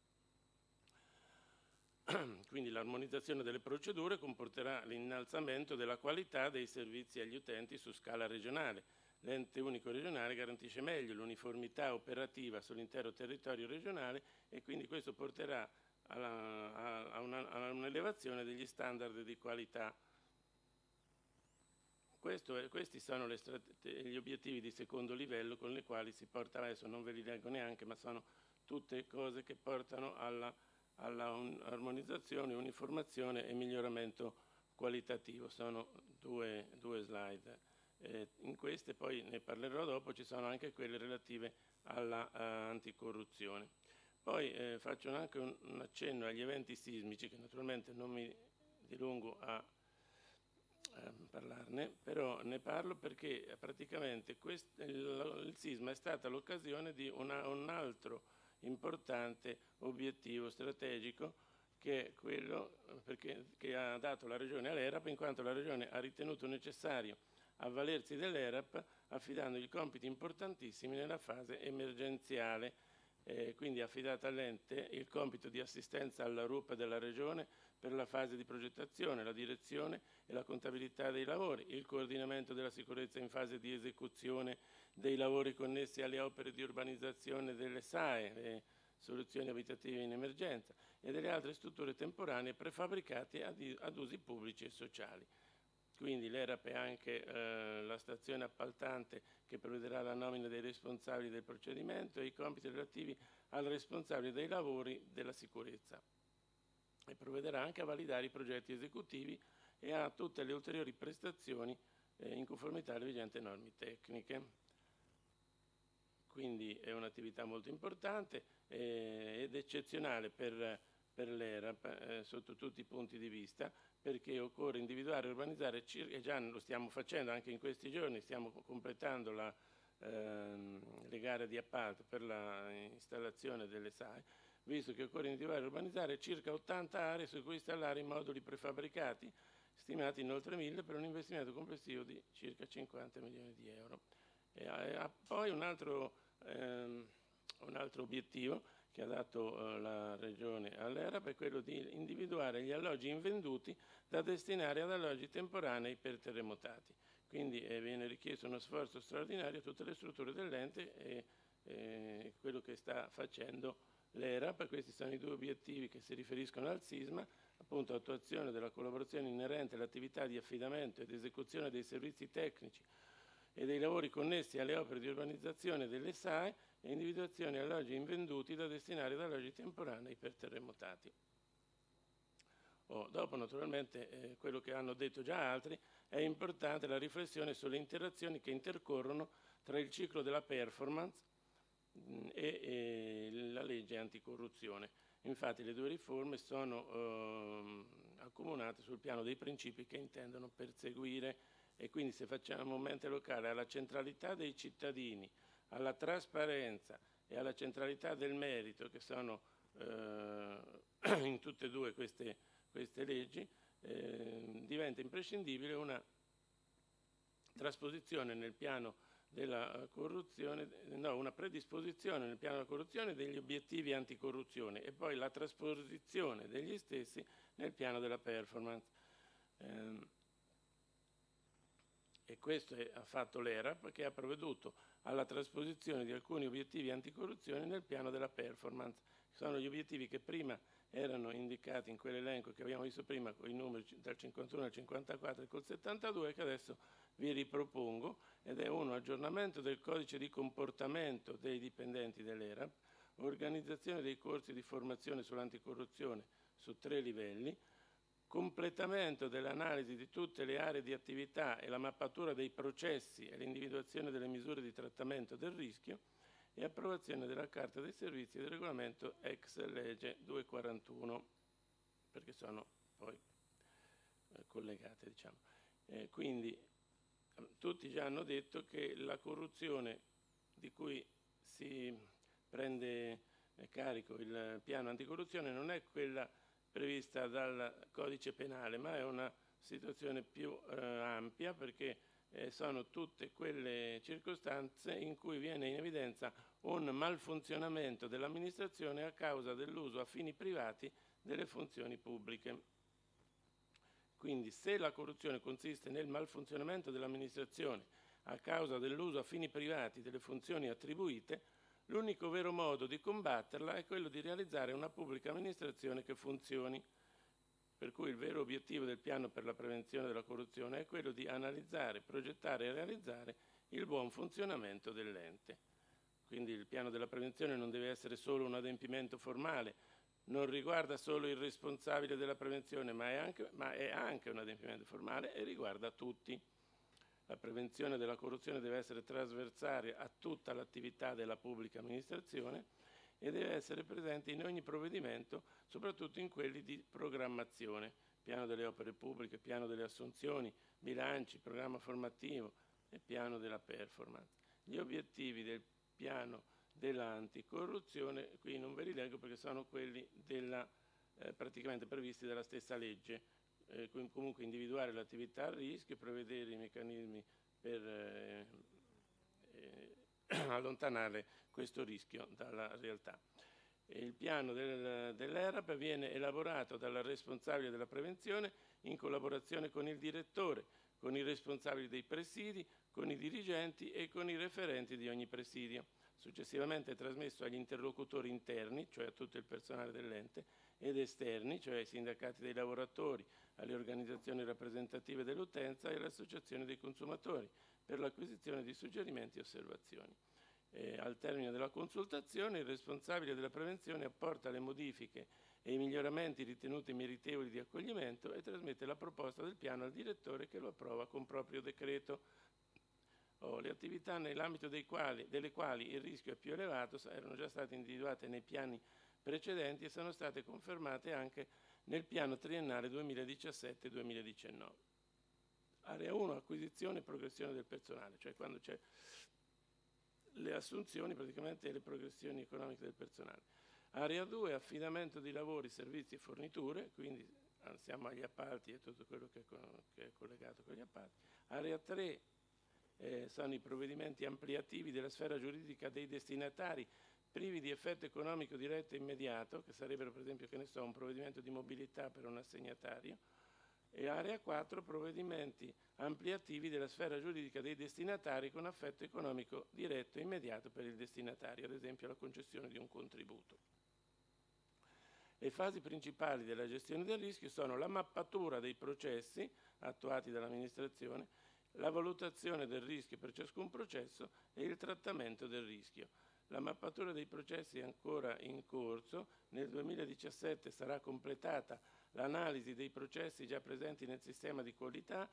Quindi l'armonizzazione delle procedure comporterà l'innalzamento della qualità dei servizi agli utenti su scala regionale. L'ente unico regionale garantisce meglio l'uniformità operativa sull'intero territorio regionale e quindi questo porterà a un'elevazione degli standard di qualità. Questi sono gli obiettivi di secondo livello con i quali si porta adesso, non ve li leggo neanche, ma sono tutte cose che portano alla armonizzazione, uniformazione e miglioramento qualitativo. Sono due slide. In queste, poi ne parlerò dopo, ci sono anche quelle relative alla anticorruzione. Poi faccio anche un accenno agli eventi sismici, che naturalmente non mi dilungo a parlarne, però ne parlo perché praticamente il sisma è stata l'occasione di un altro importante obiettivo strategico, che è quello che ha dato la Regione all'ERAP, in quanto la Regione ha ritenuto necessario avvalersi dell'ERAP affidandogli compiti importantissimi nella fase emergenziale. Quindi ha affidato all'ente il compito di assistenza alla RUP della Regione per la fase di progettazione, la direzione e la contabilità dei lavori, il coordinamento della sicurezza in fase di esecuzione dei lavori connessi alle opere di urbanizzazione delle SAE, le soluzioni abitative in emergenza, e delle altre strutture temporanee prefabbricate ad usi pubblici e sociali. Quindi l'ERAP è anche la stazione appaltante che provvederà alla nomina dei responsabili del procedimento e i compiti relativi al responsabile dei lavori della sicurezza, e provvederà anche a validare i progetti esecutivi e a tutte le ulteriori prestazioni in conformità alle vigenti norme tecniche. Quindi è un'attività molto importante ed eccezionale per l'ERAP sotto tutti i punti di vista, perché occorre individuare e urbanizzare, e già lo stiamo facendo anche in questi giorni, stiamo completando le gare di appalto per l'installazione delle SAE, visto che occorre individuare e urbanizzare circa 80 aree su cui installare i moduli prefabbricati, stimati in oltre 1000 per un investimento complessivo di circa 50 milioni di euro. Poi un altro obiettivo che ha dato la Regione all'ERAP è quello di individuare gli alloggi invenduti da destinare ad alloggi temporanei per terremotati. Quindi viene richiesto uno sforzo straordinario a tutte le strutture dell'ente e quello che sta facendo l'ERAP. Questi sono i due obiettivi che si riferiscono al sisma, appunto attuazione della collaborazione inerente all'attività di affidamento ed esecuzione dei servizi tecnici e dei lavori connessi alle opere di urbanizzazione delle SAE e individuazione di alloggi invenduti da destinare ad alloggi temporanei per terremotati. Dopo naturalmente quello che hanno detto già altri, è importante la riflessione sulle interazioni che intercorrono tra il ciclo della performance e la legge anticorruzione. Infatti le due riforme sono accomunate sul piano dei principi che intendono perseguire, e quindi se facciamo un ente locale alla centralità dei cittadini, alla trasparenza e alla centralità del merito, che sono in tutte e due queste leggi, diventa imprescindibile una trasposizione nel piano della corruzione, no, una predisposizione nel piano della corruzione degli obiettivi anticorruzione e poi la trasposizione degli stessi nel piano della performance. E questo ha fatto l'ERAP, che ha provveduto alla trasposizione di alcuni obiettivi anticorruzione nel piano della performance. Sono gli obiettivi che prima erano indicati in quell'elenco che abbiamo visto prima con i numeri dal 51 al 54 e col 72, che adesso vi ripropongo, ed è uno: aggiornamento del codice di comportamento dei dipendenti dell'ERAP, organizzazione dei corsi di formazione sull'anticorruzione su 3 livelli, completamento dell'analisi di tutte le aree di attività e la mappatura dei processi e l'individuazione delle misure di trattamento del rischio, e approvazione della Carta dei Servizi e del regolamento ex legge 241, perché sono poi collegate, diciamo. Quindi tutti già hanno detto che la corruzione di cui si prende carico il piano anticorruzione non è quella prevista dal codice penale, ma è una situazione più ampia, perché sono tutte quelle circostanze in cui viene in evidenza un malfunzionamento dell'amministrazione a causa dell'uso a fini privati delle funzioni pubbliche. Quindi, se la corruzione consiste nel malfunzionamento dell'amministrazione a causa dell'uso a fini privati delle funzioni attribuite, l'unico vero modo di combatterla è quello di realizzare una pubblica amministrazione che funzioni. Per cui il vero obiettivo del piano per la prevenzione della corruzione è quello di analizzare, progettare e realizzare il buon funzionamento dell'ente. Quindi il piano della prevenzione non deve essere solo un adempimento formale, non riguarda solo il responsabile della prevenzione, ma è anche un adempimento formale e riguarda tutti. La prevenzione della corruzione deve essere trasversale a tutta l'attività della pubblica amministrazione e deve essere presente in ogni provvedimento, soprattutto in quelli di programmazione, piano delle opere pubbliche, piano delle assunzioni, bilanci, programma formativo e piano della performance. Gli obiettivi del piano dell'anticorruzione qui non ve li leggo perché sono quelli praticamente previsti dalla stessa legge. Comunque individuare l'attività a rischio, prevedere i meccanismi per allontanare questo rischio dalla realtà. Il piano dell'ERAP viene elaborato dal responsabile della prevenzione in collaborazione con il direttore, con i responsabili dei presidi, con i dirigenti e con i referenti di ogni presidio. Successivamente è trasmesso agli interlocutori interni, cioè a tutto il personale dell'ente, ed esterni, cioè ai sindacati dei lavoratori, alle organizzazioni rappresentative dell'utenza e alle associazioni dei consumatori, per l'acquisizione di suggerimenti e osservazioni. Al termine della consultazione, il responsabile della prevenzione apporta le modifiche e i miglioramenti ritenuti meritevoli di accoglimento e trasmette la proposta del piano al direttore, che lo approva con proprio decreto. Le attività nell'ambito delle quali il rischio è più elevato erano già state individuate nei piani precedenti e sono state confermate anche nel piano triennale 2017-2019. Area 1, acquisizione e progressione del personale, cioè quando c'è le assunzioni praticamente e le progressioni economiche del personale. Area 2, affidamento di lavori, servizi e forniture, quindi siamo agli appalti e tutto quello che è collegato con gli appalti. Area 3, sono i provvedimenti ampliativi della sfera giuridica dei destinatari privi di effetto economico diretto e immediato, che sarebbero per esempio, che ne so, un provvedimento di mobilità per un assegnatario. E area 4, provvedimenti ampliativi della sfera giuridica dei destinatari con effetto economico diretto e immediato per il destinatario, ad esempio la concessione di un contributo. Le fasi principali della gestione del rischio sono la mappatura dei processi attuati dall'amministrazione, la valutazione del rischio per ciascun processo e il trattamento del rischio. La mappatura dei processi è ancora in corso. Nel 2017 sarà completata l'analisi dei processi già presenti nel sistema di qualità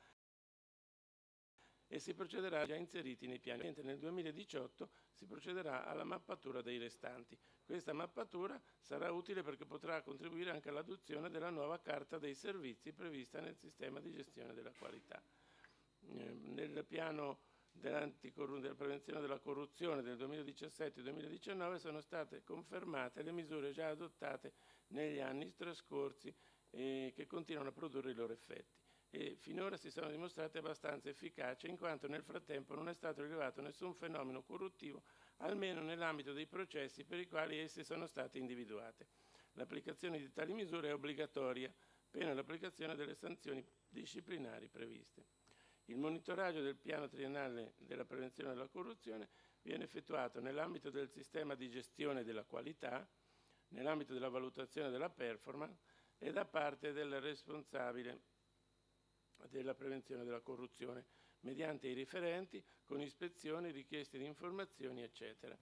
e si procederà già inseriti nei piani, mentre nel 2018 si procederà alla mappatura dei restanti. Questa mappatura sarà utile perché potrà contribuire anche all'adozione della nuova carta dei servizi prevista nel sistema di gestione della qualità. Nel piano della prevenzione della corruzione del 2017-2019 sono state confermate le misure già adottate negli anni trascorsi che continuano a produrre i loro effetti. e finora si sono dimostrate abbastanza efficaci, in quanto nel frattempo non è stato rilevato nessun fenomeno corruttivo, almeno nell'ambito dei processi per i quali esse sono state individuate. L'applicazione di tali misure è obbligatoria, pena l'applicazione delle sanzioni disciplinari previste. Il monitoraggio del piano triennale della prevenzione della corruzione viene effettuato nell'ambito del sistema di gestione della qualità, nell'ambito della valutazione della performance e da parte del responsabile della prevenzione della corruzione, mediante i riferenti, con ispezioni, richieste di informazioni, eccetera.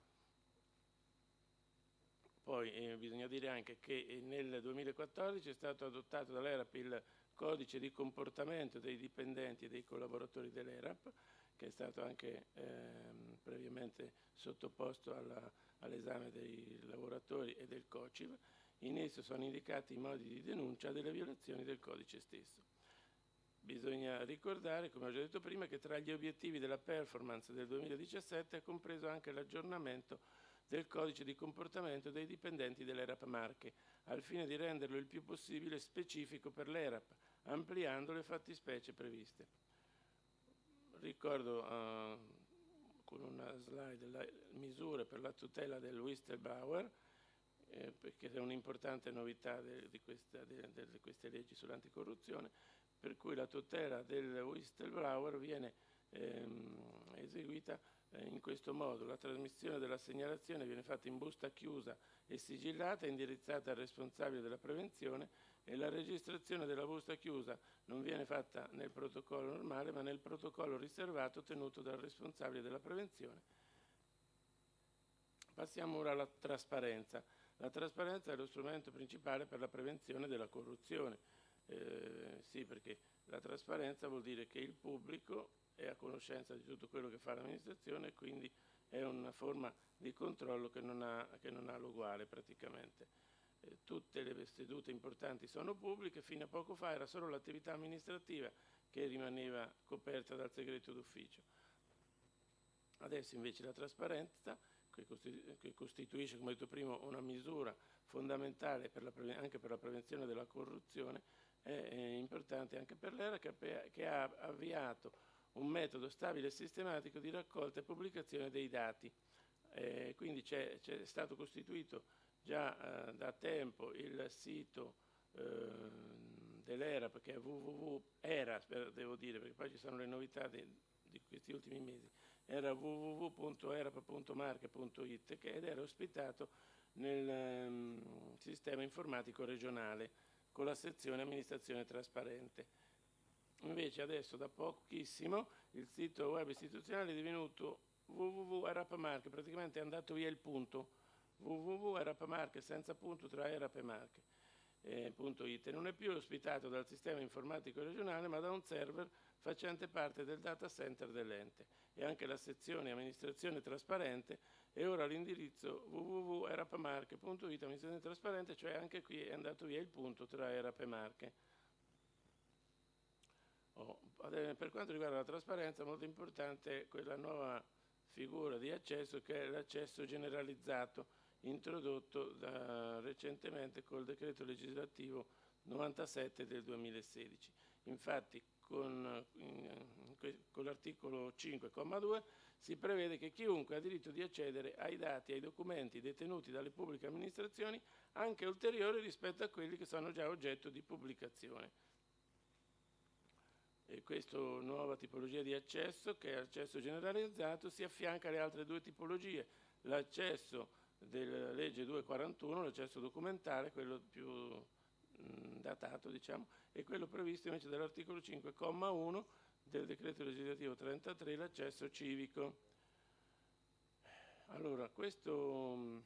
Poi bisogna dire anche che nel 2014 è stato adottato dall'ERAP il codice di comportamento dei dipendenti e dei collaboratori dell'ERAP, che è stato anche previamente sottoposto all'esame dei lavoratori e del COCIV. In esso sono indicati i modi di denuncia delle violazioni del codice stesso. Bisogna ricordare, come ho già detto prima, che tra gli obiettivi della performance del 2017 è compreso anche l'aggiornamento del codice di comportamento dei dipendenti dell'ERAP Marche, al fine di renderlo il più possibile specifico per l'ERAP, ampliando le fattispecie previste. Ricordo con una slide le misure per la tutela del whistleblower, perché è un'importante novità di queste leggi sull'anticorruzione, per cui la tutela del whistleblower viene eseguita in questo modo. La trasmissione della segnalazione viene fatta in busta chiusa e sigillata, indirizzata al responsabile della prevenzione, e la registrazione della busta chiusa non viene fatta nel protocollo normale, ma nel protocollo riservato tenuto dal responsabile della prevenzione. Passiamo ora alla trasparenza. La trasparenza è lo strumento principale per la prevenzione della corruzione. Sì, perché la trasparenza vuol dire che il pubblico è a conoscenza di tutto quello che fa l'amministrazione e quindi è una forma di controllo che non ha l'uguale praticamente. Tutte le sedute importanti sono pubbliche, fino a poco fa era solo l'attività amministrativa che rimaneva coperta dal segreto d'ufficio. Adesso invece la trasparenza, che costituisce, come ho detto prima, una misura fondamentale anche per la prevenzione della corruzione, è importante anche per l'ERA, che ha avviato un metodo stabile e sistematico di raccolta e pubblicazione dei dati. Quindi c'è stato costituito già da tempo il sito dell'ERA, che è www.era, devo dire, perché poi ci sono le novità di questi ultimi mesi, era www.erap.marche.it, ed era ospitato nel sistema informatico regionale con la sezione amministrazione trasparente. Invece adesso da pochissimo il sito web istituzionale è divenuto www.erap.marche, praticamente è andato via il punto, www.erap.marche senza punto tra ERAP e Marche.it, non è più ospitato dal sistema informatico regionale ma da un server facente parte del data center dell'ente, e anche la sezione amministrazione trasparente è ora l'indirizzo www.erap.marche.it amministrazione trasparente, cioè anche qui è andato via il punto tra ERAP e Marche. Per quanto riguarda la trasparenza, molto importante è quella nuova figura di accesso che è l'accesso generalizzato, introdotto recentemente col decreto legislativo 97 del 2016. Infatti con l'articolo 5,2 si prevede che chiunque ha diritto di accedere ai dati e ai documenti detenuti dalle pubbliche amministrazioni, anche ulteriori rispetto a quelli che sono già oggetto di pubblicazione. E questa nuova tipologia di accesso, che è accesso generalizzato, si affianca alle altre due tipologie: l'accesso della legge 241, l'accesso documentale, quello più datato, diciamo, e quello previsto invece dall'articolo 5,1 del decreto legislativo 33, l'accesso civico. Allora, questo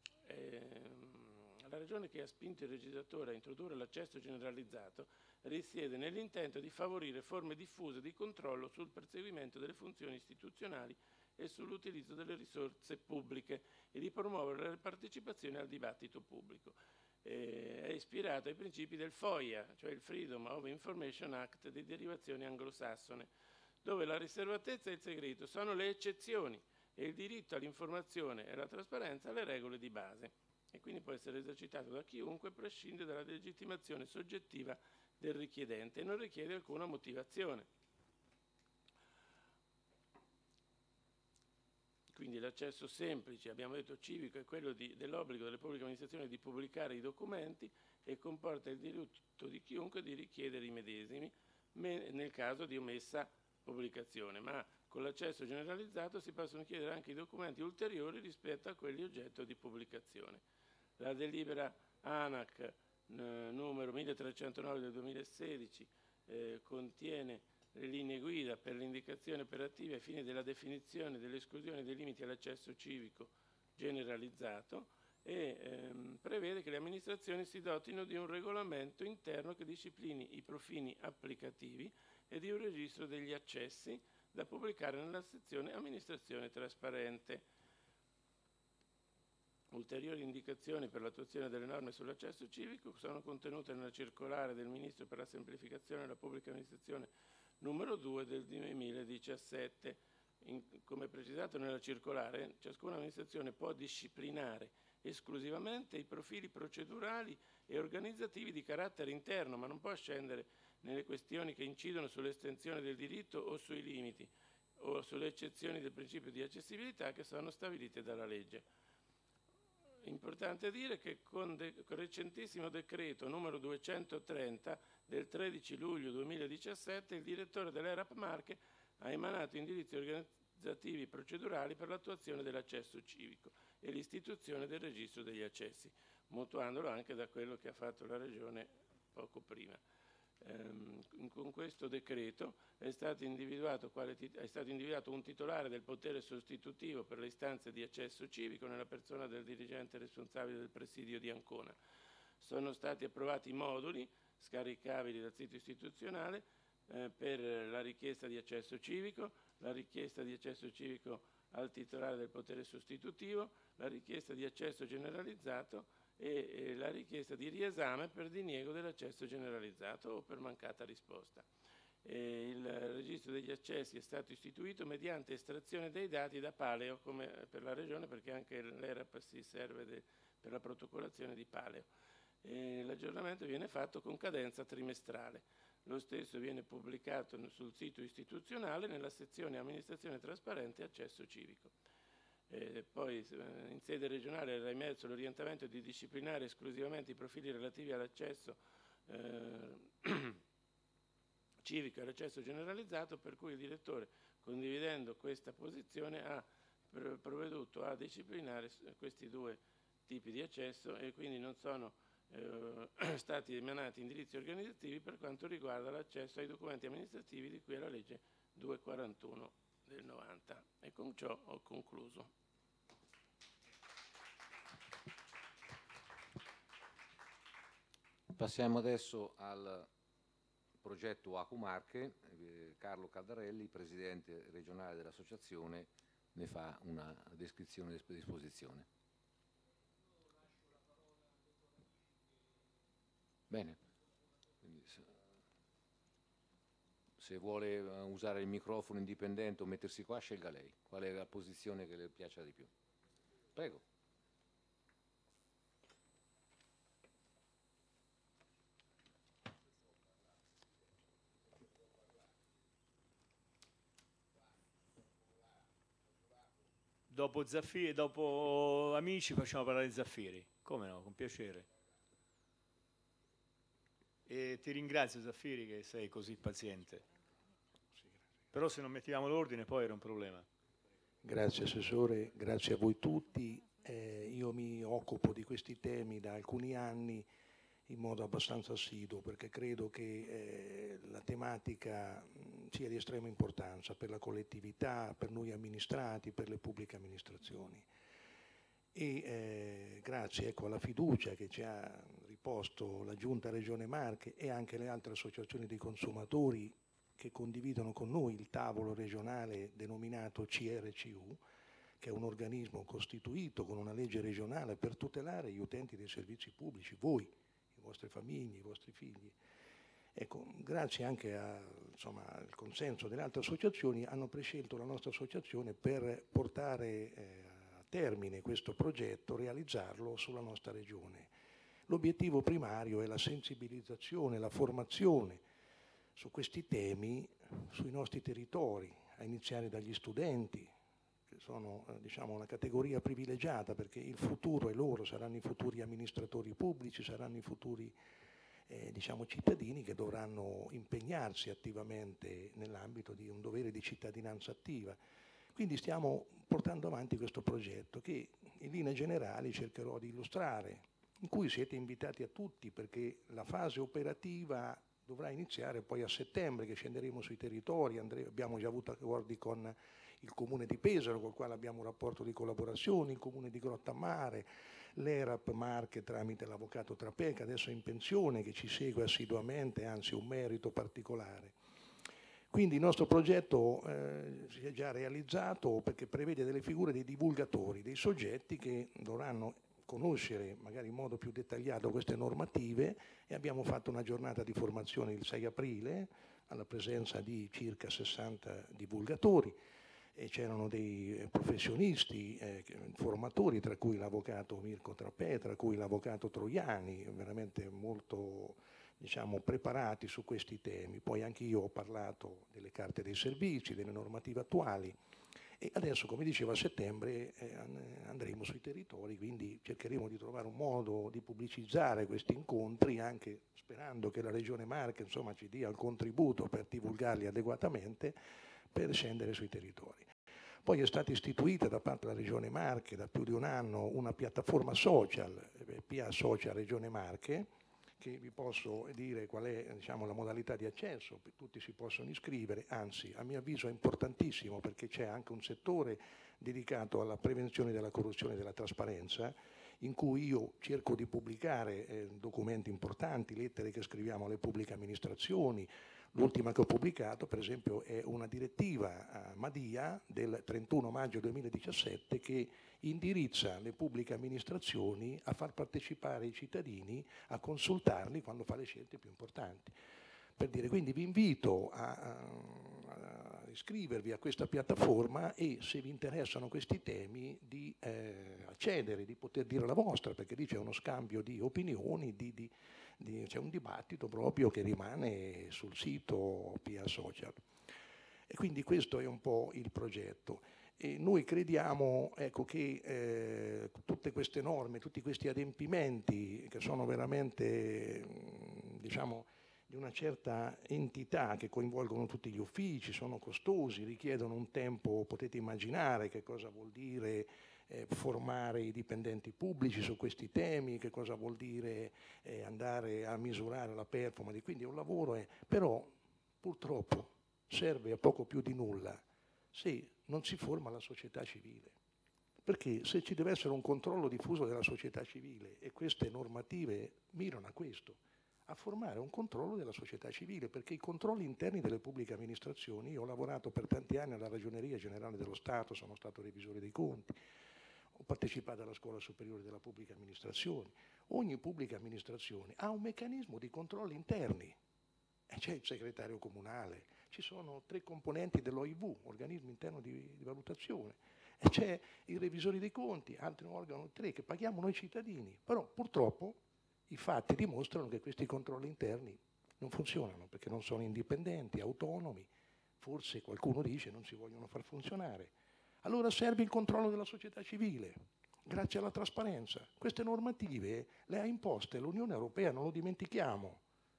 la ragione che ha spinto il legislatore a introdurre l'accesso generalizzato risiede nell'intento di favorire forme diffuse di controllo sul perseguimento delle funzioni istituzionali e sull'utilizzo delle risorse pubbliche e di promuovere la partecipazione al dibattito pubblico. È ispirato ai principi del FOIA, cioè il Freedom of Information Act di derivazione anglosassone, dove la riservatezza e il segreto sono le eccezioni e il diritto all'informazione e alla trasparenza le regole di base, e quindi può essere esercitato da chiunque, prescinde dalla legittimazione soggettiva del richiedente e non richiede alcuna motivazione. Quindi l'accesso semplice, abbiamo detto civico, è quello dell'obbligo delle pubbliche amministrazioni di pubblicare i documenti e comporta il diritto di chiunque di richiedere i medesimi nel caso di omessa pubblicazione, ma con l'accesso generalizzato si possono chiedere anche i documenti ulteriori rispetto a quelli oggetto di pubblicazione. La delibera ANAC numero 1309 del 2016 contiene le linee guida per le indicazioni operative ai fini della definizione dell'esclusione dei limiti all'accesso civico generalizzato e prevede che le amministrazioni si dotino di un regolamento interno che disciplini i profili applicativi e di un registro degli accessi da pubblicare nella sezione amministrazione trasparente. Ulteriori indicazioni per l'attuazione delle norme sull'accesso civico sono contenute nella circolare del Ministro per la semplificazione della pubblica amministrazione numero 2 del 2017. Come precisato nella circolare, ciascuna amministrazione può disciplinare esclusivamente i profili procedurali e organizzativi di carattere interno, ma non può scendere nelle questioni che incidono sull'estensione del diritto o sui limiti o sulle eccezioni del principio di accessibilità che sono stabilite dalla legge. Importante dire che con recentissimo decreto numero 230 del 13 luglio 2017 il direttore dell'ERAP Marche ha emanato indirizzi organizzativi procedurali per l'attuazione dell'accesso civico e l'istituzione del registro degli accessi, mutuandolo anche da quello che ha fatto la Regione poco prima. Con questo decreto è stato individuato un titolare del potere sostitutivo per le istanze di accesso civico nella persona del dirigente responsabile del presidio di Ancona. Sono stati approvati i moduli scaricabili dal sito istituzionale per la richiesta di accesso civico, la richiesta di accesso civico al titolare del potere sostitutivo, la richiesta di accesso generalizzato e la richiesta di riesame per diniego dell'accesso generalizzato o per mancata risposta. Il registro degli accessi è stato istituito mediante estrazione dei dati da Paleo, come per la Regione, perché anche l'ERAP si serve per la protocollazione di Paleo. L'aggiornamento viene fatto con cadenza trimestrale. Lo stesso viene pubblicato sul sito istituzionale nella sezione amministrazione trasparente e accesso civico. Poi in sede regionale era emerso l'orientamento di disciplinare esclusivamente i profili relativi all'accesso civico e all'accesso generalizzato, per cui il direttore, condividendo questa posizione, ha provveduto a disciplinare questi due tipi di accesso e quindi non sono stati emanati indirizzi organizzativi per quanto riguarda l'accesso ai documenti amministrativi di cui alla legge 241 del 90. E con ciò ho concluso. Passiamo adesso al progetto ACU Marche. Carlo Caldarelli, presidente regionale dell'associazione, ne fa una descrizione e esposizione. Bene, quindi se vuole usare il microfono indipendente o mettersi qua, scelga lei. Qual è la posizione che le piace di più? Prego. Dopo Zaffiri, dopo Amici facciamo parlare di Zaffiri. Come no, con piacere. E ti ringrazio Zaffiri che sei così paziente. Però se non mettiamo l'ordine poi era un problema. Grazie Assessore, grazie a voi tutti. Io mi occupo di questi temi da alcuni anni in modo abbastanza assiduo perché credo che la tematica sia di estrema importanza per la collettività, per noi amministrati, per le pubbliche amministrazioni. E grazie alla fiducia che ci ha riposto la Giunta Regione Marche e anche le altre associazioni di consumatori che condividono con noi il tavolo regionale denominato CRCU, che è un organismo costituito con una legge regionale per tutelare gli utenti dei servizi pubblici, voi, le vostre famiglie, i vostri figli. Ecco, grazie anche al consenso delle altre associazioni hanno prescelto la nostra associazione per portare a termine questo progetto, realizzarlo sulla nostra regione. L'obiettivo primario è la sensibilizzazione, la formazione su questi temi sui nostri territori, a iniziare dagli studenti, che sono diciamo, una categoria privilegiata, perché il futuro è loro, saranno i futuri amministratori pubblici, saranno i futuri diciamo, cittadini che dovranno impegnarsi attivamente nell'ambito di un dovere di cittadinanza attiva. Quindi stiamo portando avanti questo progetto che in linee generali cercherò di illustrare, in cui siete invitati a tutti, perché la fase operativa dovrà iniziare poi a settembre, che scenderemo sui territori. Abbiamo già avuto accordi con il Comune di Pesaro, col quale abbiamo un rapporto di collaborazione, il Comune di Grottammare, l'ERAP Marche tramite l'avvocato Trapè, che adesso è in pensione, che ci segue assiduamente, anzi un merito particolare. Quindi il nostro progetto si è già realizzato, perché prevede delle figure dei divulgatori, dei soggetti che dovranno conoscere magari in modo più dettagliato queste normative, e abbiamo fatto una giornata di formazione il 6 aprile alla presenza di circa 60 divulgatori, e c'erano dei professionisti, formatori, tra cui l'avvocato Mirko Trapè, tra cui l'avvocato Troiani, veramente molto diciamo, preparati su questi temi. Poi anche io ho parlato delle carte dei servizi, delle normative attuali, e adesso, come dicevo, a settembre andremo sui territori, quindi cercheremo di trovare un modo di pubblicizzare questi incontri, anche sperando che la Regione Marche insomma, ci dia un contributo per divulgarli adeguatamente, per scendere sui territori. Poi è stata istituita da parte della Regione Marche da più di un anno una piattaforma social, PA Social Regione Marche, che vi posso dire qual è diciamo, la modalità di accesso, tutti si possono iscrivere, anzi a mio avviso è importantissimo, perché c'è anche un settore dedicato alla prevenzione della corruzione e della trasparenza, in cui io cerco di pubblicare documenti importanti, lettere che scriviamo alle pubbliche amministrazioni. L'ultima che ho pubblicato, per esempio, è una direttiva a Madia del 31 maggio 2017 che indirizza le pubbliche amministrazioni a far partecipare i cittadini, a consultarli quando fa le scelte più importanti. Per dire, quindi vi invito a iscrivervi a questa piattaforma e, se vi interessano questi temi, di accedere, di poter dire la vostra, perché lì c'è uno scambio di opinioni, c'è un dibattito proprio che rimane sul sito PA Social. E quindi questo è un po' il progetto. E noi crediamo ecco, che tutte queste norme, tutti questi adempimenti che sono veramente diciamo, di una certa entità, che coinvolgono tutti gli uffici, sono costosi, richiedono un tempo, potete immaginare che cosa vuol dire formare i dipendenti pubblici su questi temi, che cosa vuol dire andare a misurare la performance, quindi è un lavoro, però purtroppo serve a poco più di nulla se non si forma la società civile. Perché se ci deve essere un controllo diffuso della società civile, e queste normative mirano a questo, a formare un controllo della società civile, perché i controlli interni delle pubbliche amministrazioni, io ho lavorato per tanti anni alla Ragioneria Generale dello Stato, sono stato revisore dei conti, ho partecipato alla Scuola Superiore della Pubblica Amministrazione. Ogni pubblica amministrazione ha un meccanismo di controlli interni, e c'è il segretario comunale, ci sono 3 componenti dell'OIV, organismo interno di valutazione, e c'è i revisori dei conti, altro organo 3 che paghiamo noi cittadini, però purtroppo i fatti dimostrano che questi controlli interni non funzionano, perché non sono indipendenti, autonomi, forse qualcuno dice non si vogliono far funzionare. Allora serve il controllo della società civile, grazie alla trasparenza. Queste normative le ha imposte l'Unione Europea, non lo dimentichiamo.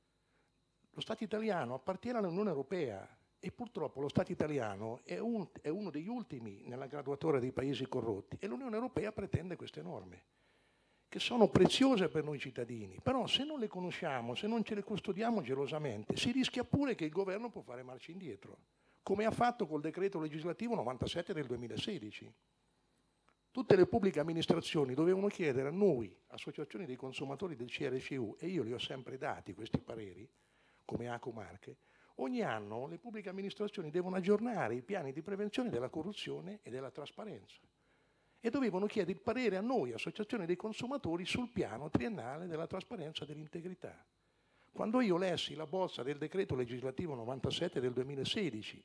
Lo Stato italiano appartiene all'Unione Europea e purtroppo lo Stato italiano è uno degli ultimi nella graduatoria dei paesi corrotti, e l'Unione Europea pretende queste norme, che sono preziose per noi cittadini, però se non le conosciamo, se non ce le custodiamo gelosamente, si rischia pure che il governo può fare marcia indietro, come ha fatto col decreto legislativo 97 del 2016. Tutte le pubbliche amministrazioni dovevano chiedere a noi, associazioni dei consumatori del CRCU, e io li ho sempre dati questi pareri, come ACO Marche, ogni anno le pubbliche amministrazioni devono aggiornare i piani di prevenzione della corruzione e della trasparenza, e dovevano chiedere il parere a noi, associazioni dei consumatori, sul piano triennale della trasparenza e dell'integrità. Quando io lessi la bozza del decreto legislativo 97 del 2016,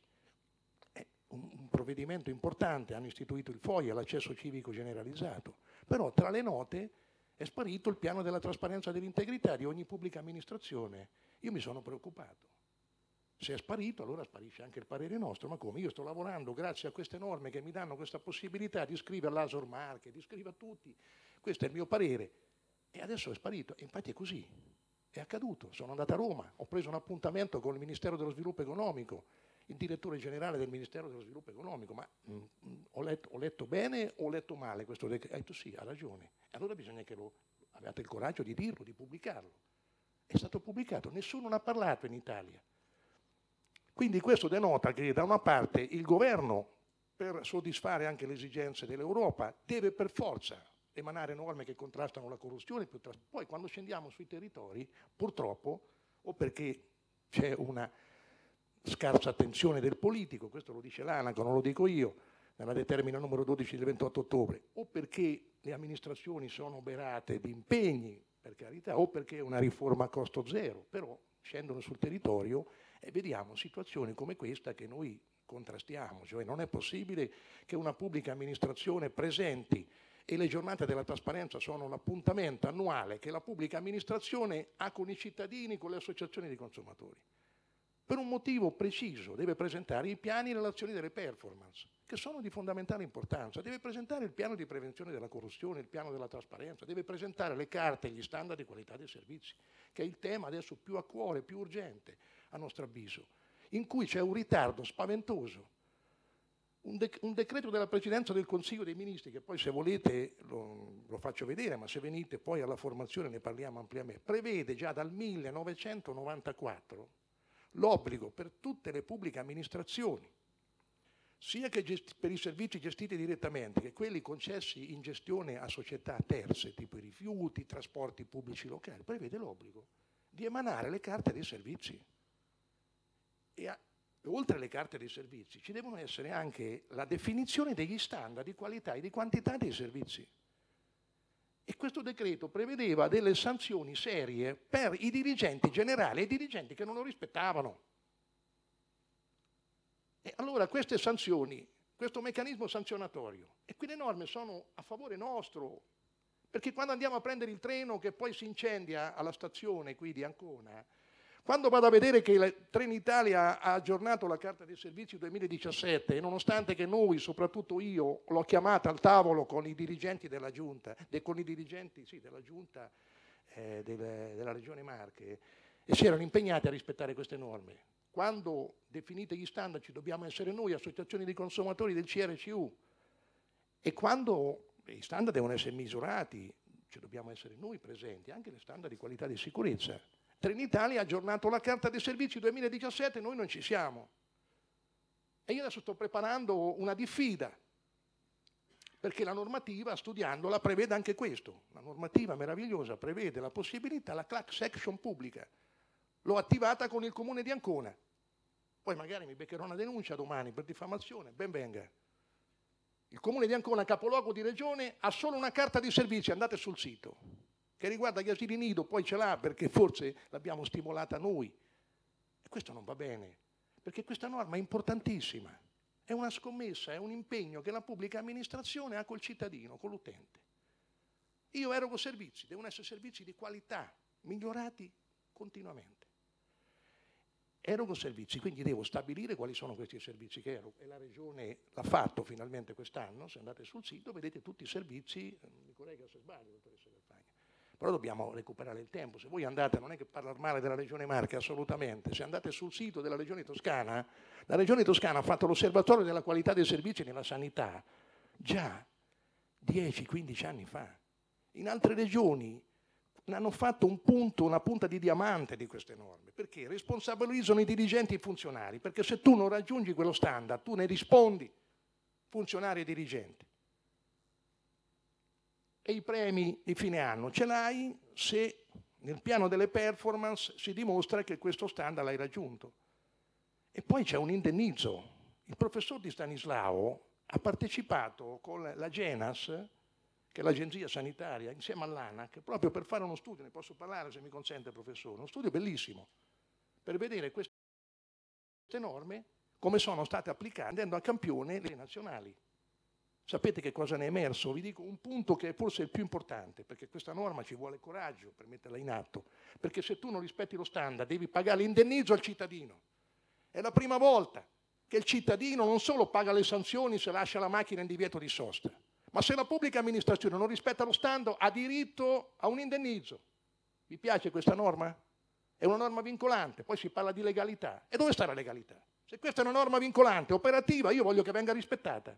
un provvedimento importante, hanno istituito il FOIA, l'accesso civico generalizzato, però tra le note È sparito il piano della trasparenza e dell'integrità di ogni pubblica amministrazione. Io mi sono preoccupato. Se è sparito, allora sparisce anche il parere nostro. Ma come? Io sto lavorando grazie a queste norme che mi danno questa possibilità di scrivere all'Asor Marche, di scrivere a tutti. Questo è il mio parere. E adesso è sparito. E infatti è così. È accaduto. Sono andato a Roma, ho preso un appuntamento con il Ministero dello Sviluppo Economico, il direttore generale del Ministero dello Sviluppo Economico. Ma ho letto bene o ho letto male questo decreto? Ha detto sì, ha ragione. E allora bisogna che abbiate il coraggio di dirlo, di pubblicarlo. È stato pubblicato, nessuno ne ha parlato in Italia. Quindi questo denota che da una parte il governo, per soddisfare anche le esigenze dell'Europa, deve per forza emanare norme che contrastano la corruzione. Poi quando scendiamo sui territori, purtroppo, o perché c'è una scarsa attenzione del politico, questo lo dice l'ANACO, non lo dico io, nella determina numero 12 del 28 ottobre, o perché le amministrazioni sono oberate di impegni, per carità, o perché è una riforma a costo zero, però scendono sul territorio e vediamo situazioni come questa che noi contrastiamo. Cioè non è possibile che una pubblica amministrazione presenti, e le giornate della trasparenza sono l'appuntamento annuale che la pubblica amministrazione ha con i cittadini, con le associazioni di consumatori. Per un motivo preciso deve presentare i piani in relazione delle performance, che sono di fondamentale importanza. Deve presentare il piano di prevenzione della corruzione, il piano della trasparenza, deve presentare le carte e gli standard di qualità dei servizi, che è il tema adesso più a cuore, più urgente, a nostro avviso, in cui c'è un ritardo spaventoso. Un decreto della Presidenza del Consiglio dei Ministri, che poi se volete lo faccio vedere, ma se venite poi alla formazione ne parliamo ampiamente, prevede già dal 1994 l'obbligo per tutte le pubbliche amministrazioni, sia che per i servizi gestiti direttamente che quelli concessi in gestione a società terze, tipo i rifiuti, i trasporti pubblici locali, prevede l'obbligo di emanare le carte dei servizi. E oltre alle carte dei servizi ci devono essere anche la definizione degli standard di qualità e di quantità dei servizi. E questo decreto prevedeva delle sanzioni serie per i dirigenti generali e i dirigenti che non lo rispettavano. E allora queste sanzioni, questo meccanismo sanzionatorio, e qui le norme sono a favore nostro, perché quando andiamo a prendere il treno che poi si incendia alla stazione qui di Ancona, quando vado a vedere che Trenitalia ha aggiornato la carta dei servizi 2017 e nonostante che noi, soprattutto io, l'ho chiamata al tavolo con i dirigenti della Giunta, della Regione Marche, e si erano impegnati a rispettare queste norme. Quando definite gli standard ci dobbiamo essere noi, associazioni di consumatori del CRCU, e quando i standard devono essere misurati ci dobbiamo essere noi presenti, anche le standard di qualità di sicurezza. Trenitalia ha aggiornato la carta dei servizi 2017, noi non ci siamo. E io adesso sto preparando una diffida, perché la normativa, studiandola, prevede anche questo. La normativa meravigliosa prevede la possibilità, la class action pubblica. L'ho attivata con il Comune di Ancona. Poi magari mi beccherò una denuncia domani per diffamazione, ben venga. Il Comune di Ancona, capoluogo di regione, ha solo una carta di servizi, andate sul sito, che riguarda gli asili nido, poi ce l'ha perché forse l'abbiamo stimolata noi. E questo non va bene, perché questa norma è importantissima. È una scommessa, è un impegno che la pubblica amministrazione ha col cittadino, con l'utente. Io erogo servizi, devono essere servizi di qualità, migliorati continuamente. Erogo servizi, quindi devo stabilire quali sono questi servizi che erogo. E la Regione l'ha fatto finalmente quest'anno, se andate sul sito vedete tutti i servizi, mi corregga se sbaglio, dottoressa Garfagna. Però dobbiamo recuperare il tempo. Se voi andate, non è che parlare male della Regione Marche, assolutamente, se andate sul sito della Regione Toscana, la Regione Toscana ha fatto l'osservatorio della qualità dei servizi nella sanità già 10-15 anni fa. In altre regioni hanno fatto un punto, una punta di diamante di queste norme, perché responsabilizzano i dirigenti e i funzionari, perché se tu non raggiungi quello standard, tu ne rispondi, funzionari e dirigenti. E i premi di fine anno ce l'hai se nel piano delle performance si dimostra che questo standard l'hai raggiunto. E poi c'è un indennizzo. Il professor Di Stanislao ha partecipato con la GENAS, che è l'agenzia sanitaria, insieme all'ANAC, proprio per fare uno studio, ne posso parlare se mi consente professore, uno studio bellissimo, per vedere queste norme come sono state applicate, andando a campione le nazionali. Sapete che cosa ne è emerso? Vi dico un punto che è forse il più importante, perché questa norma ci vuole coraggio per metterla in atto, perché se tu non rispetti lo standard devi pagare l'indennizzo al cittadino. È la prima volta che il cittadino non solo paga le sanzioni se lascia la macchina in divieto di sosta, ma se la pubblica amministrazione non rispetta lo standard ha diritto a un indennizzo. Vi piace questa norma? È una norma vincolante, poi si parla di legalità. E dove sta la legalità? Se questa è una norma vincolante, operativa, io voglio che venga rispettata.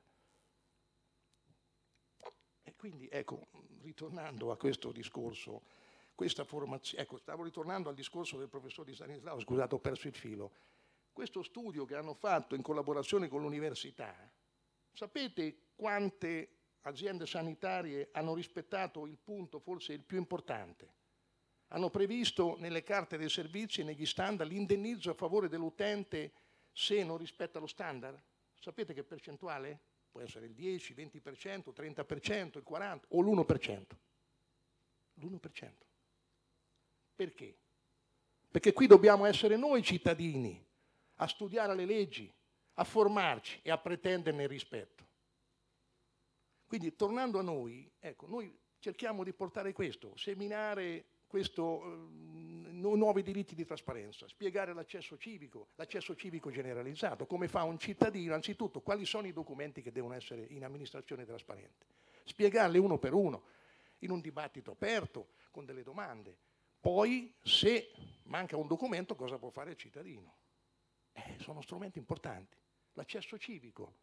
E quindi, ecco, ritornando a questo discorso, questa formazione, ecco, stavo ritornando al discorso del professor Di Stanislao, scusate, ho perso il filo. Questo studio che hanno fatto in collaborazione con l'università, sapete quante aziende sanitarie hanno rispettato il punto forse il più importante? Hanno previsto nelle carte dei servizi, negli standard, l'indennizzo a favore dell'utente se non rispetta lo standard. Sapete che percentuale? Può essere il 10, 20%, 30%, il 40% o l'1%. L'1%. Perché? Perché qui dobbiamo essere noi cittadini a studiare le leggi, a formarci e a pretenderne il rispetto. Quindi tornando a noi, ecco, noi cerchiamo di portare questo, seminare nuovi diritti di trasparenza, spiegare l'accesso civico generalizzato, come fa un cittadino, anzitutto quali sono i documenti che devono essere in amministrazione trasparente, spiegarli uno per uno, in un dibattito aperto, con delle domande. Poi, se manca un documento, cosa può fare il cittadino? Sono strumenti importanti. L'accesso civico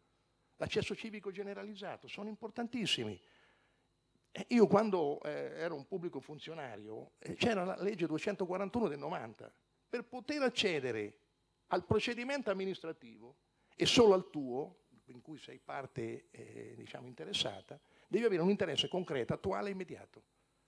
generalizzato, sono importantissimi. Io quando ero un pubblico funzionario, c'era la legge 241 del 90, per poter accedere al procedimento amministrativo e solo al tuo, in cui sei parte diciamo interessata, devi avere un interesse concreto, attuale e immediato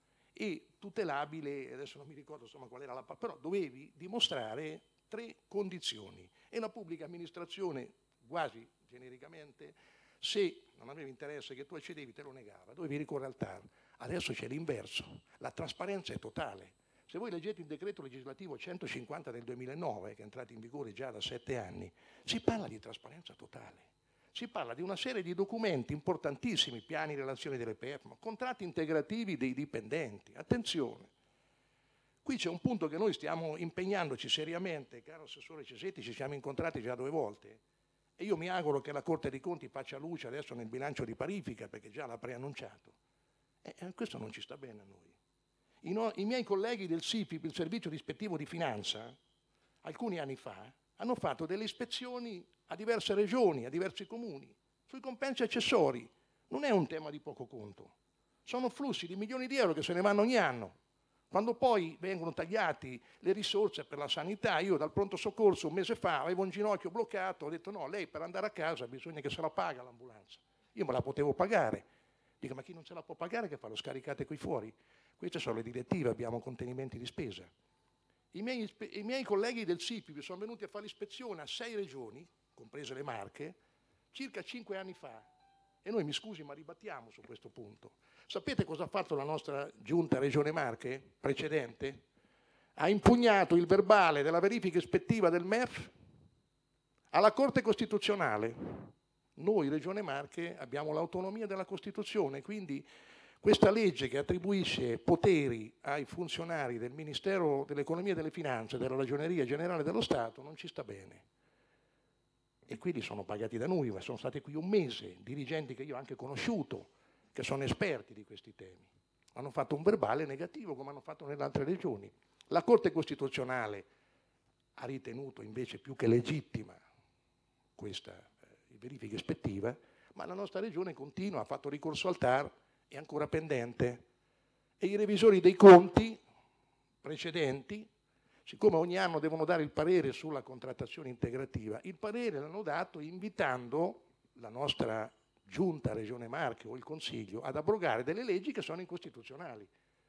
e tutelabile, adesso non mi ricordo insomma qual era però dovevi dimostrare 3 condizioni e la pubblica amministrazione quasi genericamente, se non avevi interesse che tu accedevi, te lo negava, dovevi ricorrere al TAR. Adesso c'è l'inverso, la trasparenza è totale. Se voi leggete il decreto legislativo 150 del 2009, che è entrato in vigore già da 7 anni, si parla di trasparenza totale. Si parla di una serie di documenti importantissimi, piani di relazioni delle PEF, contratti integrativi dei dipendenti. Attenzione, qui c'è un punto che noi stiamo impegnandoci seriamente, caro Assessore Cesetti, ci siamo incontrati già 2 volte, e io mi auguro che la Corte dei Conti faccia luce adesso nel bilancio di parifica, perché già l'ha preannunciato. Questo non ci sta bene a noi. I miei colleghi del SIFIP, il Servizio di Ispettivo di Finanza, alcuni anni fa, hanno fatto delle ispezioni a diverse regioni, a diversi comuni, sui compensi accessori. Non è un tema di poco conto. Sono flussi di milioni di euro che se ne vanno ogni anno. Quando poi vengono tagliati le risorse per la sanità, io dal pronto soccorso un mese fa avevo un ginocchio bloccato, ho detto no, lei per andare a casa bisogna che se la paga l'ambulanza. Io me la potevo pagare. Dico, ma chi non se la può pagare che fa? Lo scaricate qui fuori. Queste sono le direttive, abbiamo contenimenti di spesa. I miei colleghi del SIPI sono venuti a fare l'ispezione a 6 regioni, comprese le Marche, circa 5 anni fa. E noi, mi scusi, ma ribattiamo su questo punto. Sapete cosa ha fatto la nostra giunta Regione Marche precedente? Ha impugnato il verbale della verifica ispettiva del MEF alla Corte Costituzionale. Noi, Regione Marche, abbiamo l'autonomia della Costituzione, quindi questa legge che attribuisce poteri ai funzionari del Ministero dell'Economia e delle Finanze, della Ragioneria Generale dello Stato, non ci sta bene. E quindi sono pagati da noi, ma sono stati qui un mese, dirigenti che io ho anche conosciuto, che sono esperti di questi temi. Hanno fatto un verbale negativo, come hanno fatto nelle altre regioni. La Corte Costituzionale ha ritenuto invece più che legittima questa verifica ispettiva, ma la nostra regione continua, ha fatto ricorso al TAR, è ancora pendente. E i revisori dei conti precedenti, siccome ogni anno devono dare il parere sulla contrattazione integrativa, il parere l'hanno dato invitando la nostra giunta Regione Marche o il Consiglio ad abrogare delle leggi che sono incostituzionali.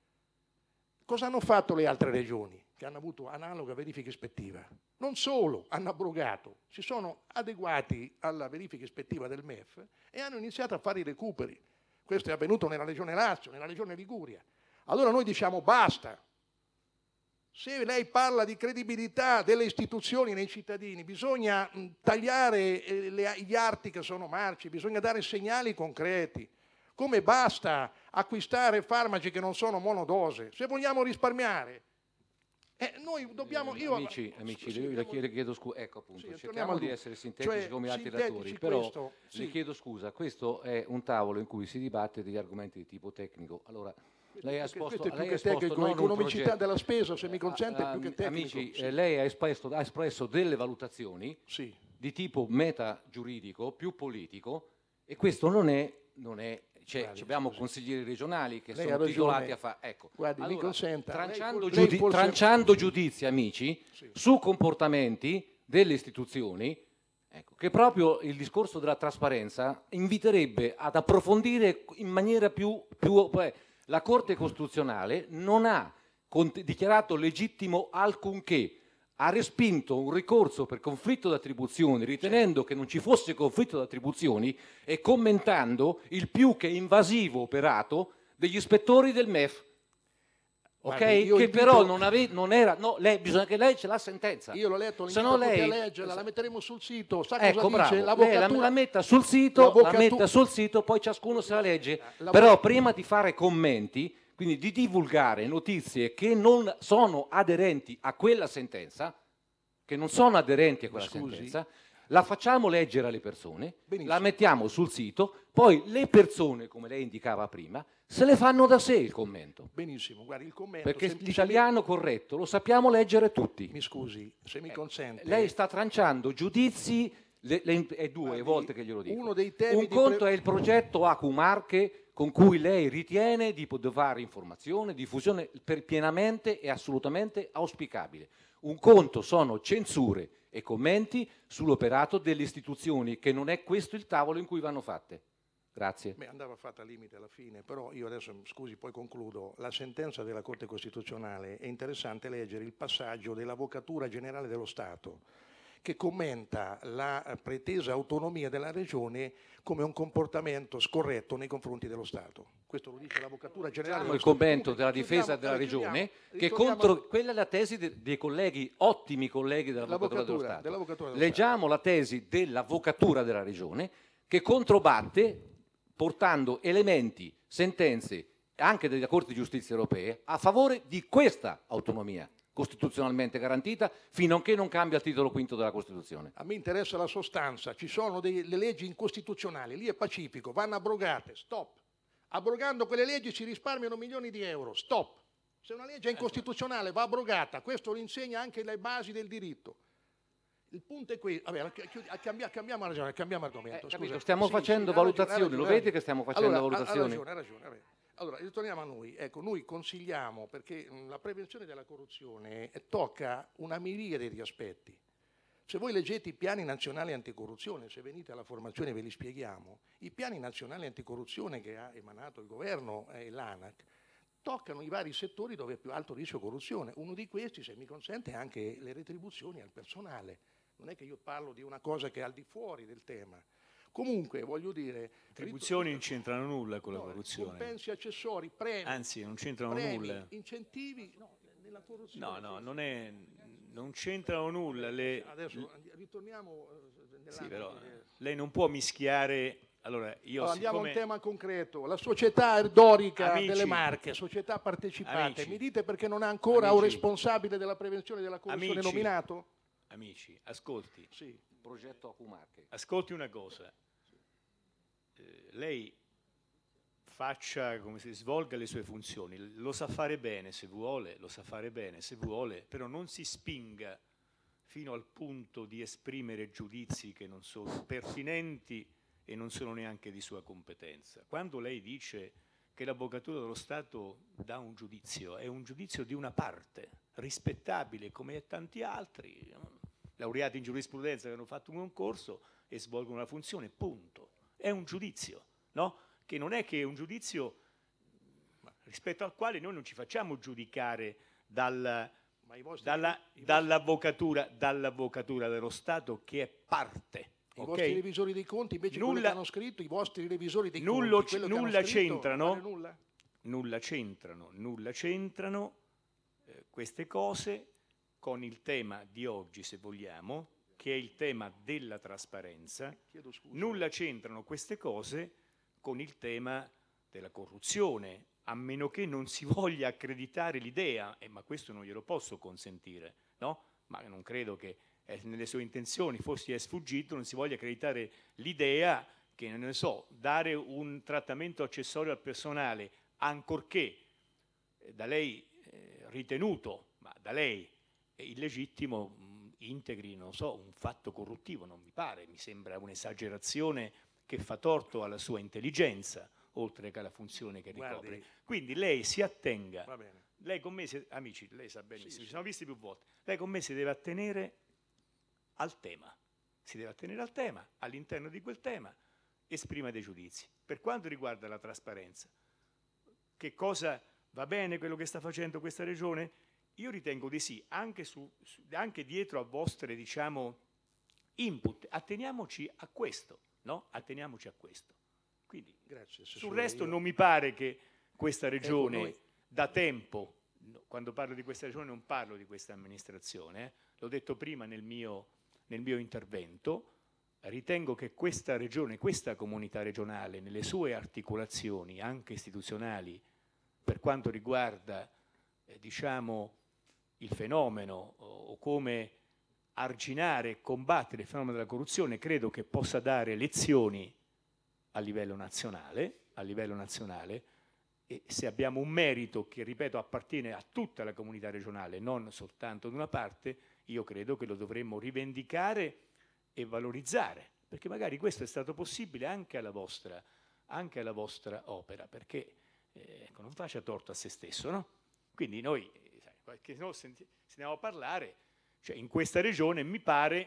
Cosa hanno fatto le altre regioni che hanno avuto analoga verifica ispettiva? Non solo hanno abrogato, si sono adeguati alla verifica ispettiva del MEF e hanno iniziato a fare i recuperi. Questo è avvenuto nella regione Lazio, nella regione Liguria. Allora noi diciamo basta. Se lei parla di credibilità delle istituzioni nei cittadini, bisogna tagliare gli arti che sono marci, bisogna dare segnali concreti. Come basta acquistare farmaci che non sono monodose? Se vogliamo risparmiare, noi dobbiamo... Amici, io le chiedo scusa, ecco appunto, cerchiamo di essere sintetici come altri relatori, però vi chiedo scusa, questo è un tavolo in cui si dibatte degli argomenti di tipo tecnico. Allora, lei ha esposto non economicità della spesa, se mi consente, più che tecnico. Amici, lei ha espresso delle valutazioni di tipo meta-giuridico, più politico, e questo non è cioè, abbiamo consiglieri regionali che lei sono titolati a fare. Ecco, guardi, allora, mi consenta. Tranciando giudizi, amici, su comportamenti delle istituzioni, ecco, che proprio il discorso della trasparenza inviterebbe ad approfondire in maniera più la Corte Costituzionale non ha dichiarato legittimo alcunché, ha respinto un ricorso per conflitto d'attribuzioni ritenendo che non ci fosse conflitto d'attribuzioni e commentando il più che invasivo operato degli ispettori del MEF. Ok? Che però non era... No, bisogna che lei ce l'ha sentenza. Io l'ho letto, non lei leggerla, la metteremo sul sito. Sa ecco, cosa dice? Lei la metta sul sito, poi ciascuno se la legge. Però prima di fare commenti, quindi di divulgare notizie che non sono aderenti a quella sentenza, sentenza, la facciamo leggere alle persone, la mettiamo sul sito, poi le persone, come lei indicava prima, se le fanno da sé il commento. Benissimo, guardi, il commento... Perché l'italiano corretto lo sappiamo leggere tutti. Mi scusi, se mi consente... Lei sta tranciando giudizi, è due volte che glielo dico. Uno dei temi un conto è il progetto Acumarche, con cui lei ritiene di poter fare informazione, diffusione pienamente e assolutamente auspicabile. Un conto sono censure e commenti sull'operato delle istituzioni, che non è questo il tavolo in cui vanno fatte. Grazie. Beh, andava fatta al limite alla fine, però io adesso, scusi, poi concludo. La sentenza della Corte Costituzionale, è interessante leggere il passaggio dell'Avvocatura Generale dello Stato, che commenta la pretesa autonomia della Regione come un comportamento scorretto nei confronti dello Stato. Questo lo dice l'Avvocatura Generale dello il Stato. commento della difesa della Regione, che contro quella è la tesi dei colleghi, ottimi colleghi dell'Avvocatura dello Stato. Leggiamo la tesi dell'Avvocatura della Regione, che controbatte portando elementi, sentenze anche della Corte di Giustizia europea a favore di questa autonomia costituzionalmente garantita, fino a che non cambia il titolo quinto della Costituzione. A me interessa la sostanza, ci sono delle leggi incostituzionali, lì è pacifico, vanno abrogate, stop. Abrogando quelle leggi si risparmiano milioni di euro, stop. Se una legge è incostituzionale va abrogata, questo lo insegna anche le basi del diritto. Il punto è questo, cambiamo argomento. Scusa. Stiamo facendo valutazioni, lo vede che stiamo facendo valutazioni? Ha ragione. Allora, ritorniamo a noi. Ecco, noi consigliamo, perché la prevenzione della corruzione tocca una miriade di aspetti. Se voi leggete i piani nazionali anticorruzione, se venite alla formazione ve li spieghiamo, i piani nazionali anticorruzione che ha emanato il governo e l'ANAC toccano i vari settori dove è più alto rischio corruzione. Uno di questi, se mi consente, è anche le retribuzioni al personale. Non è che io parlo di una cosa che è al di fuori del tema. Comunque, voglio dire... Le retribuzioni non c'entrano nulla con la corruzione. Compensi accessori, premi. Anzi, non c'entrano nulla. Incentivi, nella corruzione. Non c'entrano nulla. Adesso ritorniamo sì, però lei non può mischiare... Allora, andiamo a un tema concreto. La società Erdorica delle Marche, società partecipate. Mi dite perché non ha ancora un responsabile della prevenzione della corruzione nominato? Amici, ascolti. Sì. Progetto Acumarche. Ascolti una cosa. Lei faccia, come si svolga le sue funzioni, lo sa fare bene se vuole, però non si spinga fino al punto di esprimere giudizi che non sono pertinenti e non sono neanche di sua competenza. Quando lei dice che l'Avvocatura dello Stato dà un giudizio, è un giudizio di una parte, rispettabile come tanti altri, laureati in giurisprudenza che hanno fatto un concorso e svolgono una funzione, punto. È un giudizio, no? Che non è che è un giudizio rispetto al quale noi non ci facciamo giudicare dall'avvocatura dello Stato, che è parte. I vostri revisori dei conti, invece quello che hanno scritto, i vostri revisori dei conti, nulla c'entrano, queste cose con il tema di oggi, se vogliamo, che è il tema della trasparenza. Nulla c'entrano queste cose con il tema della corruzione, a meno che non si voglia accreditare l'idea, ma questo non glielo posso consentire, no? Ma non credo che nelle sue intenzioni, forse è sfuggito, non si voglia accreditare l'idea che, non ne so, dare un trattamento accessorio al personale, ancorché da lei ritenuto, ma da lei illegittimo, integri, non so, un fatto corruttivo, non mi pare, mi sembra un'esagerazione che fa torto alla sua intelligenza, oltre che alla funzione che ricopre. Guardi, quindi lei si attenga, va bene. lei con me, amici, lei sa benissimo, ci siamo visti più volte, lei con me si deve attenere al tema, all'interno di quel tema esprima dei giudizi. Per quanto riguarda la trasparenza, che cosa va bene quello che sta facendo questa regione? Io ritengo di sì, anche dietro a vostre, diciamo, input, atteniamoci a questo, no? Atteniamoci a questo. Quindi, grazie, sul resto non mi pare che questa regione ecco, da tempo, quando parlo di questa regione non parlo di questa amministrazione, l'ho detto prima nel mio intervento, ritengo che questa regione, questa comunità regionale, nelle sue articolazioni anche istituzionali, per quanto riguarda diciamo il fenomeno o come arginare e combattere il fenomeno della corruzione, credo che possa dare lezioni a livello nazionale, e se abbiamo un merito che, ripeto, appartiene a tutta la comunità regionale, non soltanto ad una parte, io credo che lo dovremmo rivendicare e valorizzare, perché magari questo è stato possibile anche alla vostra opera, perché non faccia torto a se stesso, no? Quindi noi, se no sentiamo a parlare, cioè in questa regione mi pare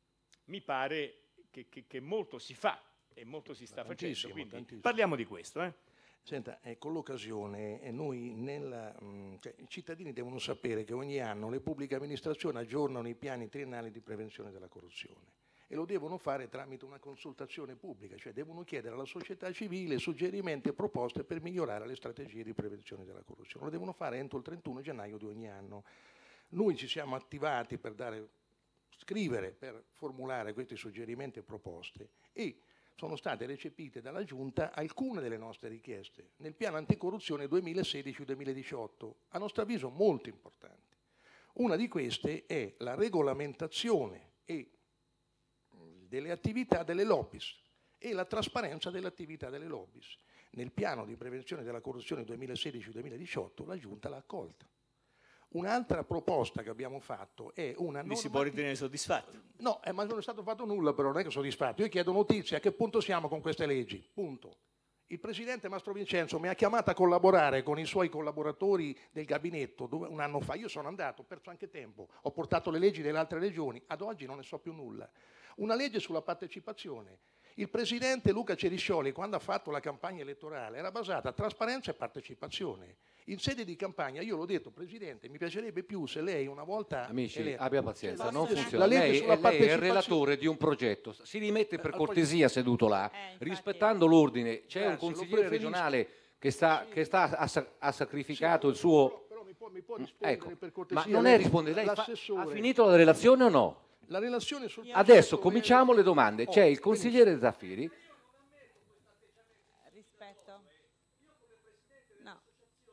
che molto si fa e molto si sta facendo, quindi parliamo di questo. Senta, con l'occasione noi cioè, i cittadini devono sapere che ogni anno le pubbliche amministrazioni aggiornano i piani triennali di prevenzione della corruzione e lo devono fare tramite una consultazione pubblica, cioè devono chiedere alla società civile suggerimenti e proposte per migliorare le strategie di prevenzione della corruzione. Lo devono fare entro il 31 gennaio di ogni anno. Noi ci siamo attivati per scrivere, per formulare questi suggerimenti e proposte e sono state recepite dalla Giunta alcune delle nostre richieste nel piano anticorruzione 2016-2018, a nostro avviso molto importanti. Una di queste è la regolamentazione delle attività delle lobbies e la trasparenza delle attività delle lobbies. Nel piano di prevenzione della corruzione 2016-2018 la Giunta l'ha accolta. Un'altra proposta che abbiamo fatto è una normativa... Mi si può ritenere soddisfatti? No, ma non è stato fatto nulla, però non è che soddisfatto. Io chiedo notizie, a che punto siamo con queste leggi? Punto. Il presidente Mastro Vincenzo mi ha chiamato a collaborare con i suoi collaboratori del gabinetto un anno fa. Io sono andato, ho perso anche tempo, ho portato le leggi delle altre regioni, ad oggi non ne so più nulla. Una legge sulla partecipazione. Il presidente Luca Ceriscioli, quando ha fatto la campagna elettorale, era basata a trasparenza e partecipazione. In sede di campagna io l'ho detto, Presidente, mi piacerebbe più se lei una volta... Amici, abbia pazienza, non legge, funziona. Lei è il relatore di un progetto, si rimette per cortesia seduto là, rispettando l'ordine. C'è un consigliere regionale che ha sacrificato il suo... Però mi può rispondere per cortesia. Ma non è rispondere, lei ha finito la relazione o no? La relazione sul Adesso cominciamo le domande. C'è il consigliere Zaffiri. Rispetto. No.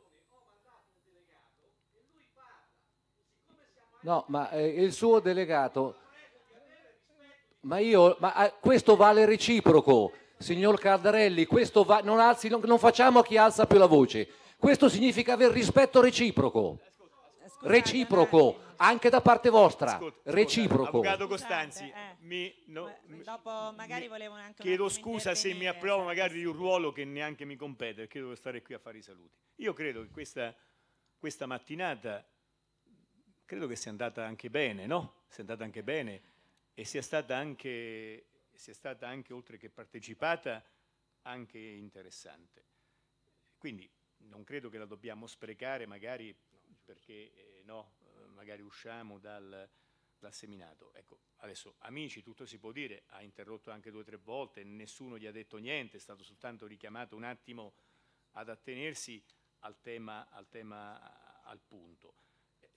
No, ma il suo delegato... Ma questo vale reciproco, signor Cardarelli, questo non facciamo chi alza più la voce. Questo significa aver rispetto reciproco. Reciproco. Anche da parte vostra, reciproco. Avvocato Costanzi, dopo magari volevo anche chiedo scusa se mi approvo magari di un ruolo che neanche mi compete, perché devo stare qui a fare i saluti. Io credo che questa mattinata credo che sia andata anche bene, no? Sia andata anche bene e sia stata anche, oltre che partecipata, anche interessante. Quindi non credo che la dobbiamo sprecare magari perché magari usciamo dal seminato. Ecco, adesso amici, tutto si può dire, ha interrotto anche 2 o 3 volte, nessuno gli ha detto niente, è stato soltanto richiamato un attimo ad attenersi al punto.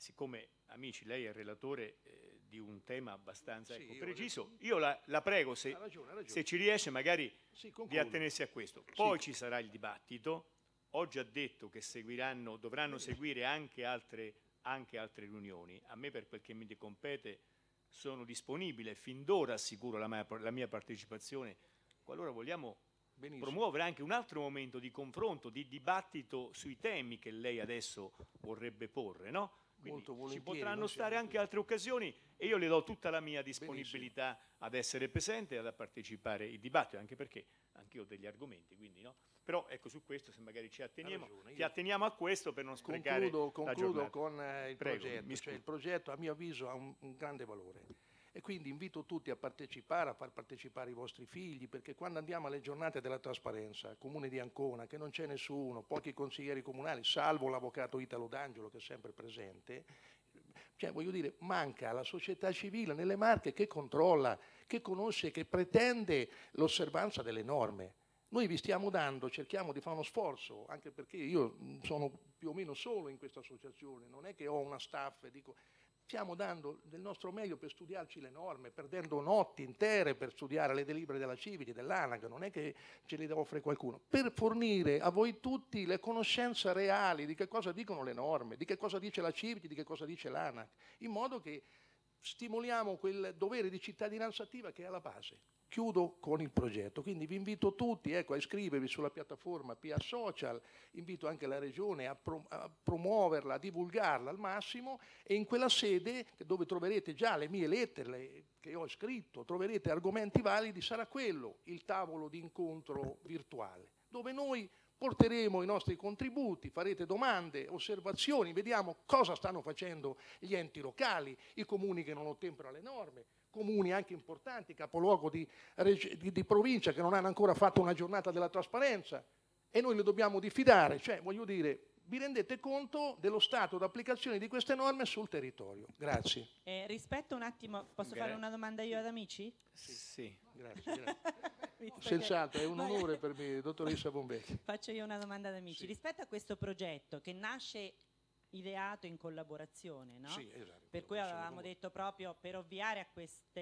siccome, amici, lei è il relatore di un tema abbastanza Sì, preciso, io la prego, se, ha ragione. se ci riesce magari Sì, di concludo. attenersi a questo. Poi Sì. ci sarà il dibattito. Ho già detto che dovranno seguire anche altre riunioni. A me, per quel che mi compete, sono disponibile, fin d'ora assicuro la mia partecipazione, qualora vogliamo promuovere anche un altro momento di confronto, di dibattito sui temi che lei adesso vorrebbe porre, no? Quindi ci potranno stare anche altre occasioni e io le do tutta la mia disponibilità ad essere presente e a partecipare al dibattito, anche perché anch'io ho degli argomenti, quindi no? Però ecco, su questo, se magari ci atteniamo a questo per non sprecare la Concludo giornata. con il Prego, progetto. Cioè, il progetto, a mio avviso, ha un grande valore. E quindi invito tutti a partecipare, a far partecipare i vostri figli, perché quando andiamo alle giornate della trasparenza, Comune di Ancona, che non c'è nessuno, pochi consiglieri comunali, salvo l'avvocato Italo D'Angelo che è sempre presente, cioè voglio dire, manca la società civile nelle Marche che controlla, che conosce, che pretende l'osservanza delle norme. Noi vi stiamo dando, cerchiamo di fare uno sforzo, anche perché io sono più o meno solo in questa associazione, non è che ho una staff e dico... Stiamo dando del nostro meglio per studiarci le norme, perdendo notti intere per studiare le delibere della Civiti, dell'ANAC, non è che ce le offre qualcuno, per fornire a voi tutti le conoscenze reali di che cosa dicono le norme, di che cosa dice la Civiti, di che cosa dice l'ANAC, in modo che stimoliamo quel dovere di cittadinanza attiva che è alla base. Chiudo con il progetto, quindi vi invito tutti a iscrivervi sulla piattaforma PA Social, invito anche la Regione a promuoverla, a divulgarla al massimo e in quella sede dove troverete già le mie lettere che ho scritto, troverete argomenti validi, sarà quello il tavolo di incontro virtuale, dove noi porteremo i nostri contributi, farete domande, osservazioni, vediamo cosa stanno facendo gli enti locali, i comuni che non ottemperano alle norme, comuni anche importanti, capoluogo di provincia che non hanno ancora fatto una giornata della trasparenza e noi le dobbiamo diffidare, cioè voglio dire, vi rendete conto dello stato d'applicazione di queste norme sul territorio. Grazie. Rispetto un attimo, posso fare una domanda io ad amici? Sì, grazie. Senz'altro, è un onore per me, dottoressa Bombecchi. Faccio io una domanda ad amici. Sì. Rispetto a questo progetto che nasce ideato in collaborazione, no? Sì, esatto. Per cui avevamo detto proprio per ovviare a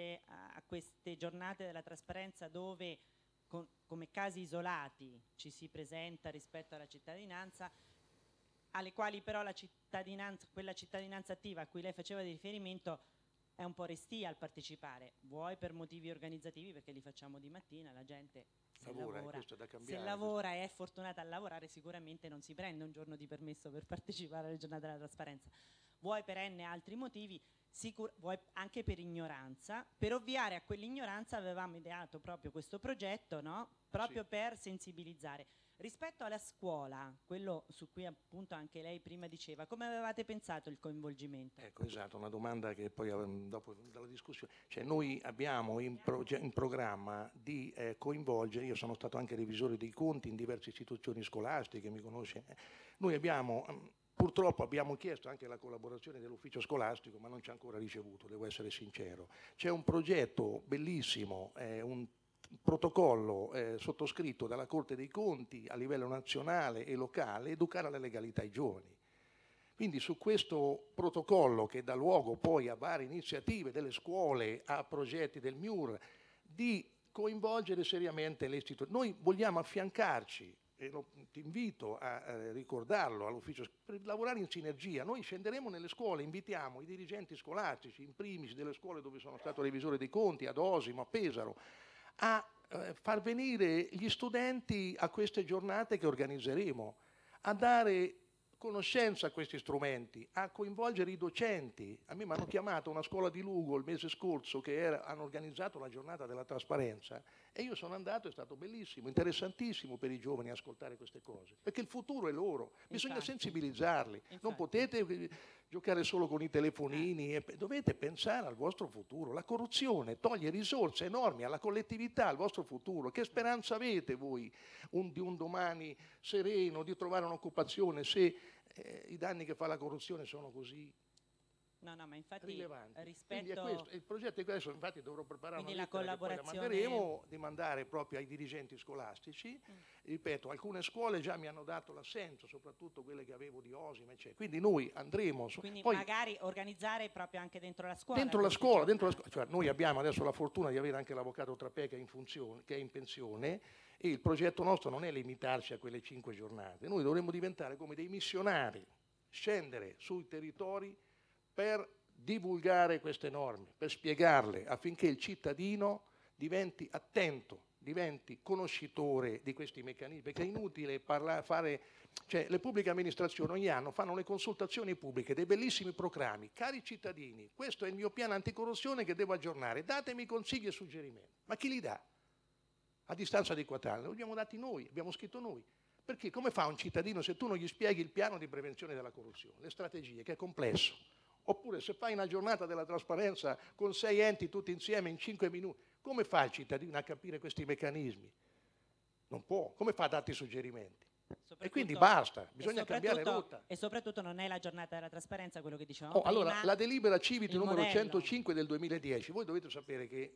queste giornate della trasparenza dove come casi isolati ci si presenta rispetto alla cittadinanza, alle quali però quella cittadinanza attiva a cui lei faceva di riferimento è un po' restia al partecipare, vuoi per motivi organizzativi perché li facciamo di mattina, la gente se lavora e è fortunata a lavorare sicuramente non si prende un giorno di permesso per partecipare alle giornate della trasparenza, vuoi per n altri motivi, vuoi anche per ignoranza. Per ovviare a quell'ignoranza avevamo ideato proprio questo progetto, no? Proprio per sensibilizzare. Rispetto alla scuola, quello su cui appunto anche lei prima diceva, come avevate pensato il coinvolgimento? Ecco, esatto, una domanda che poi dopo dalla discussione, cioè noi abbiamo in programma di coinvolgere, io sono stato anche revisore dei conti in diverse istituzioni scolastiche, mi conosce, noi abbiamo, purtroppo abbiamo chiesto anche la collaborazione dell'ufficio scolastico, ma non ci ha ancora ricevuto, devo essere sincero. C'è un progetto bellissimo, un protocollo sottoscritto dalla Corte dei Conti a livello nazionale e locale, educare alla legalità ai giovani. Quindi su questo protocollo che dà luogo poi a varie iniziative delle scuole, a progetti del MIUR, di coinvolgere seriamente le istituzioni. Noi vogliamo affiancarci, e ti invito a ricordarlo all'ufficio, per lavorare in sinergia. Noi scenderemo nelle scuole, invitiamo i dirigenti scolastici, in primis delle scuole dove sono stato revisore dei conti, ad Osimo, a Pesaro, a far venire gli studenti a queste giornate che organizzeremo, a dare conoscenza a questi strumenti, a coinvolgere i docenti. A me mi hanno chiamato a una scuola di Lugo il mese scorso che hanno organizzato la giornata della trasparenza e io sono andato, è stato bellissimo, interessantissimo per i giovani ascoltare queste cose, perché il futuro è loro, bisogna sensibilizzarli, non potete giocare solo con i telefonini, dovete pensare al vostro futuro. La corruzione toglie risorse enormi alla collettività, al vostro futuro. Che speranza avete voi di un domani sereno, di trovare un'occupazione, se i danni che fa la corruzione sono così No, ma infatti rilevanti. rispetto... Quindi è questo, il progetto è questo, infatti dovrò preparare una Quindi la lettera che poi la collaborazione... manderemo, di mandare proprio ai dirigenti scolastici. Ripeto, alcune scuole già mi hanno dato l'assenso, soprattutto quelle che avevo di Osima, eccetera. Quindi noi andremo... Quindi poi, magari organizzare proprio anche dentro la scuola. dentro la scuola, cioè noi abbiamo adesso la fortuna di avere anche l'avvocato Trapè che è in pensione, e il progetto nostro non è limitarci a quelle 5 giornate, noi dovremmo diventare come dei missionari, scendere sui territori per divulgare queste norme, per spiegarle affinché il cittadino diventi attento, diventi conoscitore di questi meccanismi, perché è inutile fare, cioè le pubbliche amministrazioni ogni anno fanno le consultazioni pubbliche, dei bellissimi proclami, cari cittadini, questo è il mio piano anticorruzione che devo aggiornare, datemi consigli e suggerimenti, ma chi li dà? A distanza di 4 anni, lo abbiamo dati noi, abbiamo scritto noi. Perché come fa un cittadino se tu non gli spieghi il piano di prevenzione della corruzione, le strategie, che è complesso? Oppure se fai una giornata della trasparenza con 6 enti tutti insieme in 5 minuti, come fa il cittadino a capire questi meccanismi? Non può. Come fa a darti suggerimenti? E quindi basta, bisogna cambiare rotta. E soprattutto non è la giornata della trasparenza, quello che dicevamo prima. Allora, la delibera Civit numero modello. 105 del 2010, voi dovete sapere che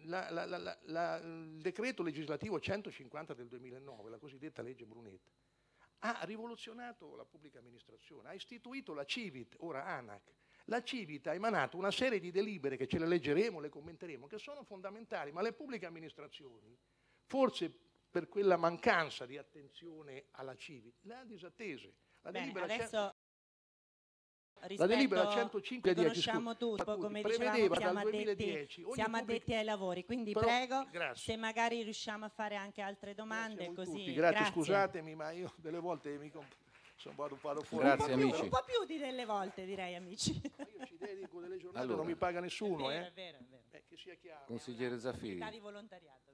il decreto legislativo 150 del 2009, la cosiddetta legge Brunetta, ha rivoluzionato la pubblica amministrazione, ha istituito la Civit, ora ANAC. La Civit ha emanato una serie di delibere, che ce le leggeremo, le commenteremo, che sono fondamentali, ma le pubbliche amministrazioni, forse per quella mancanza di attenzione alla Civit, le ha disattese. La delibera adesso... La delibera 105 conosciamo tutto, come dicevamo, siamo addetti ai lavori, quindi però, prego, grazie. se magari riusciamo a fare anche altre domande, così. Grazie, scusatemi, ma io delle volte vado fuori. Grazie, amici. Un po' più di delle volte, direi, amici. Io ci dedico delle giornate, allora, non mi paga nessuno, è vero. che sia chiaro. Consigliere Zaffiri, Di volontariato,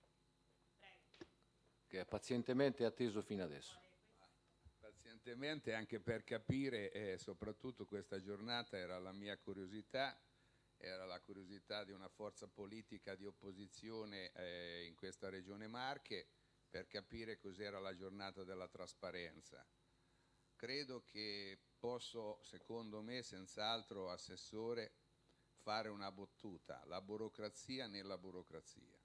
che ha pazientemente atteso fino adesso. Pazientemente, anche per capire, soprattutto questa giornata era la mia curiosità, era la curiosità di una forza politica di opposizione in questa regione Marche, per capire cos'era la giornata della trasparenza. Credo che posso, secondo me, senz'altro, Assessore, fare una battuta: la burocrazia nella burocrazia.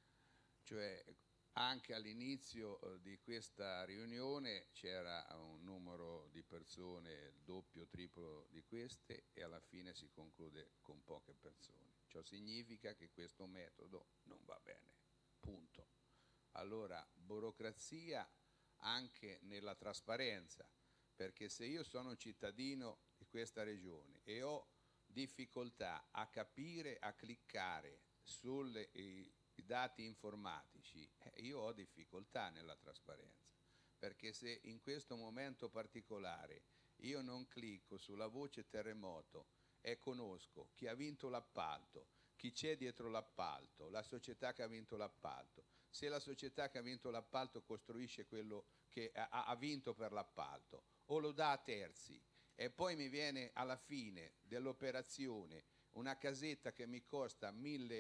Cioè, anche all'inizio di questa riunione c'era un numero di persone doppio, triplo di queste, e alla fine si conclude con poche persone. Ciò significa che questo metodo non va bene, punto. Allora, burocrazia anche nella trasparenza, perché se io sono cittadino di questa regione e ho difficoltà a capire, a cliccare sui dati informatici, io ho difficoltà nella trasparenza, perché se in questo momento particolare io non clicco sulla voce terremoto e conosco chi ha vinto l'appalto, chi c'è dietro l'appalto, la società che ha vinto l'appalto, se la società che ha vinto l'appalto costruisce quello che ha vinto per l'appalto o lo dà a terzi, e poi mi viene alla fine dell'operazione una casetta che mi costa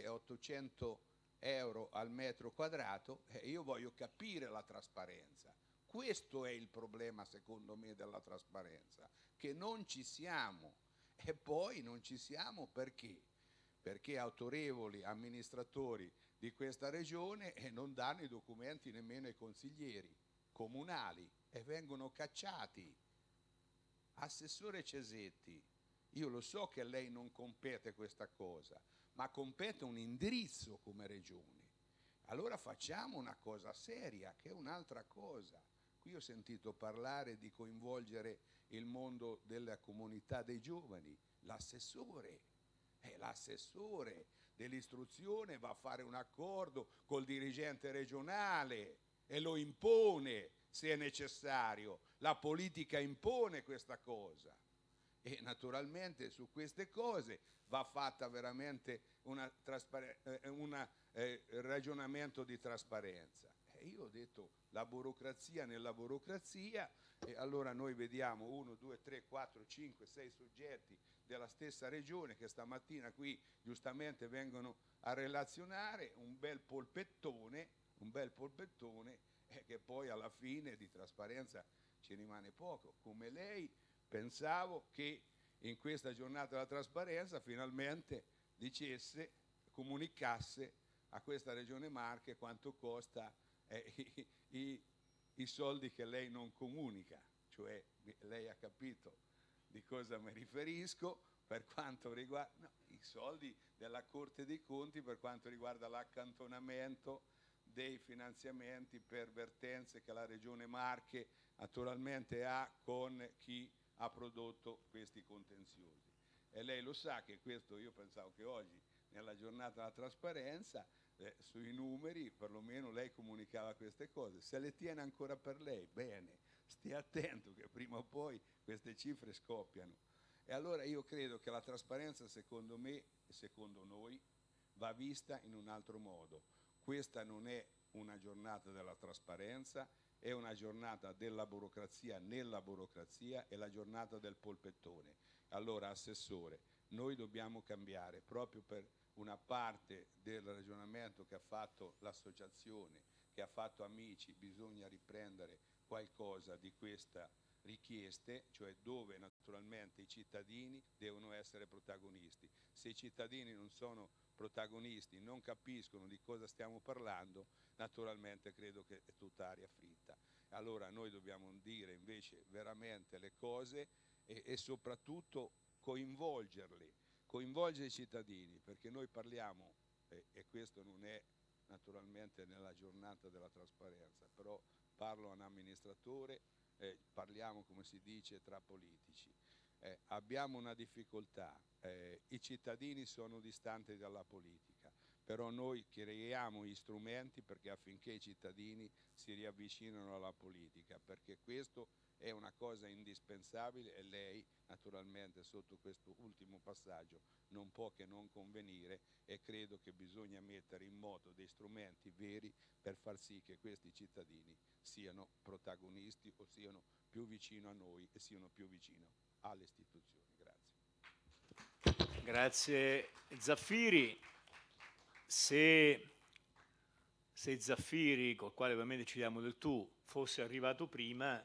1.800 euro al metro quadrato, io voglio capire la trasparenza. Questo è il problema, secondo me, della trasparenza, che non ci siamo. E poi non ci siamo perché? Perché autorevoli amministratori di questa regione non danno i documenti nemmeno ai consiglieri comunali e vengono cacciati. Assessore Cesetti, io lo so che a lei non compete questa cosa, ma compete un indirizzo come regione. Allora facciamo una cosa seria, che è un'altra cosa. Qui ho sentito parlare di coinvolgere il mondo della comunità dei giovani. L'assessore dell'istruzione va a fare un accordo col dirigente regionale e lo impone se è necessario. La politica impone questa cosa. E naturalmente su queste cose va fatta veramente un ragionamento di trasparenza. E io ho detto la burocrazia nella burocrazia, e allora noi vediamo 1, 2, 3, 4, 5, 6 soggetti della stessa regione che stamattina qui giustamente vengono a relazionare, un bel polpettone che poi alla fine di trasparenza ci rimane poco. Come lei, pensavo che in questa giornata della trasparenza finalmente dicesse, comunicasse a questa Regione Marche quanto costa i soldi che lei non comunica, cioè lei ha capito di cosa mi riferisco per quanto riguarda i soldi della Corte dei Conti per quanto riguarda l'accantonamento dei finanziamenti per vertenze che la Regione Marche naturalmente ha con chi ha prodotto questi contenziosi. E lei lo sa che questo, io pensavo che oggi nella giornata della trasparenza sui numeri perlomeno lei comunicava queste cose. Se le tiene ancora per lei, bene, stia attento che prima o poi queste cifre scoppiano. E allora io credo che la trasparenza, secondo me e secondo noi, va vista in un altro modo. Questa non è una giornata della trasparenza, è una giornata della burocrazia nella burocrazia, è la giornata del polpettone. Allora, Assessore, noi dobbiamo cambiare proprio per una parte del ragionamento che ha fatto l'associazione, che ha fatto Amici, bisogna riprendere qualcosa di queste richieste, cioè dove naturalmente i cittadini devono essere protagonisti. Se i cittadini non sono protagonisti, non capiscono di cosa stiamo parlando, naturalmente credo che è tutta aria fritta. Allora noi dobbiamo dire invece veramente le cose e soprattutto coinvolgerli, coinvolgere i cittadini, perché noi parliamo, e questo non è naturalmente nella giornata della trasparenza, però parlo a un amministratore, parliamo come si dice tra politici. Abbiamo una difficoltà, i cittadini sono distanti dalla politica, però noi creiamo gli strumenti perché affinché i cittadini si riavvicinano alla politica, perché questo è una cosa indispensabile e lei naturalmente sotto questo ultimo passaggio non può che non convenire e credo che bisogna mettere in moto dei strumenti veri per far sì che questi cittadini siano protagonisti o siano più vicino a noi e siano più vicino alle istituzioni. Grazie. Grazie Zaffiri. Se Zaffiri, col quale ovviamente ci diamo del tu, fosse arrivato prima,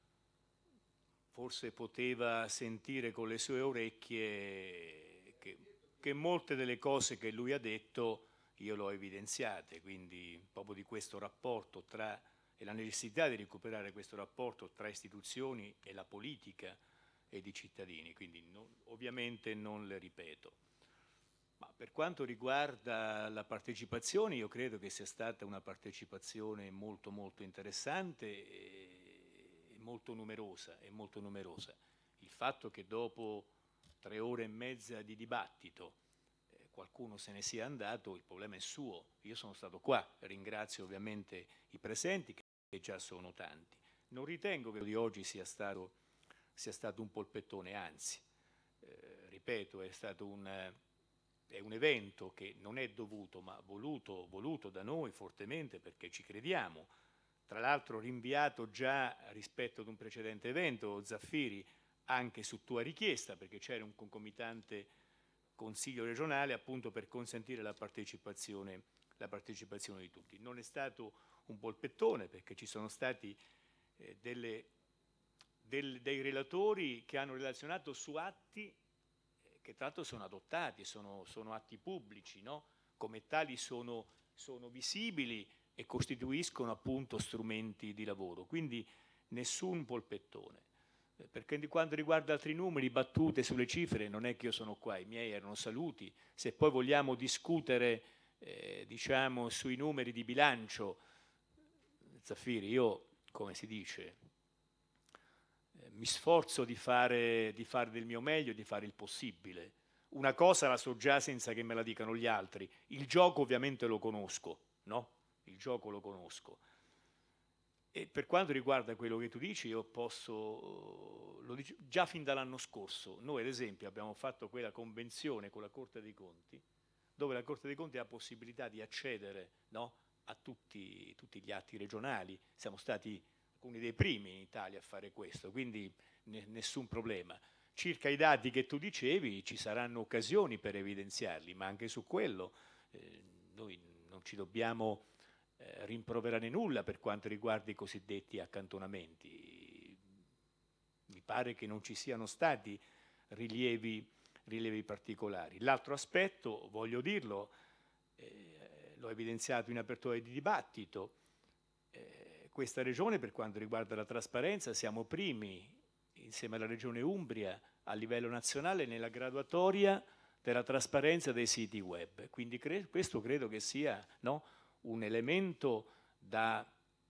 forse poteva sentire con le sue orecchie che molte delle cose che lui ha detto io l'ho evidenziate, quindi proprio di questo rapporto e la necessità di recuperare questo rapporto tra istituzioni e la politica e i cittadini, quindi ovviamente non le ripeto. Ma per quanto riguarda la partecipazione, io credo che sia stata una partecipazione molto molto interessante e molto numerosa. Il fatto che dopo 3 ore e mezza di dibattito qualcuno se ne sia andato, il problema è suo. Io sono stato qua, ringrazio ovviamente i presenti che già sono tanti. Non ritengo che di oggi sia stato un polpettone, anzi, ripeto, è un evento che non è dovuto ma voluto da noi fortemente perché ci crediamo, tra l'altro rinviato già rispetto ad un precedente evento, Zaffiri, anche su tua richiesta, perché c'era un concomitante consiglio regionale appunto per consentire la partecipazione di tutti. Non è stato un polpettone perché ci sono stati dei relatori che hanno relazionato su atti che tra l'altro sono adottati, sono atti pubblici, no? Come tali sono visibili e costituiscono appunto strumenti di lavoro, quindi nessun polpettone. Perché di quanto riguarda altri numeri, battute sulle cifre, non è che io sono qua, i miei erano saluti. Se poi vogliamo discutere diciamo sui numeri di bilancio, Zaffiri, io come si dice mi sforzo di fare del mio meglio, di fare il possibile. Una cosa la so già senza che me la dicano gli altri, il gioco ovviamente lo conosco, no? Il gioco lo conosco. E per quanto riguarda quello che tu dici, io posso, lo dico, già fin dall'anno scorso, noi ad esempio abbiamo fatto quella convenzione con la Corte dei Conti, dove la Corte dei Conti ha la possibilità di accedere, no, a tutti gli atti regionali. Siamo stati alcuni dei primi in Italia a fare questo, quindi nessun problema. Circa i dati che tu dicevi, ci saranno occasioni per evidenziarli, ma anche su quello noi non ci dobbiamo rimproverare nulla per quanto riguarda i cosiddetti accantonamenti. Mi pare che non ci siano stati rilievi particolari. L'altro aspetto, voglio dirlo, l'ho evidenziato in apertura di dibattito, questa regione, per quanto riguarda la trasparenza, siamo primi, insieme alla regione Umbria, a livello nazionale nella graduatoria della trasparenza dei siti web. Quindi questo credo che sia, no, un elemento da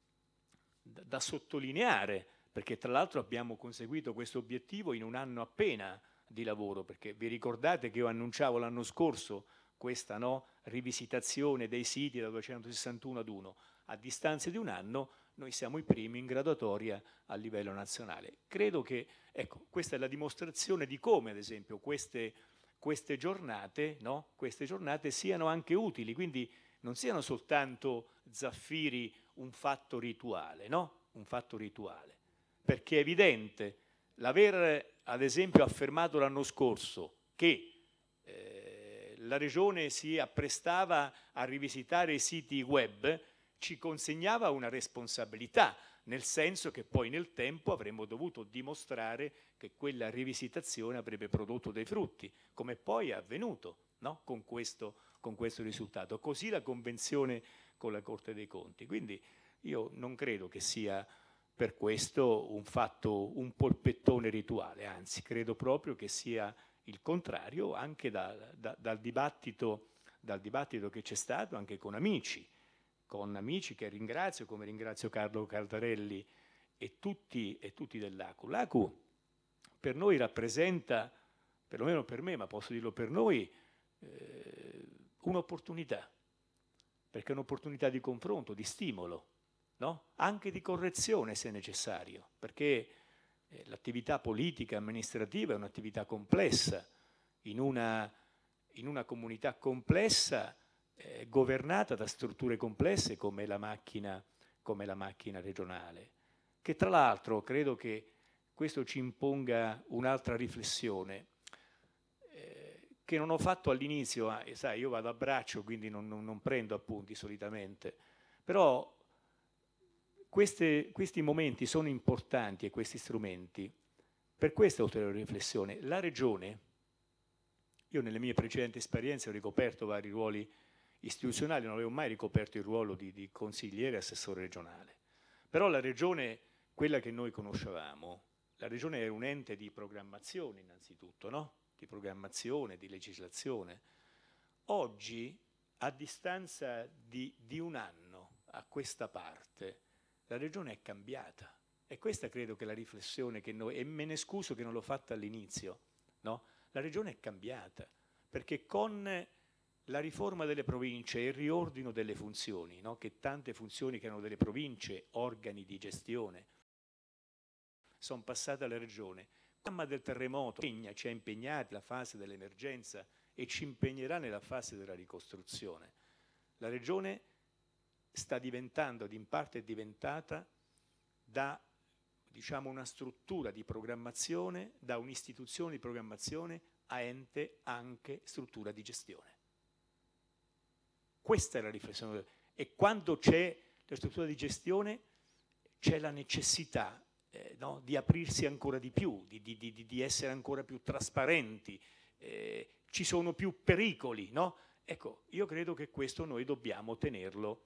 sottolineare, perché tra l'altro abbiamo conseguito questo obiettivo in un anno appena di lavoro, perché vi ricordate che io annunciavo l'anno scorso questa, no, rivisitazione dei siti da 261 ad 1. A distanza di un anno noi siamo i primi in graduatoria a livello nazionale. Credo che, ecco, questa è la dimostrazione di come, ad esempio, queste giornate, no, queste giornate siano anche utili, quindi non siano soltanto Zaffiri un fatto rituale, no? Un fatto rituale. Perché è evidente l'aver, ad esempio, affermato l'anno scorso che la Regione si apprestava a rivisitare i siti web, ci consegnava una responsabilità, nel senso che poi nel tempo avremmo dovuto dimostrare che quella rivisitazione avrebbe prodotto dei frutti, come poi è avvenuto, no? con questo risultato. Così la convenzione con la Corte dei Conti. Quindi io non credo che sia per questo un fatto, un polpettone rituale, anzi credo proprio che sia il contrario, anche dal dibattito che c'è stato anche con amici che ringrazio, come ringrazio Carlo Caldarelli e tutti dell'ACU. L'ACU per noi rappresenta, perlomeno per me, ma posso dirlo per noi, un'opportunità, perché è un'opportunità di confronto, di stimolo, no? Anche di correzione se necessario, perché l'attività politica e amministrativa è un'attività complessa, in una comunità complessa, governata da strutture complesse come la macchina regionale, che tra l'altro credo che questo ci imponga un'altra riflessione, che non ho fatto all'inizio, sai, io vado a braccio, quindi non prendo appunti solitamente, però questi momenti sono importanti e questi strumenti per questa ulteriore riflessione. La Regione, io nelle mie precedenti esperienze ho ricoperto vari ruoli istituzionali, non avevo mai ricoperto il ruolo di consigliere e assessore regionale, però la Regione, quella che noi conoscevamo, la Regione era un ente di programmazione innanzitutto, no? Di programmazione, di legislazione. Oggi, a distanza di un anno a questa parte, la Regione è cambiata, e questa credo che è la riflessione che noi, e me ne scuso che non l'ho fatta all'inizio, no? La Regione è cambiata, perché con la riforma delle province e il riordino delle funzioni, no? Che tante funzioni che erano delle province, organi di gestione, sono passate alla Regione. Il programma del terremoto ci ha impegnati nella fase dell'emergenza e ci impegnerà nella fase della ricostruzione. La Regione sta diventando, ed in parte è diventata, da, diciamo, una struttura di programmazione, da un'istituzione di programmazione a ente anche struttura di gestione. Questa è la riflessione. E quando c'è la struttura di gestione c'è la necessità no, di aprirsi ancora di più, di essere ancora più trasparenti, ci sono più pericoli, no? Ecco, io credo che questo noi dobbiamo tenerlo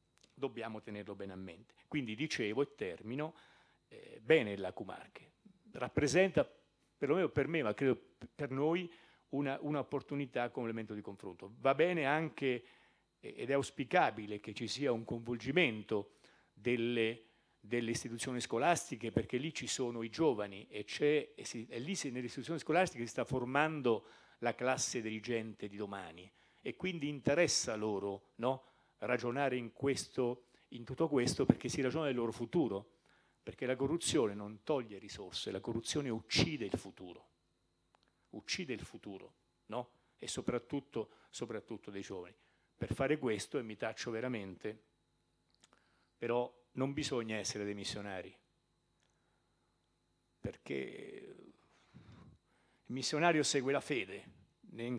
bene a mente. Quindi dicevo, e termino, bene l'ACU Marche, rappresenta, perlomeno per me, ma credo per noi, un'opportunità come elemento di confronto. Va bene anche, ed è auspicabile, che ci sia un coinvolgimento delle istituzioni scolastiche, perché lì ci sono i giovani e lì nelle istituzioni scolastiche si sta formando la classe dirigente di domani, e quindi interessa loro, no, ragionare in tutto questo, perché si ragiona del loro futuro, perché la corruzione non toglie risorse, la corruzione uccide il futuro, no? E soprattutto dei giovani. Per fare questo, e mi taccio veramente, però non bisogna essere dei missionari, perché il missionario segue la fede. Nel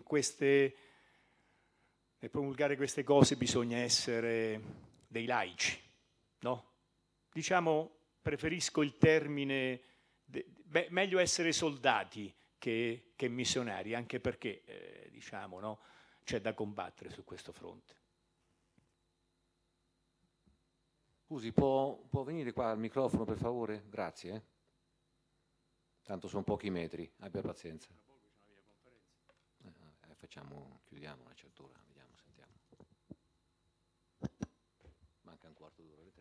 promulgare queste cose bisogna essere dei laici, no? Diciamo, preferisco il termine, meglio essere soldati che missionari, anche perché diciamo, no, c'è da combattere su questo fronte. Scusi, può venire qua al microfono per favore? Grazie. Tanto sono pochi metri, abbia pazienza. Chiudiamo una certa ora, vediamo, sentiamo. Manca un quarto d'ora, alle 3.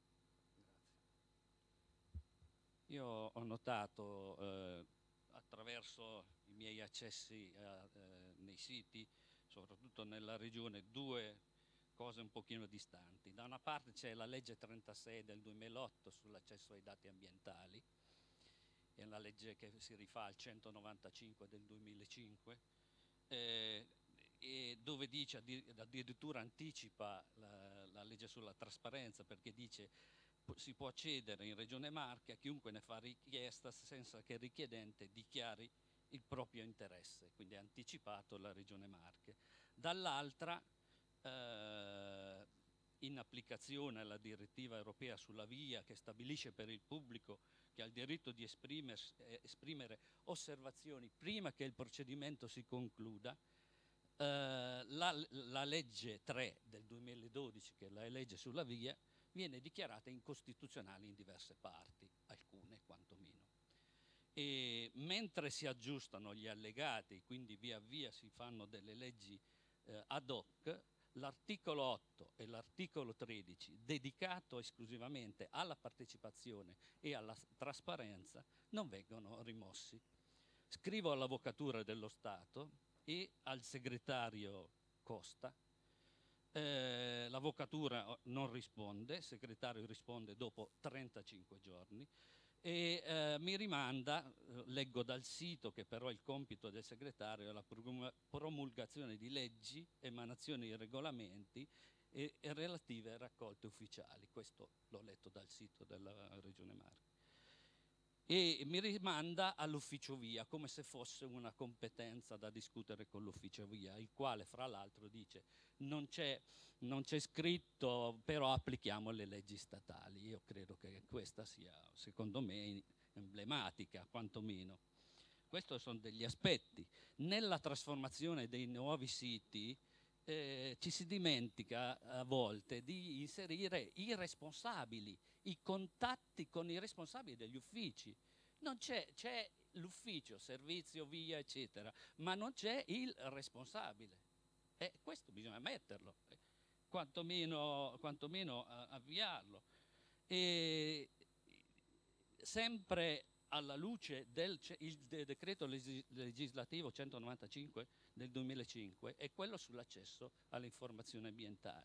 Io ho notato attraverso i miei accessi nei siti, soprattutto nella regione, due cose un pochino distanti. Da una parte c'è la legge 36 del 2008 sull'accesso ai dati ambientali, è una legge che si rifà al 195 del 2005, e dove dice, addirittura anticipa la legge sulla trasparenza, perché dice si può accedere in Regione Marche a chiunque ne fa richiesta senza che il richiedente dichiari il proprio interesse, quindi è anticipato la Regione Marche. Dall'altra, in applicazione alla direttiva europea sulla VIA, che stabilisce per il pubblico che ha il diritto di esprimere osservazioni prima che il procedimento si concluda, la legge 3 del 2012, che è la legge sulla VIA, viene dichiarata incostituzionale in diverse parti, alcune quantomeno. E mentre si aggiustano gli allegati, quindi via via si fanno delle leggi ad hoc, l'articolo 8 e l'articolo 13, dedicato esclusivamente alla partecipazione e alla trasparenza, non vengono rimossi. Scrivo all'Avvocatura dello Stato e al segretario Costa. L'Avvocatura non risponde, il segretario risponde dopo 35 giorni e mi rimanda, leggo dal sito, che però il compito del segretario è la promulgazione di leggi, emanazione di regolamenti e relative raccolte ufficiali. Questo l'ho letto dal sito della Regione Marche. E mi rimanda all'ufficio VIA, come se fosse una competenza da discutere con l'ufficio VIA, il quale fra l'altro dice non c'è scritto, però applichiamo le leggi statali. Io credo che questa sia, secondo me, emblematica, quantomeno. Questi sono degli aspetti. Nella trasformazione dei nuovi siti ci si dimentica a volte di inserire i responsabili, i contatti con i responsabili degli uffici. Non c'è l'ufficio, servizio, via, eccetera, ma non c'è il responsabile. E questo bisogna metterlo, quantomeno avviarlo. E sempre alla luce del decreto legislativo 195 del 2005 è quello sull'accesso alle informazioni ambientali.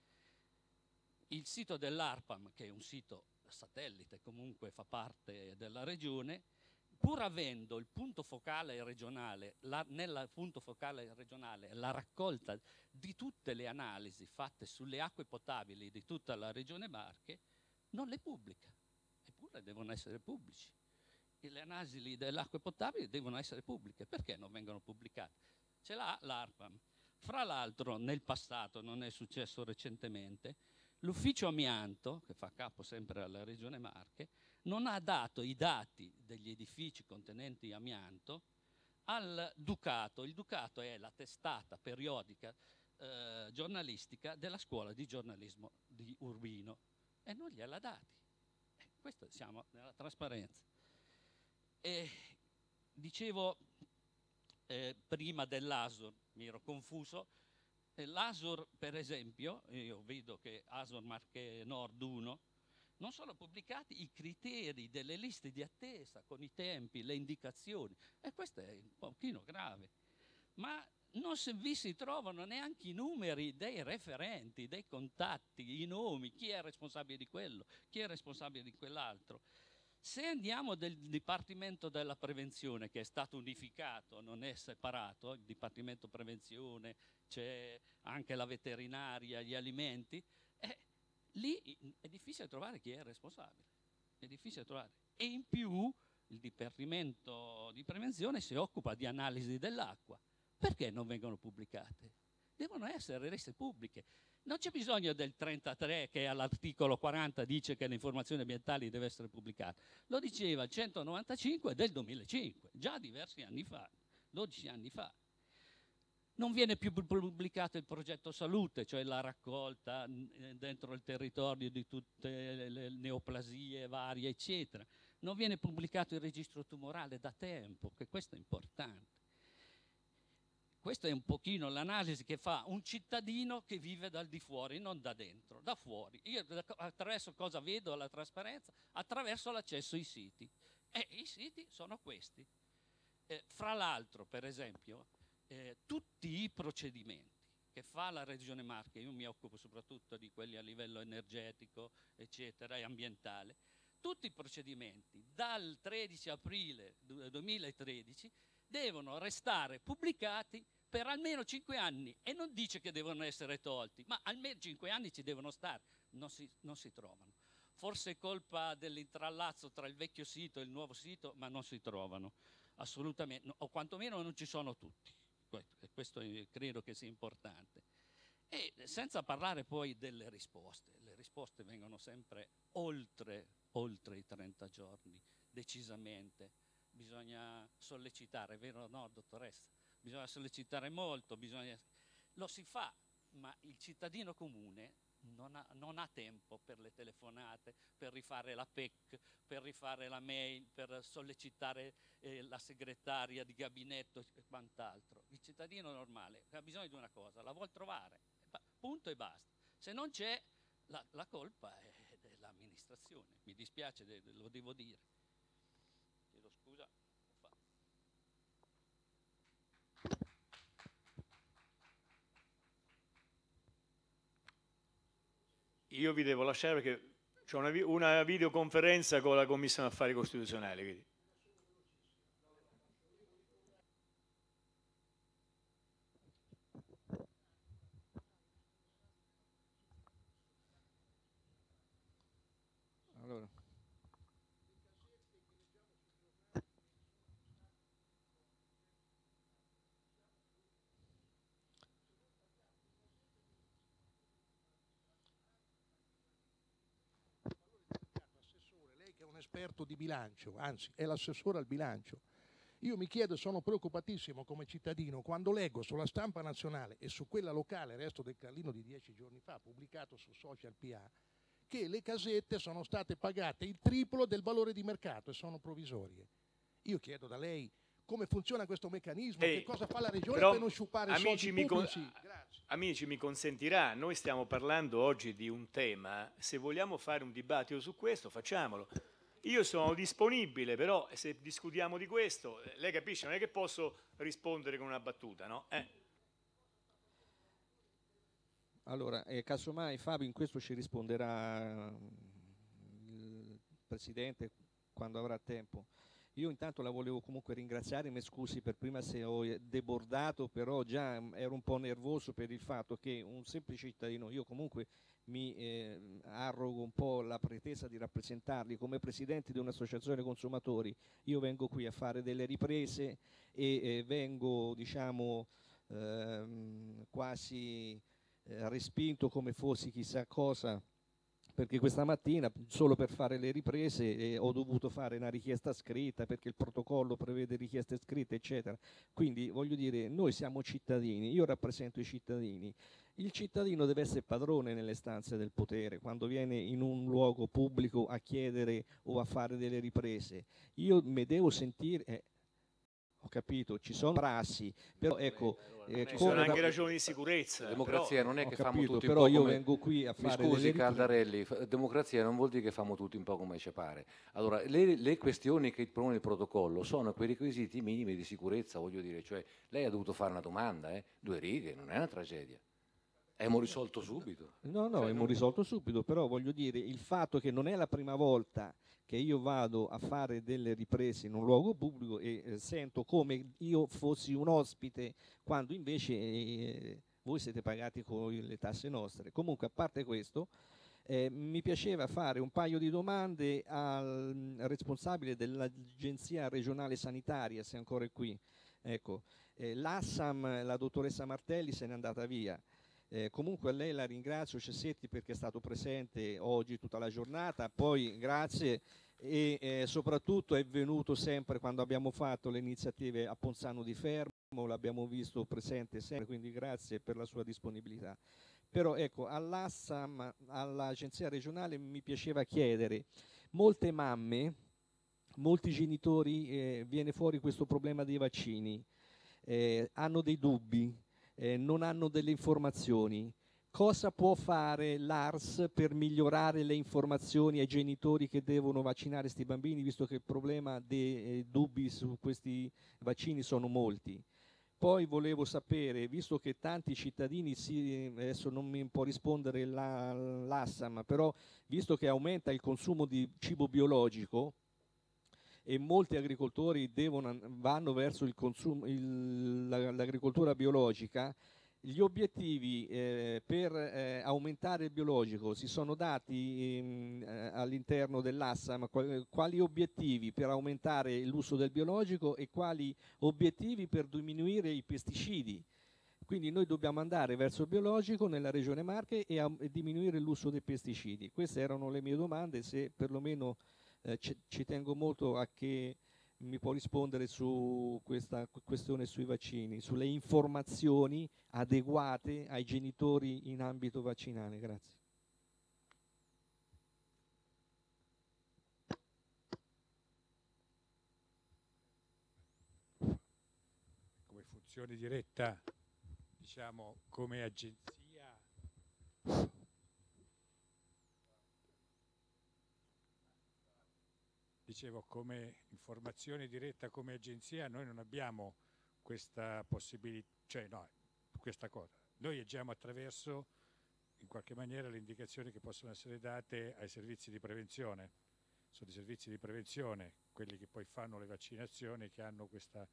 Il sito dell'ARPAM, che è un sito satellite, comunque fa parte della regione, pur avendo il punto focale regionale, nel punto focale regionale la raccolta di tutte le analisi fatte sulle acque potabili di tutta la regione Marche, non le pubblica, eppure devono essere pubblici. E le analisi delle acque potabili devono essere pubbliche, perché non vengono pubblicate? Ce l'ha l'ARPAM. Fra l'altro nel passato, non è successo recentemente, l'ufficio amianto, che fa capo sempre alla regione Marche, non ha dato i dati degli edifici contenenti amianto al Ducato. Il Ducato è la testata periodica giornalistica della scuola di giornalismo di Urbino e non gliel'ha dati. Questo siamo nella trasparenza. E dicevo prima dell'ASUR, mi ero confuso. L'ASUR, per esempio, io vedo che ASUR Marche Nord 1 non sono pubblicati i criteri delle liste di attesa con i tempi, le indicazioni, e questo è un pochino grave. Ma non vi si trovano neanche i numeri dei referenti, dei contatti, i nomi, chi è responsabile di quello, chi è responsabile di quell'altro. Se andiamo del Dipartimento della Prevenzione, che è stato unificato, non è separato, il Dipartimento Prevenzione, c'è anche la veterinaria, gli alimenti, lì è difficile trovare chi è responsabile, è difficile trovare. E in più il Dipartimento di Prevenzione si occupa di analisi dell'acqua. Perché non vengono pubblicate? devono essere rese pubbliche. Non c'è bisogno del 33 che all'articolo 40 dice che le informazioni ambientali deve essere pubblicata. Lo diceva il 195 del 2005, già diversi anni fa, 12 anni fa. Non viene più pubblicato il progetto salute, cioè la raccolta dentro il territorio di tutte le neoplasie varie, eccetera. Non viene pubblicato il registro tumorale da tempo, che questo è importante. Questa è un pochino l'analisi che fa un cittadino che vive dal di fuori, non da dentro, da fuori. Io attraverso cosa vedo la trasparenza? Attraverso l'accesso ai siti. E i siti sono questi. Fra l'altro, per esempio, tutti i procedimenti che fa la Regione Marche, io mi occupo soprattutto di quelli a livello energetico, eccetera, e ambientale, tutti i procedimenti dal 13 aprile 2013 devono restare pubblicati per almeno 5 anni, e non dice che devono essere tolti, ma almeno 5 anni ci devono stare, non si trovano. Forse è colpa dell'intrallazzo tra il vecchio sito e il nuovo sito, ma non si trovano assolutamente, o quantomeno non ci sono tutti. Questo credo che sia importante. E senza parlare poi delle risposte. Le risposte vengono sempre oltre i 30 giorni, decisamente. Bisogna sollecitare, è vero o no, dottoressa? Bisogna sollecitare molto, lo si fa, ma il cittadino comune non ha tempo per le telefonate, per rifare la PEC, per rifare la mail, per sollecitare la segretaria di gabinetto e quant'altro. Il cittadino normale ha bisogno di una cosa, la vuol trovare, punto e basta. Se non c'è, la colpa è dell'amministrazione. Mi dispiace, lo devo dire. Chiedo scusa. Io vi devo lasciare perché c'è una videoconferenza con la Commissione Affari Costituzionali. Quindi. Allora. Lei che è un esperto di bilancio, anzi è l'assessore al bilancio, io mi chiedo, sono preoccupatissimo come cittadino quando leggo sulla stampa nazionale e su quella locale, resto del Carlino di 10 giorni fa, pubblicato su Social PA, che le casette sono state pagate il triplo del valore di mercato e sono provvisorie. Io chiedo da lei come funziona questo meccanismo, che cosa fa la Regione per non sciupare soldi pubblici. Amici, mi consentirà, noi stiamo parlando oggi di un tema, se vogliamo fare un dibattito su questo facciamolo. Io sono disponibile, però se discutiamo di questo, lei capisce, non è che posso rispondere con una battuta, no? Allora, casomai Fabio in questo ci risponderà il Presidente quando avrà tempo. Io intanto la volevo comunque ringraziare, mi scusi per prima se ho debordato, però già ero un po' nervoso per il fatto che un semplice cittadino, io comunque mi arrogo un po' la pretesa di rappresentarli come presidente di un'associazione consumatori. Io vengo qui a fare delle riprese e vengo, diciamo, quasi respinto come fossi chissà cosa, perché questa mattina solo per fare le riprese ho dovuto fare una richiesta scritta perché il protocollo prevede richieste scritte, eccetera. Quindi voglio dire, noi siamo cittadini, io rappresento i cittadini. Il cittadino deve essere padrone nelle stanze del potere quando viene in un luogo pubblico a chiedere o a fare delle riprese. Io mi devo sentire... Ho capito, ci sono prassi, però ecco... ci sono anche ragioni di sicurezza. La democrazia non è che famo capito, tutti però un po' io come... vengo qui a fare Mi scusi delle Caldarelli, democrazia non vuol dire che famo tutti un po' come ci pare. Allora, le questioni che propone il protocollo sono quei requisiti minimi di sicurezza, voglio dire, cioè lei ha dovuto fare una domanda, 2 righe, non è una tragedia. Abbiamo risolto subito. No, abbiamo risolto subito, però voglio dire, il fatto che non è la prima volta che io vado a fare delle riprese in un luogo pubblico e sento come io fossi un ospite, quando invece voi siete pagati con le tasse nostre. Comunque, a parte questo, mi piaceva fare un paio di domande al responsabile dell'Agenzia Regionale Sanitaria, se ancora è qui. Ecco, l'Assam, la dottoressa Martelli se n'è andata via. Comunque a lei la ringrazio, Cessetti, perché è stato presente oggi tutta la giornata, poi grazie e soprattutto è venuto sempre quando abbiamo fatto le iniziative a Ponzano di Fermo, l'abbiamo visto presente sempre, quindi grazie per la sua disponibilità. Però ecco, all'Assam, all'agenzia regionale mi piaceva chiedere, molte mamme, molti genitori, viene fuori questo problema dei vaccini, hanno dei dubbi, non hanno delle informazioni. Cosa può fare l'ARS per migliorare le informazioni ai genitori che devono vaccinare questi bambini, visto che il problema dei dubbi su questi vaccini sono molti? Poi volevo sapere, visto che tanti cittadini, adesso non mi può rispondere l'Assam, però visto che aumenta il consumo di cibo biologico e molti agricoltori vanno verso l'agricoltura biologica, gli obiettivi per aumentare il biologico si sono dati all'interno dell'Assam, quali obiettivi per aumentare l'uso del biologico e quali obiettivi per diminuire i pesticidi. Quindi noi dobbiamo andare verso il biologico nella regione Marche e diminuire l'uso dei pesticidi. Queste erano le mie domande, se perlomeno ci tengo molto a che mi può rispondere su questa questione sui vaccini, sulle informazioni adeguate ai genitori in ambito vaccinale. Grazie. Come funzione diretta, diciamo, come agenzia, dicevo, come informazione diretta, come agenzia, noi non abbiamo questa possibilità, cioè no, questa cosa. Noi agiamo attraverso, in qualche maniera, le indicazioni che possono essere date ai servizi di prevenzione. Sono i servizi di prevenzione quelli che poi fanno le vaccinazioni, che hanno questa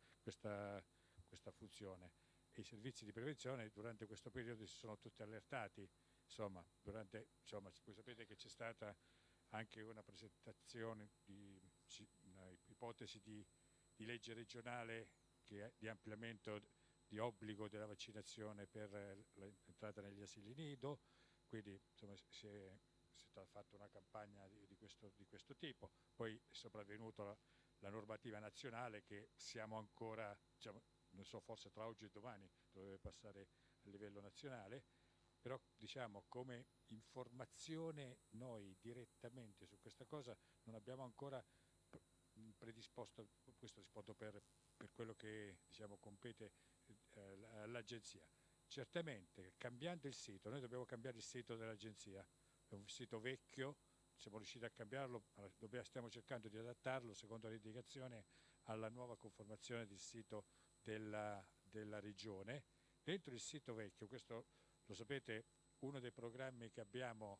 funzione. E i servizi di prevenzione durante questo periodo si sono tutti allertati. Insomma, voi sapete che c'è stata anche una presentazione di un'ipotesi di legge regionale di ampliamento di obbligo della vaccinazione per l'entrata negli asili nido, quindi insomma, si è fatta una campagna di questo tipo. Poi è sopravvenuta la normativa nazionale che siamo ancora, diciamo, non so, forse tra oggi e domani dovrebbe passare a livello nazionale, però diciamo come informazione noi direttamente su questa cosa non abbiamo ancora predisposto, questo rispondo per quello che diciamo compete all'agenzia. Certamente cambiando il sito, noi dobbiamo cambiare il sito dell'agenzia, è un sito vecchio, siamo riusciti a cambiarlo, stiamo cercando di adattarlo secondo le indicazioni alla nuova conformazione del sito della regione. Dentro il sito vecchio, questo lo sapete, uno dei programmi che abbiamo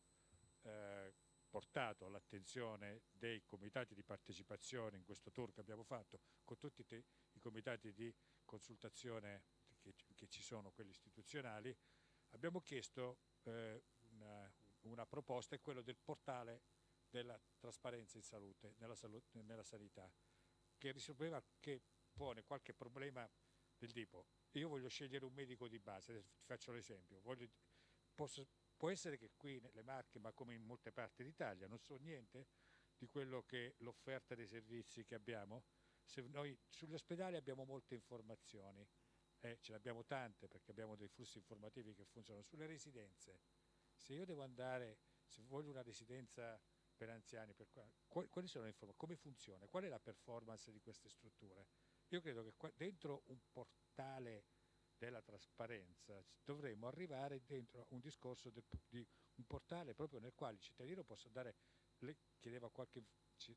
portato all'attenzione dei comitati di partecipazione in questo tour che abbiamo fatto con tutti i comitati di consultazione che ci sono, quelli istituzionali, abbiamo chiesto una proposta, è quello del portale della trasparenza in salute, nella sanità, che pone qualche problema del tipo: io voglio scegliere un medico di base, ti faccio l'esempio, può essere che qui nelle Marche, ma come in molte parti d'Italia, non so niente di quello che l'offerta dei servizi che abbiamo. Se noi sugli ospedali abbiamo molte informazioni, ce ne abbiamo tante perché abbiamo dei flussi informativi che funzionano. Sulle residenze, se io devo andare, se voglio una residenza per anziani, quali sono le informazioni? Come funziona? Qual è la performance di queste strutture? Io credo che dentro un portale della trasparenza dovremmo arrivare dentro un discorso di un portale proprio nel quale il cittadino possa dare, lei chiedeva qualche,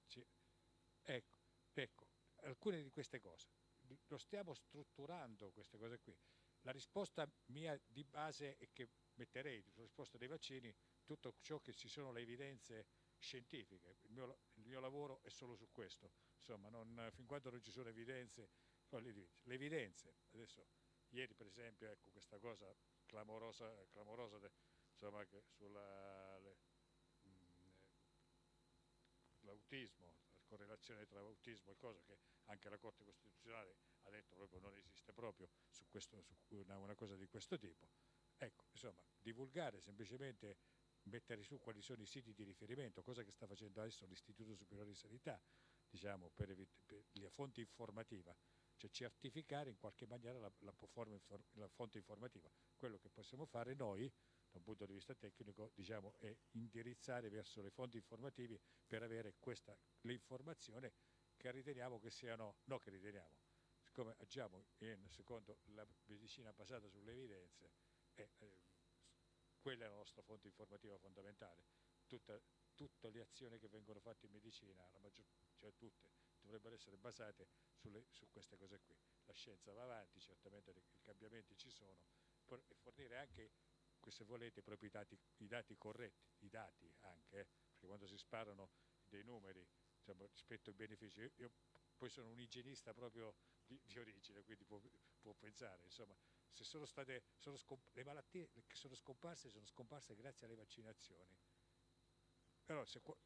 ecco, alcune di queste cose, lo stiamo strutturando queste cose qui. La risposta mia di base è che metterei sulla risposta dei vaccini tutto ciò che ci sono le evidenze scientifiche, il mio lavoro è solo su questo, insomma, fin quando non ci sono evidenze, le evidenze, adesso ieri per esempio, ecco, questa cosa clamorosa insomma, che sull'autismo, correlazione tra autismo e cosa che anche la Corte Costituzionale ha detto proprio non esiste proprio su una cosa di questo tipo. Ecco, insomma, divulgare, semplicemente mettere su quali sono i siti di riferimento, cosa che sta facendo adesso l'Istituto Superiore di Sanità, diciamo, per la fonte informativa, cioè certificare in qualche maniera la fonte informativa. Quello che possiamo fare noi, da un punto di vista tecnico, diciamo, è indirizzare verso le fonti informative per avere l'informazione che riteniamo che siano, no che riteniamo, siccome agiamo secondo la medicina basata sulle evidenze, quella è la nostra fonte informativa fondamentale. Tutte le azioni che vengono fatte in medicina, cioè tutte, dovrebbero essere basate su queste cose qui. La scienza va avanti, certamente i cambiamenti ci sono, e fornire anche, se volete, proprio i dati corretti, i dati anche, perché quando si sparano dei numeri, insomma, rispetto ai benefici, io poi sono un igienista proprio di origine, quindi può pensare, insomma, se le malattie che sono scomparse grazie alle vaccinazioni. Però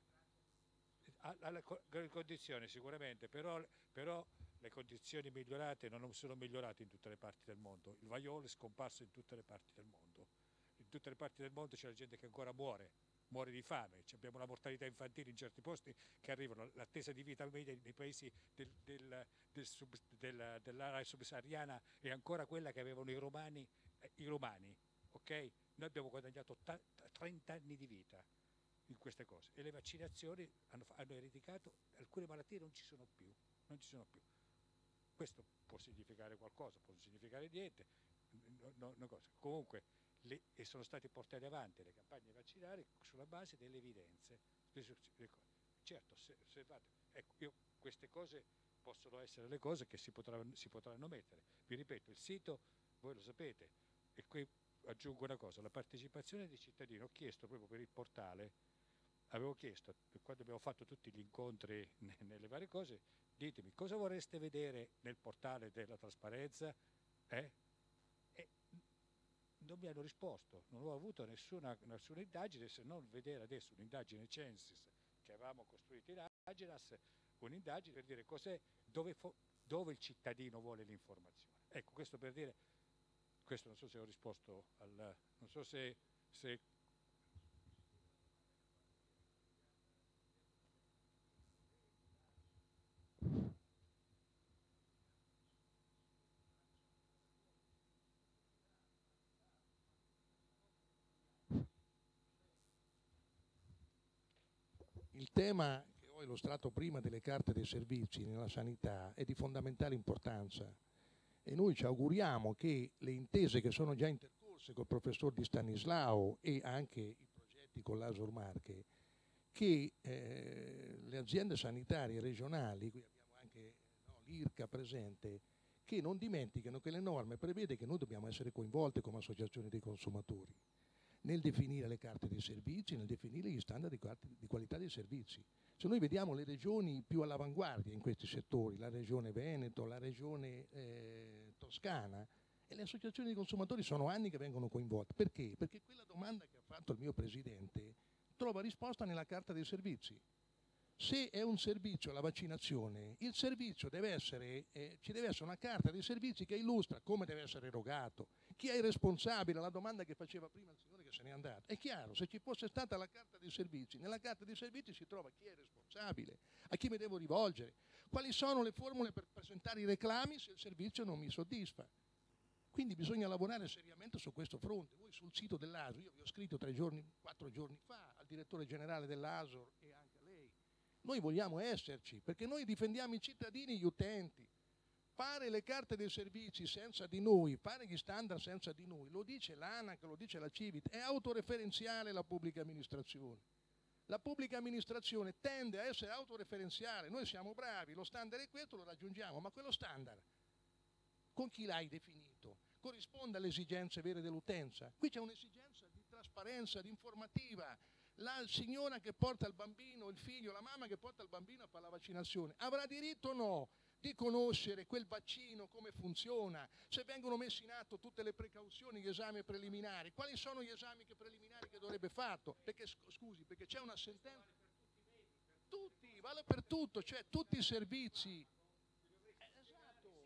alle condizioni sicuramente, però le condizioni migliorate non sono migliorate in tutte le parti del mondo. Il vaiolo è scomparso in tutte le parti del mondo. In tutte le parti del mondo c'è la gente che ancora muore di fame. Abbiamo una mortalità infantile in certi posti che arrivano, l'attesa di vita media nei paesi dell'area subsahariana è ancora quella che avevano i romani, ok? Noi abbiamo guadagnato 30 anni di vita in queste cose e le vaccinazioni hanno eradicato alcune malattie, non ci sono più. Questo può significare qualcosa, può significare niente, comunque sono state portate avanti le campagne vaccinali sulla base delle evidenze. Certo, osservate, ecco, queste cose possono essere le cose che si potranno mettere. Vi ripeto, il sito, voi lo sapete, e qui aggiungo una cosa, la partecipazione dei cittadini. Ho chiesto proprio per il portale, avevo chiesto, quando abbiamo fatto tutti gli incontri nelle varie cose, ditemi cosa vorreste vedere nel portale della trasparenza, E non mi hanno risposto, non ho avuto nessuna indagine, se non vedere adesso un'indagine Censis che avevamo costruito in Agenas, un'indagine per dire dove il cittadino vuole l'informazione. Ecco, questo per dire, questo non so se ho risposto non so se Il tema che ho illustrato prima delle carte dei servizi nella sanità è di fondamentale importanza e noi ci auguriamo che le intese che sono già intercorse col professor Di Stanislao e anche i progetti con l'ASUR Marche, che le aziende sanitarie regionali, qui abbiamo anche l'IRCA presente, che non dimentichino che le norme prevede che noi dobbiamo essere coinvolti come associazioni dei consumatori nel definire le carte dei servizi, nel definire gli standard di qualità dei servizi. Se noi vediamo le regioni più all'avanguardia in questi settori, la regione Veneto, la regione Toscana, e le associazioni dei consumatori sono anni che vengono coinvolte. Perché? Perché quella domanda che ha fatto il mio Presidente trova risposta nella carta dei servizi. Se è un servizio la vaccinazione, il servizio deve essere, ci deve essere una carta dei servizi che illustra come deve essere erogato, chi è il responsabile, la domanda che faceva prima il signore che se n'è andato. È chiaro, se ci fosse stata la carta dei servizi, nella carta dei servizi si trova chi è il responsabile, a chi mi devo rivolgere, quali sono le formule per presentare i reclami se il servizio non mi soddisfa. Quindi bisogna lavorare seriamente su questo fronte. Voi sul sito dell'ASUR, io vi ho scritto 4 giorni fa al direttore generale dell'ASUR e anche a lei, noi vogliamo esserci perché noi difendiamo i cittadini e gli utenti. Fare le carte dei servizi senza di noi, fare gli standard senza di noi, lo dice l'ANAC, lo dice la CIVIT, è autoreferenziale la pubblica amministrazione. La pubblica amministrazione tende a essere autoreferenziale, noi siamo bravi, lo standard è questo, lo raggiungiamo, ma quello standard, con chi l'hai definito? Corrisponde alle esigenze vere dell'utenza? Qui c'è un'esigenza di trasparenza, di informativa. La signora che porta il bambino, il figlio, la mamma che porta il bambino a fare la vaccinazione, avrà diritto o no di conoscere quel vaccino, come funziona, se vengono messi in atto tutte le precauzioni, gli esami preliminari, quali sono gli esami preliminari che dovrebbe fatto? Perché, scusi, perché c'è una sentenza... Tutti, vale per tutto, cioè tutti i servizi. Esatto,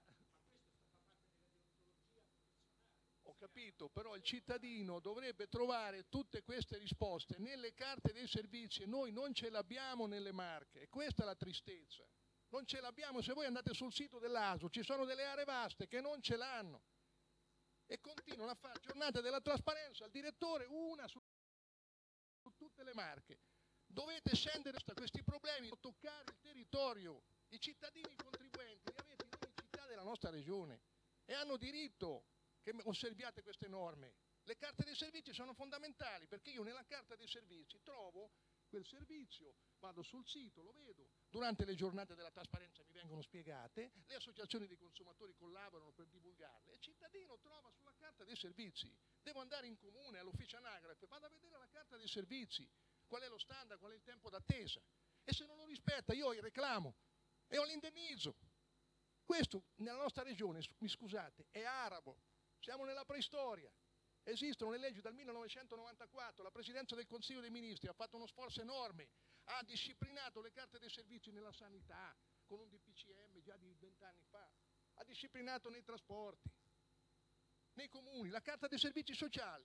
ho capito, però il cittadino dovrebbe trovare tutte queste risposte nelle carte dei servizi e noi non ce l'abbiamo nelle Marche, e questa è la tristezza. Non ce l'abbiamo. Se voi andate sul sito dell'ASO ci sono delle aree vaste che non ce l'hanno e continuano a fare giornate della trasparenza al direttore, una su tutte le Marche. Dovete scendere a questi problemi, toccare il territorio. I cittadini contribuenti li avete in ogni città della nostra regione e hanno diritto che osserviate queste norme. Le carte dei servizi sono fondamentali, perché io nella carta dei servizi trovo quel servizio, vado sul sito, lo vedo, durante le giornate della trasparenza mi vengono spiegate, le associazioni dei consumatori collaborano per divulgarle, il cittadino trova sulla carta dei servizi. Devo andare in comune, all'ufficio anagrafe, vado a vedere la carta dei servizi, qual è lo standard, qual è il tempo d'attesa, e se non lo rispetta io ho il reclamo e ho l'indennizzo. Questo nella nostra regione, mi scusate, è arabo, siamo nella preistoria. Esistono le leggi dal 1994, la Presidenza del Consiglio dei Ministri ha fatto uno sforzo enorme, ha disciplinato le carte dei servizi nella sanità, con un DPCM già di 20 anni fa, ha disciplinato nei trasporti, nei comuni, la carta dei servizi sociali.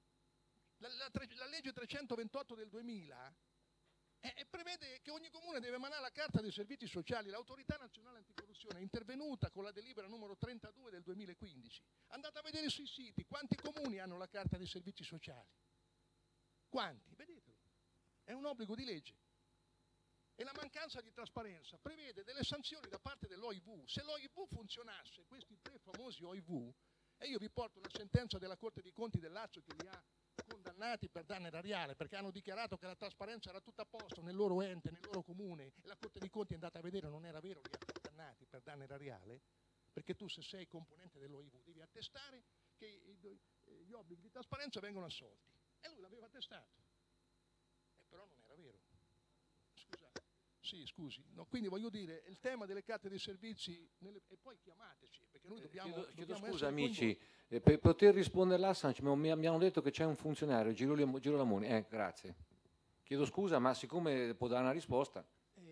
La legge 328 del 2000 prevede che ogni comune deve emanare la carta dei servizi sociali. L'Autorità Nazionale Anticorruzione è intervenuta con la delibera numero 32 del 2015. Andate a vedere sui siti quanti comuni hanno la carta dei servizi sociali. Quanti? Vedetelo. È un obbligo di legge. E la mancanza di trasparenza prevede delle sanzioni da parte dell'OIV. Se l'OIV funzionasse, questi tre famosi OIV, e io vi porto una sentenza della Corte dei Conti del Lazio che li ha condannati per danno erariale, perché hanno dichiarato che la trasparenza era tutta a posto nel loro ente, nel loro comune, e la Corte dei Conti è andata a vedere, non era vero, li ha condannati per danno erariale, perché tu, se sei componente dell'OIV, devi attestare che gli obblighi di trasparenza vengono assolti, e lui l'aveva attestato, però non era vero. Scusate. Sì, scusi, no, quindi voglio dire, il tema delle carte dei servizi, e poi chiamateci, perché noi dobbiamo Chiedo scusa essere amici, per poter rispondere all'Assange mi hanno detto che c'è un funzionario, Girolamo, grazie. Chiedo scusa, ma siccome può dare una risposta.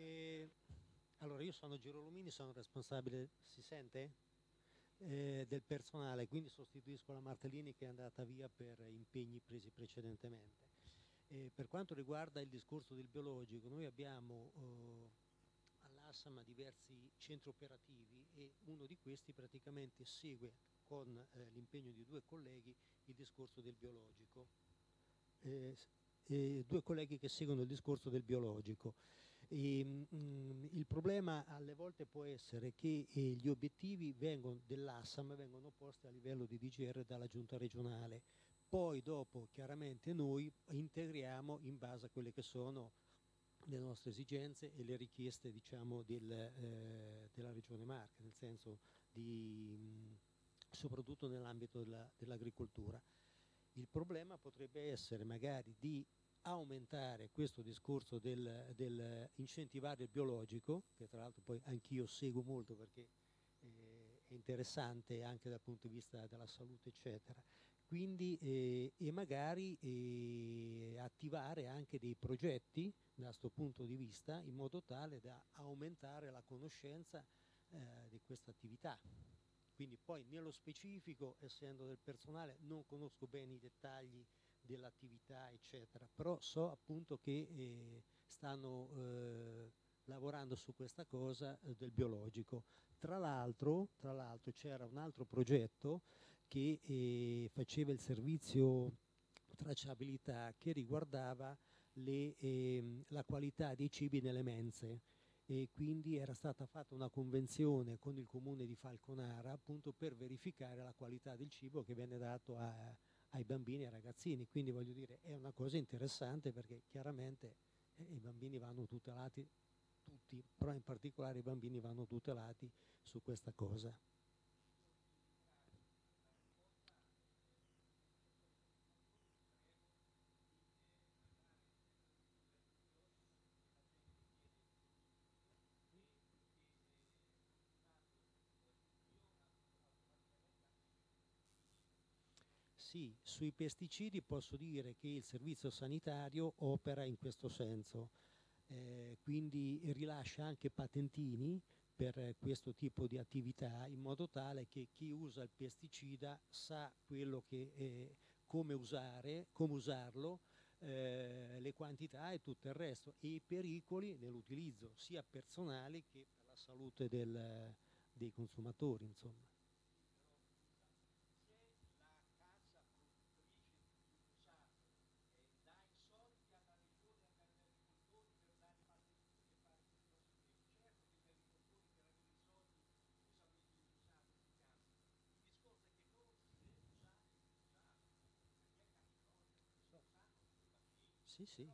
Allora, io sono Girolomini, sono responsabile, si sente? Del personale, quindi sostituisco la Martellini che è andata via per impegni presi precedentemente. Per quanto riguarda il discorso del biologico, noi abbiamo all'ASAM diversi centri operativi e uno di questi praticamente segue con l'impegno di due colleghi il discorso del biologico. Due colleghi che seguono il discorso del biologico. Il problema alle volte può essere che gli obiettivi dell'ASAM vengono posti a livello di DGR dalla giunta regionale. Poi dopo chiaramente noi integriamo in base a quelle che sono le nostre esigenze e le richieste, diciamo, della Regione Marche, nel senso soprattutto nell'ambito dell'agricoltura. Il problema potrebbe essere magari di aumentare questo discorso del incentivare il biologico, che tra l'altro poi anch'io seguo molto perché è interessante anche dal punto di vista della salute, eccetera. Quindi e magari attivare anche dei progetti da questo punto di vista in modo tale da aumentare la conoscenza di questa attività. Quindi poi nello specifico, essendo del personale, non conosco bene i dettagli dell'attività eccetera, però so appunto che stanno lavorando su questa cosa del biologico. Tra l'altro c'era un altro progetto che faceva il servizio tracciabilità che riguardava la qualità dei cibi nelle mense, e quindi era stata fatta una convenzione con il comune di Falconara appunto per verificare la qualità del cibo che viene dato ai bambini e ai ragazzini. Quindi voglio dire, è una cosa interessante perché chiaramente i bambini vanno tutelati tutti, però in particolare i bambini vanno tutelati su questa cosa. Sì, sui pesticidi posso dire che il servizio sanitario opera in questo senso. quindi rilascia anche patentini per questo tipo di attività, in modo tale che chi usa il pesticida sa quello che, come usarlo, le quantità e tutto il resto, e i pericoli nell'utilizzo sia personali che per la salute dei consumatori, insomma. Sì, sì.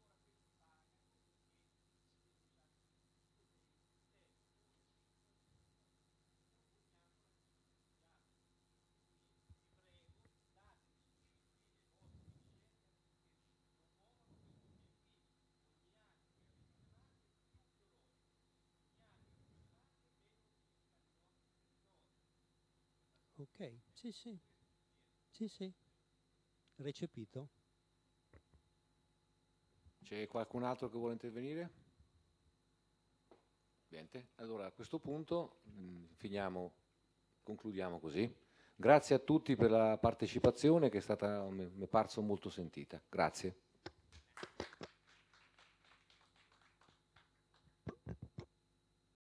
Ok, sì, sì, sì, sì, recepito. C'è qualcun altro che vuole intervenire? Niente. Allora a questo punto concludiamo così. Grazie a tutti per la partecipazione che è stata, mi è parso molto sentita. Grazie.